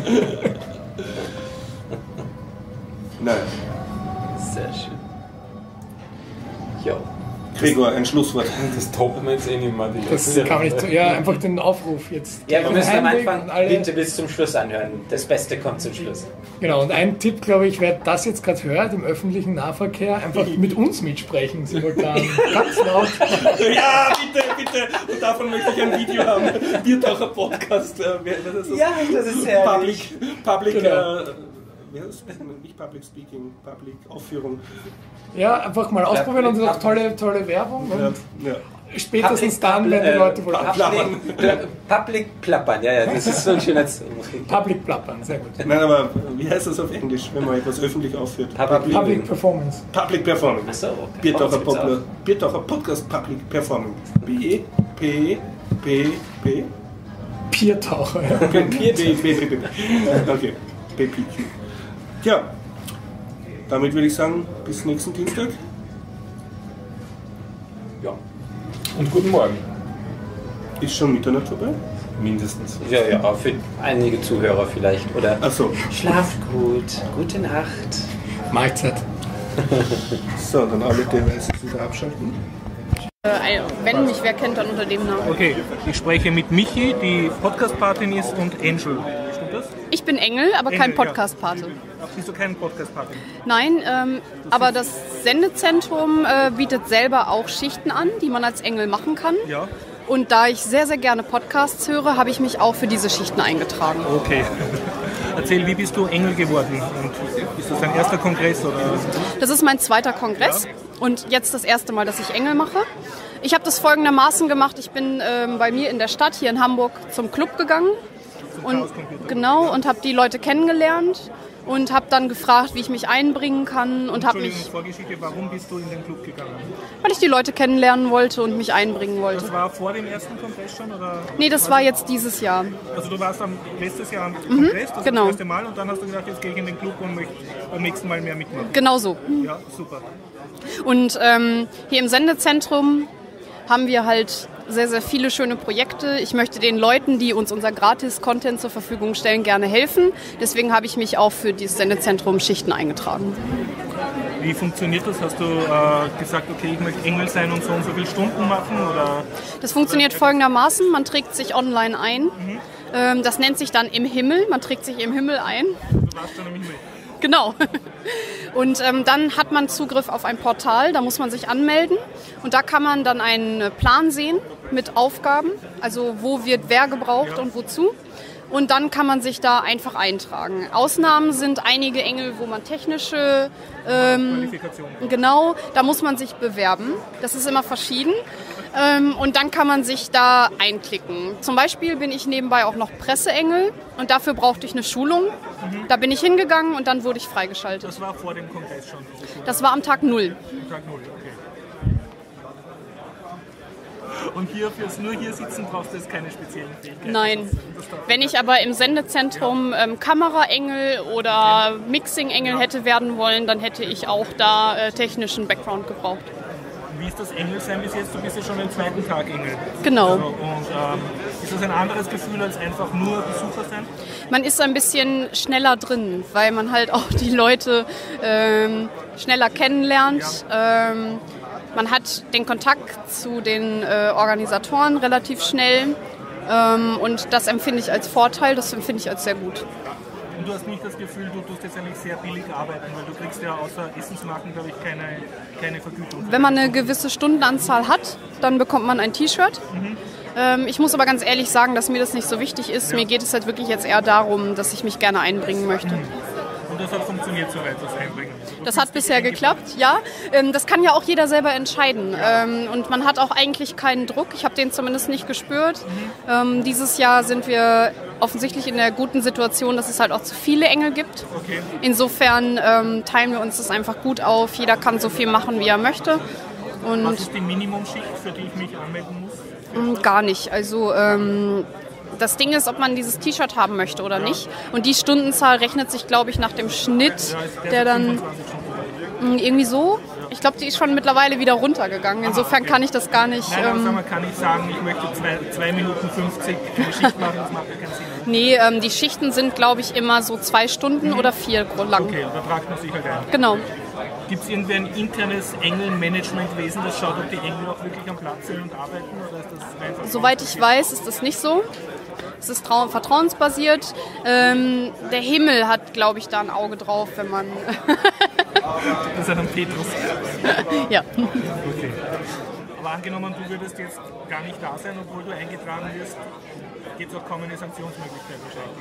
Nein. Sehr schön. Jo. Gregor, ein Schlusswort. Das toppen wir jetzt eh nicht mehr. Das kann man nicht so. Ja, einfach den Aufruf jetzt. Ja, wir müssen am Heimweg Anfang und alle- bitte bis zum Schluss anhören. Das Beste kommt zum Schluss. Genau, und ein Tipp, glaube ich, wer das jetzt gerade hört, im öffentlichen Nahverkehr, einfach mit uns mitsprechen, simultan. Ganz laut. Ja, bitte. Und davon möchte ich ein Video haben. Wird auch ein Podcast. Das ist herrlich. Public, Genau. nicht Public Speaking, Public Aufführung. Ja, einfach mal ausprobieren und auch tolle Werbung. Und Ja. spätestens dann, wenn die Leute wohl Public plappern, ja, das ist so ein schöner Public plappern, sehr gut. Nein, aber wie heißt das auf Englisch, wenn man etwas öffentlich aufführt? Public Performance. Public Performance. Achso, Biertaucher Podcast Public Performance. B-P-P-P. Biertaucher, ja. Okay. BPQ. Ja, damit würde ich sagen, bis nächsten Dienstag. Ja. Und guten Morgen. Ist schon Mitternacht vorbei? Mindestens. Ja, für einige Zuhörer vielleicht. Oder Achso. schlaft gut, gute Nacht. Mahlzeit. So, dann alle Devices wieder abschalten. Wenn mich wer kennt, dann unter dem Namen. Okay, ich spreche mit Michi, die Podcast-Patin ist, und Angel. Stimmt das? Ich bin Engel, aber kein Engel, ja. Podcast-Pate. Ach, bist du kein Podcast-Patin? Nein, aber das Sendezentrum bietet selber auch Schichten an, die man als Engel machen kann. Ja. Und da ich sehr, sehr gerne Podcasts höre, habe ich mich auch für diese Schichten eingetragen. Okay. Erzähl, wie bist du Engel geworden? Und ist das dein erster Kongress? Oder? Das ist mein zweiter Kongress und jetzt das erste Mal, dass ich Engel mache. Ich habe das folgendermaßen gemacht. Ich bin bei mir in der Stadt, hier in Hamburg, zum Club gegangen. Und habe die Leute kennengelernt und habe dann gefragt, wie ich mich einbringen kann. Und habe mich. Vorgeschichte, warum bist du in den Club gegangen? Weil ich die Leute kennenlernen wollte und mich einbringen wollte. Das war vor dem ersten Kongress schon? Oder? Nee, das war jetzt dieses Jahr. Also du warst letztes Jahr am Kongress, das genau. Das erste Mal, und dann hast du gedacht, jetzt gehe ich in den Club und möchte beim nächsten Mal mehr mitmachen. Genau so. Ja, super. Und hier im Sendezentrum haben wir halt sehr, sehr viele schöne Projekte. Ich möchte den Leuten, die uns unser Gratis-Content zur Verfügung stellen, gerne helfen. Deswegen habe ich mich auch für dieses Sendezentrum Schichten eingetragen. Wie funktioniert das? Hast du gesagt, okay, ich möchte Engel sein und so viele Stunden machen? Oder? Das funktioniert folgendermaßen. Man trägt sich online ein. Das nennt sich dann im Himmel. Man trägt sich im Himmel ein. Du warst dann im Himmel. Genau. Und dann hat man Zugriff auf ein Portal, da muss man sich anmelden und da kann man dann einen Plan sehen mit Aufgaben, also wo wird wer gebraucht und wozu. Und dann kann man sich da einfach eintragen. Ausnahmen sind einige Engel, wo man technische Qualifikationen. Genau, da muss man sich bewerben. Das ist immer verschieden. Und dann kann man sich da einklicken. Zum Beispiel bin ich nebenbei auch noch Presseengel und dafür brauchte ich eine Schulung. Da bin ich hingegangen und dann wurde ich freigeschaltet. Das war vor dem Kongress schon? Das war am Tag 0. Am Tag 0, okay. Und nur hier sitzen brauchst du jetzt keine speziellen Fähigkeiten? Nein. Wenn ich aber im Sendezentrum Kameraengel oder Mixing-Engel hätte werden wollen, dann hätte ich auch da technischen Background gebraucht. Wie ist das Engelsein bis jetzt? Du bist ja schon den zweiten Tag Engel. Genau. Also, und ist das ein anderes Gefühl als einfach nur Besucher sein? Man ist ein bisschen schneller drin, weil man halt auch die Leute schneller kennenlernt. Ja. Man hat den Kontakt zu den Organisatoren relativ schnell und das empfinde ich als Vorteil, das empfinde ich als sehr gut. Und du hast nicht das Gefühl, du tust jetzt eigentlich sehr billig arbeiten, weil du kriegst ja außer Essensmarken, glaube ich, keine Vergütung. Wenn man eine gewisse Stundenanzahl hat, dann bekommt man ein T-Shirt. Ich muss aber ganz ehrlich sagen, dass mir das nicht so wichtig ist. Ja. Mir geht es halt wirklich jetzt eher darum, dass ich mich gerne einbringen möchte. Und das hat funktioniert soweit, das Einbringen? Das hat bisher geklappt, ja. Das kann ja auch jeder selber entscheiden. Und man hat auch eigentlich keinen Druck. Ich habe den zumindest nicht gespürt. Dieses Jahr sind wir offensichtlich in der guten Situation, dass es halt auch zu viele Engel gibt. Okay. Insofern teilen wir uns das einfach gut auf. Jeder kann so viel machen, wie er möchte. Und was ist die Minimumschicht, für die ich mich anmelden muss? Gar nicht. Also das Ding ist, ob man dieses T-Shirt haben möchte oder nicht. Und die Stundenzahl rechnet sich, glaube ich, nach dem Schnitt, der dann irgendwie so. Ich glaube, die ist schon mittlerweile wieder runtergegangen. Insofern kann ich das gar nicht. Nein, aber kann ich sagen, ich möchte 2 Minuten 50 eine Schicht machen, das macht ja keinen Sinn. Nee, die Schichten sind, glaube ich, immer so 2 Stunden oder 4 lang. Okay, und da tragt man sich halt ein. Genau. Gibt es irgendwie ein internes Engelmanagementwesen, das schaut, ob die Engel auch wirklich am Platz sind und arbeiten? Oder ist das einfach soweit ich weiß, ist das nicht so. Es ist vertrauensbasiert. Der Himmel hat, glaube ich, da ein Auge drauf, wenn man... Das ist ja dann Petrus. Ja. Okay. Aber angenommen, du würdest jetzt gar nicht da sein, obwohl du eingetragen wirst, gibt es auch kaum eine Sanktionsmöglichkeit wahrscheinlich.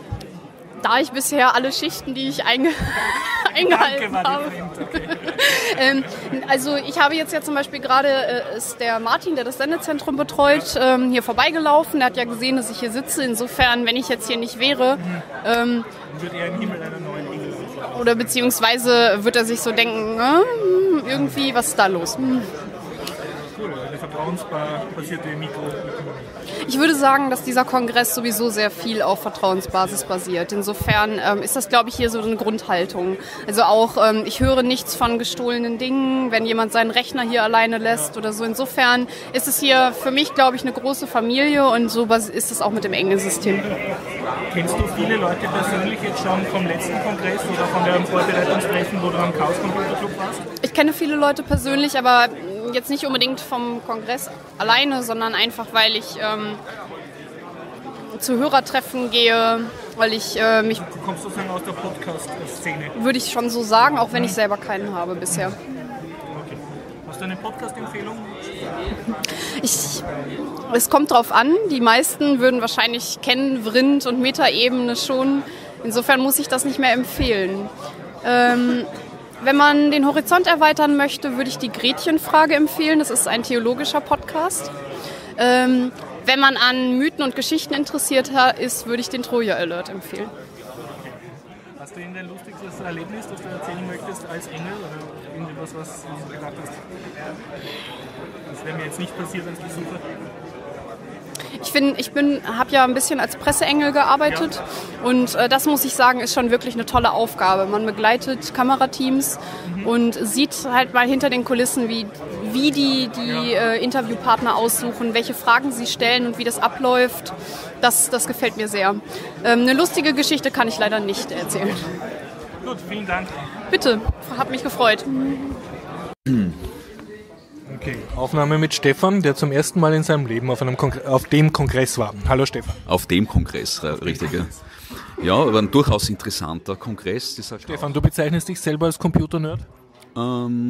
Da ich bisher alle Schichten, die ich eingehalten habe. Okay. Also ich habe jetzt ja zum Beispiel gerade, ist der Martin, der das Sendezentrum betreut, hier vorbeigelaufen. Der hat ja gesehen, dass ich hier sitze. Insofern, wenn ich jetzt hier nicht wäre... würde er im Himmel einer neuen Engel anschauen. Oder beziehungsweise wird er sich so denken, irgendwie, was ist da los? Cool, eine vertrauensbasierte Mikro. Ich würde sagen, dass dieser Kongress sowieso sehr viel auf Vertrauensbasis basiert. Insofern ist das, glaube ich, hier so eine Grundhaltung. Also auch, ich höre nichts von gestohlenen Dingen, wenn jemand seinen Rechner hier alleine lässt oder so. Insofern ist es hier für mich, glaube ich, eine große Familie und so ist es auch mit dem Engelsystem. Kennst du viele Leute persönlich jetzt schon vom letzten Kongress oder von der Vorbereitungstreffen, wo du am Chaos Computer Club warst? Ich kenne viele Leute persönlich, aber jetzt nicht unbedingt vom Kongress alleine, sondern einfach, weil ich zu Hörertreffen gehe, weil ich mich... Du kommst sozusagen aus der Podcast-Szene? Würde ich schon so sagen, auch wenn ich selber keinen habe bisher. Okay. Hast du eine Podcast-Empfehlung? Es kommt drauf an. Die meisten würden wahrscheinlich kennen Vrind und Metaebene schon. Insofern muss ich das nicht mehr empfehlen. Wenn man den Horizont erweitern möchte, würde ich die Gretchenfrage empfehlen. Das ist ein theologischer Podcast. Wenn man an Mythen und Geschichten interessiert ist, würde ich den Troja Alert empfehlen. Hast du irgendein lustiges Erlebnis, das du erzählen möchtest als Engel oder irgendwas, was du gedacht hast? Das wäre mir jetzt nicht passiert als Besucher. Ich habe ja ein bisschen als Presseengel gearbeitet und das muss ich sagen, ist schon wirklich eine tolle Aufgabe. Man begleitet Kamerateams und sieht halt mal hinter den Kulissen, wie die Interviewpartner aussuchen, welche Fragen sie stellen und wie das abläuft. Das gefällt mir sehr. Eine lustige Geschichte kann ich leider nicht erzählen. Gut, vielen Dank. Bitte, hat mich gefreut. Okay. Aufnahme mit Stefan, der zum ersten Mal in seinem Leben auf dem Kongress war. Hallo Stefan. Auf dem Kongress, richtig. Ja, aber ein durchaus interessanter Kongress. Stefan, du bezeichnest dich selber als Computer-Nerd? Ich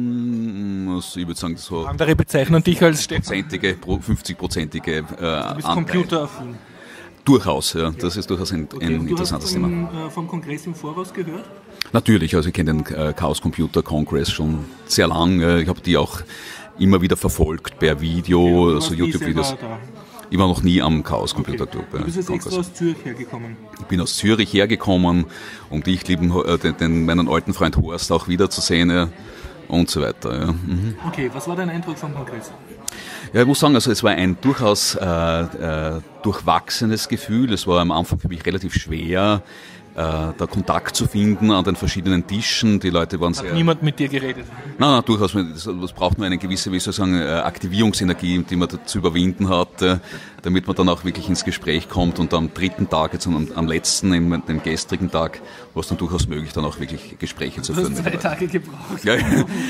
würde sagen, so... Andere bezeichnen dich als Stefan? 50-prozentige Du bist computeraffin. Durchaus, ja. Das ist durchaus ein interessantes Thema. Du hast vom Kongress im Voraus gehört? Natürlich, also ich kenne den Chaos Computer Congress schon sehr lang. Ich habe die auch immer wieder verfolgt per Video, also YouTube-Videos. Ich war noch nie am Chaos Computer Club. Du bist jetzt extra aus Zürich hergekommen? Ich bin aus Zürich hergekommen, um dich, meinen alten Freund Horst, auch wiederzusehen und so weiter. Ja. Mhm. Okay, was war dein Eindruck vom Kongress? Ja, ich muss sagen, also es war ein durchaus durchwachsenes Gefühl. Es war am Anfang für mich relativ schwer, da Kontakt zu finden an den verschiedenen Tischen. Die Leute waren sehr... Hat niemand mit dir geredet? Nein, durchaus. Das braucht nur eine gewisse, wie soll ich sagen, Aktivierungsenergie, die man zu überwinden hat, damit man dann auch wirklich ins Gespräch kommt. Und am dritten Tag, jetzt am letzten, dem gestrigen Tag, war es dann durchaus möglich, dann auch wirklich Gespräche zu führen. Du hast 2 Tage gebraucht. Ja,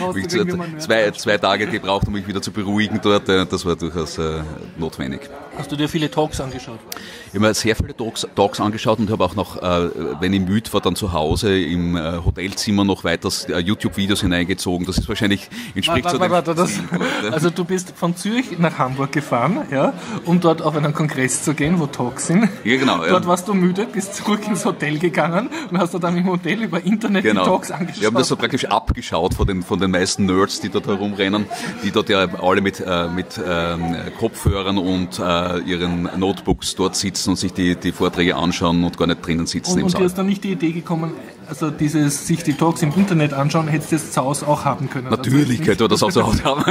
zwei Tage gebraucht, um mich wieder zu beruhigen dort. Das war durchaus notwendig. Hast du dir viele Talks angeschaut? Ich habe mir sehr viele Talks angeschaut und habe auch noch, wenn ich müde war, dann zu Hause im Hotelzimmer noch weiter YouTube-Videos hineingezogen. Das ist wahrscheinlich entspricht Also du bist von Zürich nach Hamburg gefahren, ja, um dort auf einen Kongress zu gehen, wo Talks sind. Ja, genau. Dort warst du müde, bist zurück ins Hotel gegangen und hast dann im Hotel über Internet die Talks angeschaut. Wir haben das so praktisch abgeschaut von den meisten Nerds, die dort herumrennen, die dort ja alle mit Kopfhörern und ihren Notebooks dort sitzen und sich die Vorträge anschauen und gar nicht drinnen sitzen im Saal. Und dir ist dann nicht die Idee gekommen, also sich die Talks im Internet anschauen, hättest du das zu Hause auch haben können? Natürlich könnte man das auch zu Hause haben.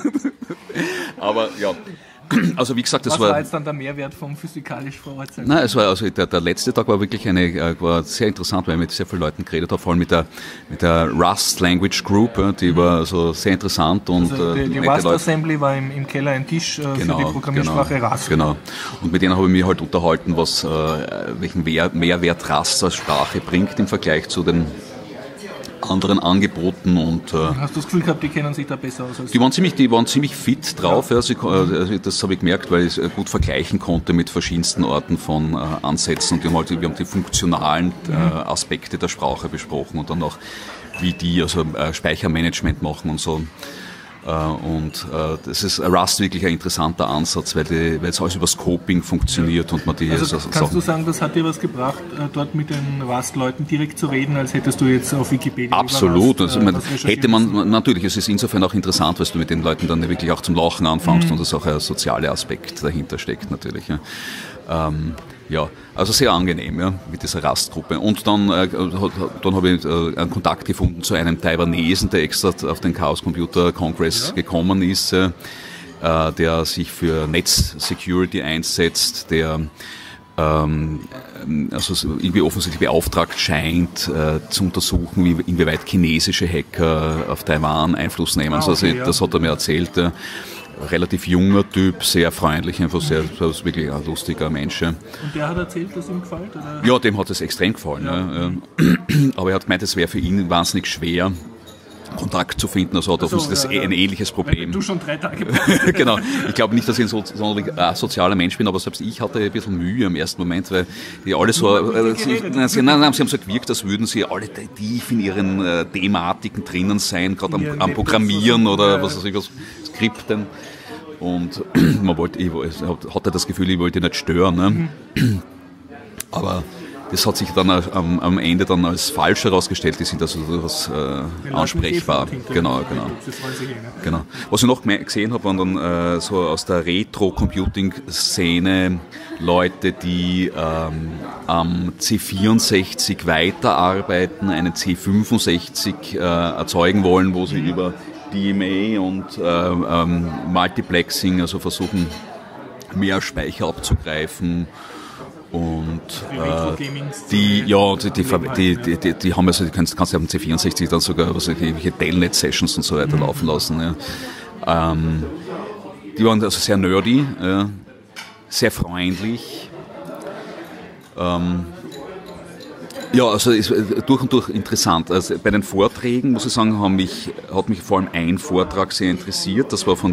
Aber ja, also wie gesagt, das war jetzt dann der Mehrwert vom physikalisch vor Ort sein? Nein, es war also der letzte Tag war wirklich war sehr interessant, weil ich mit sehr vielen Leuten geredet habe, vor allem mit der Rust Language Group, die war also sehr interessant und also die Rust Assembly war im Keller ein Tisch für die Programmiersprache Rust. Genau. Und mit denen habe ich mich halt unterhalten, welchen Mehrwert Rust als Sprache bringt im Vergleich zu den anderen Angeboten und hast du das Gefühl gehabt, die kennen sich da besser aus als die waren ziemlich fit drauf, ja. Das habe ich gemerkt, weil ich es gut vergleichen konnte mit verschiedensten Orten von Ansätzen und wir haben die funktionalen Aspekte der Sprache besprochen und dann auch wie die also Speichermanagement machen und so. Und das ist Rust wirklich ein interessanter Ansatz, weil es alles über Scoping funktioniert und man die... Also kannst du sagen, das hat dir was gebracht, dort mit den Rust-Leuten direkt zu reden, als hättest du jetzt auf Wikipedia... Absolut, hätte man natürlich, es ist insofern auch interessant, weil du mit den Leuten dann wirklich auch zum Lachen anfängst und es auch ein sozialer Aspekt dahinter steckt natürlich. Ja, also sehr angenehm, ja, mit dieser Rastgruppe. Und dann habe ich einen Kontakt gefunden zu einem Taiwanesen, der extra auf den Chaos Computer Congress gekommen ist, der sich für Netz-Security einsetzt, der also irgendwie offensichtlich beauftragt scheint, zu untersuchen, inwieweit chinesische Hacker auf Taiwan Einfluss nehmen. Das hat er mir erzählt. Relativ junger Typ, sehr freundlich, einfach wirklich ein lustiger Mensch. Und der hat erzählt, dass ihm gefällt? Oder? Ja, dem hat es extrem gefallen. Ja. Aber er hat gemeint, es wäre für ihn wahnsinnig schwer, Kontakt zu finden. Also hat offensichtlich ein ähnliches Problem. Weil du schon 3 Tage brauchst. Genau. Ich glaube nicht, dass ich ein sozialer Mensch bin, aber selbst ich hatte ein bisschen Mühe im ersten Moment, weil die alle so... sie haben so gewirkt, als würden sie alle tief in ihren Thematiken drinnen sein, gerade am Programmieren oder was weiß ich, was Skripten. Und ich hatte das Gefühl, ich wollte nicht stören. Ne? Aber das hat sich dann am Ende dann als falsch herausgestellt, die sind also durchaus ansprechbar. Genau. Genau. Was ich noch gesehen habe, waren dann so aus der Retro-Computing-Szene Leute, die am C64 weiterarbeiten, einen C65 erzeugen wollen, wo sie über DMA und Multiplexing, also versuchen, mehr Speicher abzugreifen. Und die haben also, die kannst du auf dem C64 dann sogar irgendwelche Telnet-Sessions und so weiter laufen lassen. Ja. Die waren also sehr nerdy, sehr freundlich. Ja, also ist durch und durch interessant. Also bei den Vorträgen, muss ich sagen, hat mich vor allem ein Vortrag sehr interessiert. Das war von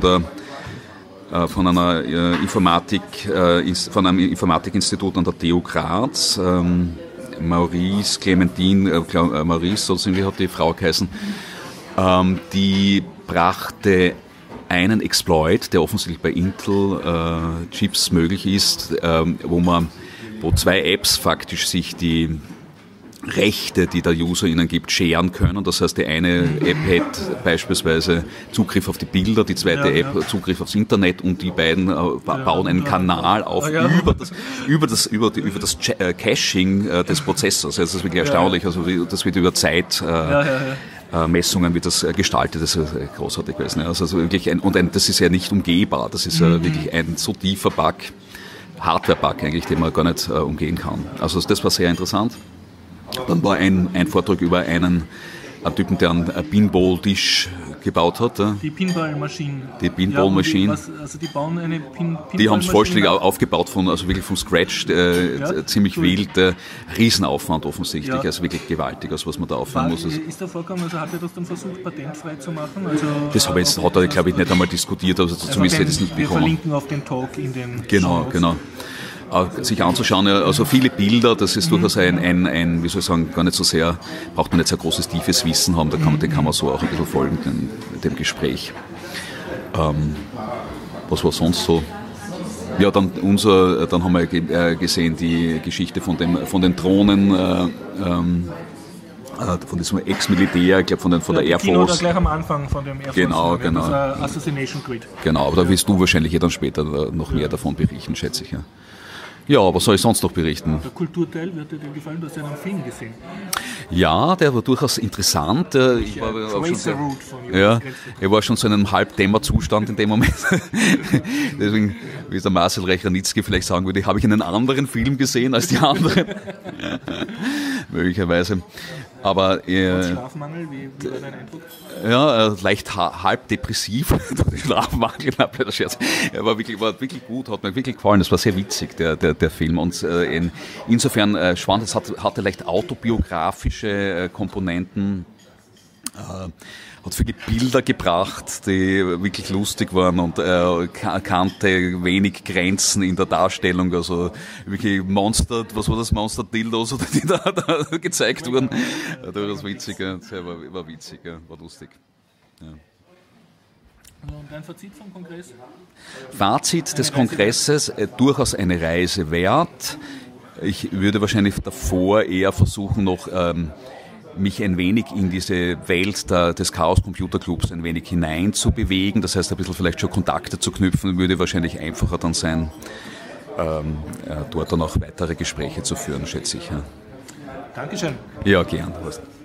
einem Informatikinstitut an der TU Graz. Maurice, Clementine, Maurice, so irgendwie hat die Frau geheißen. Die brachte einen Exploit, der offensichtlich bei Intel Chips möglich ist, wo zwei Apps faktisch sich die Rechte, die der User ihnen gibt, scheren können. Das heißt, die eine App hat beispielsweise Zugriff auf die Bilder, die zweite App Zugriff aufs Internet und die beiden bauen einen Kanal auf über das Caching des Prozessors. Also das ist wirklich erstaunlich. Also das wird über Zeit Messungen wird das gestaltet, das ist großartig gewesen. Also wirklich das ist ja nicht umgehbar. Das ist wirklich ein so tiefer Bug, Hardware-Bug eigentlich, den man gar nicht umgehen kann. Also das war sehr interessant. Dann war ein Vortrag über einen Typen, der einen Pinball-Tisch gebaut hat. Die Pinball-Maschine. Die Pinball-Maschine. Also die bauen eine Pinball-Maschine. Die haben es vollständig aufgebaut, also wirklich vom Scratch, ziemlich wild, Riesenaufwand offensichtlich, also wirklich gewaltig, also was man da aufwenden muss. Ist da vorgekommen, also hat er das dann versucht, patentfrei zu machen? Also, das hat er, glaube ich, nicht einmal diskutiert, also zumindest hätte ich es nicht bekommen. Wir verlinken auf den Talk in den Genau. Sich anzuschauen, also viele Bilder, das ist durchaus ein, wie soll ich sagen, gar nicht so sehr, braucht man nicht sehr großes, tiefes Wissen haben, den kann man so auch ein bisschen folgen, dem Gespräch. Was war sonst so? Ja, dann haben wir gesehen die Geschichte von den Drohnen, von diesem Ex-Militär, ich glaube von der Air Force. Oder gleich am Anfang von dem Air Force. Genau. Das Assassination Grid. Genau, aber da wirst du wahrscheinlich dann später noch mehr davon berichten, schätze ich. Ja, was soll ich sonst noch berichten? Der Kulturteil wird dir gefallen, du hast ja einen Film gesehen. Ja, der war durchaus interessant. Ich war schon so in einem Halbdämmerzustand in dem Moment. Deswegen, wie der Marcel Reich-Ranitzky vielleicht sagen würde, habe ich einen anderen Film gesehen als die anderen. Möglicherweise. Aber Schlafmangel, wie war dein Eindruck? Ja, leicht halb depressiv. Schlafmangel, blöder Scherz. Er war wirklich gut, hat mir wirklich gefallen. Das war sehr witzig, der Film. Und insofern spannend, es hatte leicht autobiografische Komponenten. Hat viele Bilder gebracht, die wirklich lustig waren und kannte wenig Grenzen in der Darstellung. Also wirklich was war das, Monster-Dildos, oder die da gezeigt wurden. Das war witzig, war witzig, war lustig. Ja. Und dein Fazit vom Kongress? Fazit des Kongresses, durchaus eine Reise wert. Ich würde wahrscheinlich davor eher versuchen, noch mich ein wenig in diese Welt des Chaos Computer Clubs ein wenig hinein zu bewegen. Das heißt, ein bisschen vielleicht schon Kontakte zu knüpfen, würde wahrscheinlich einfacher dann sein, dort dann auch weitere Gespräche zu führen, schätze ich. Ja. Dankeschön. Ja, gern.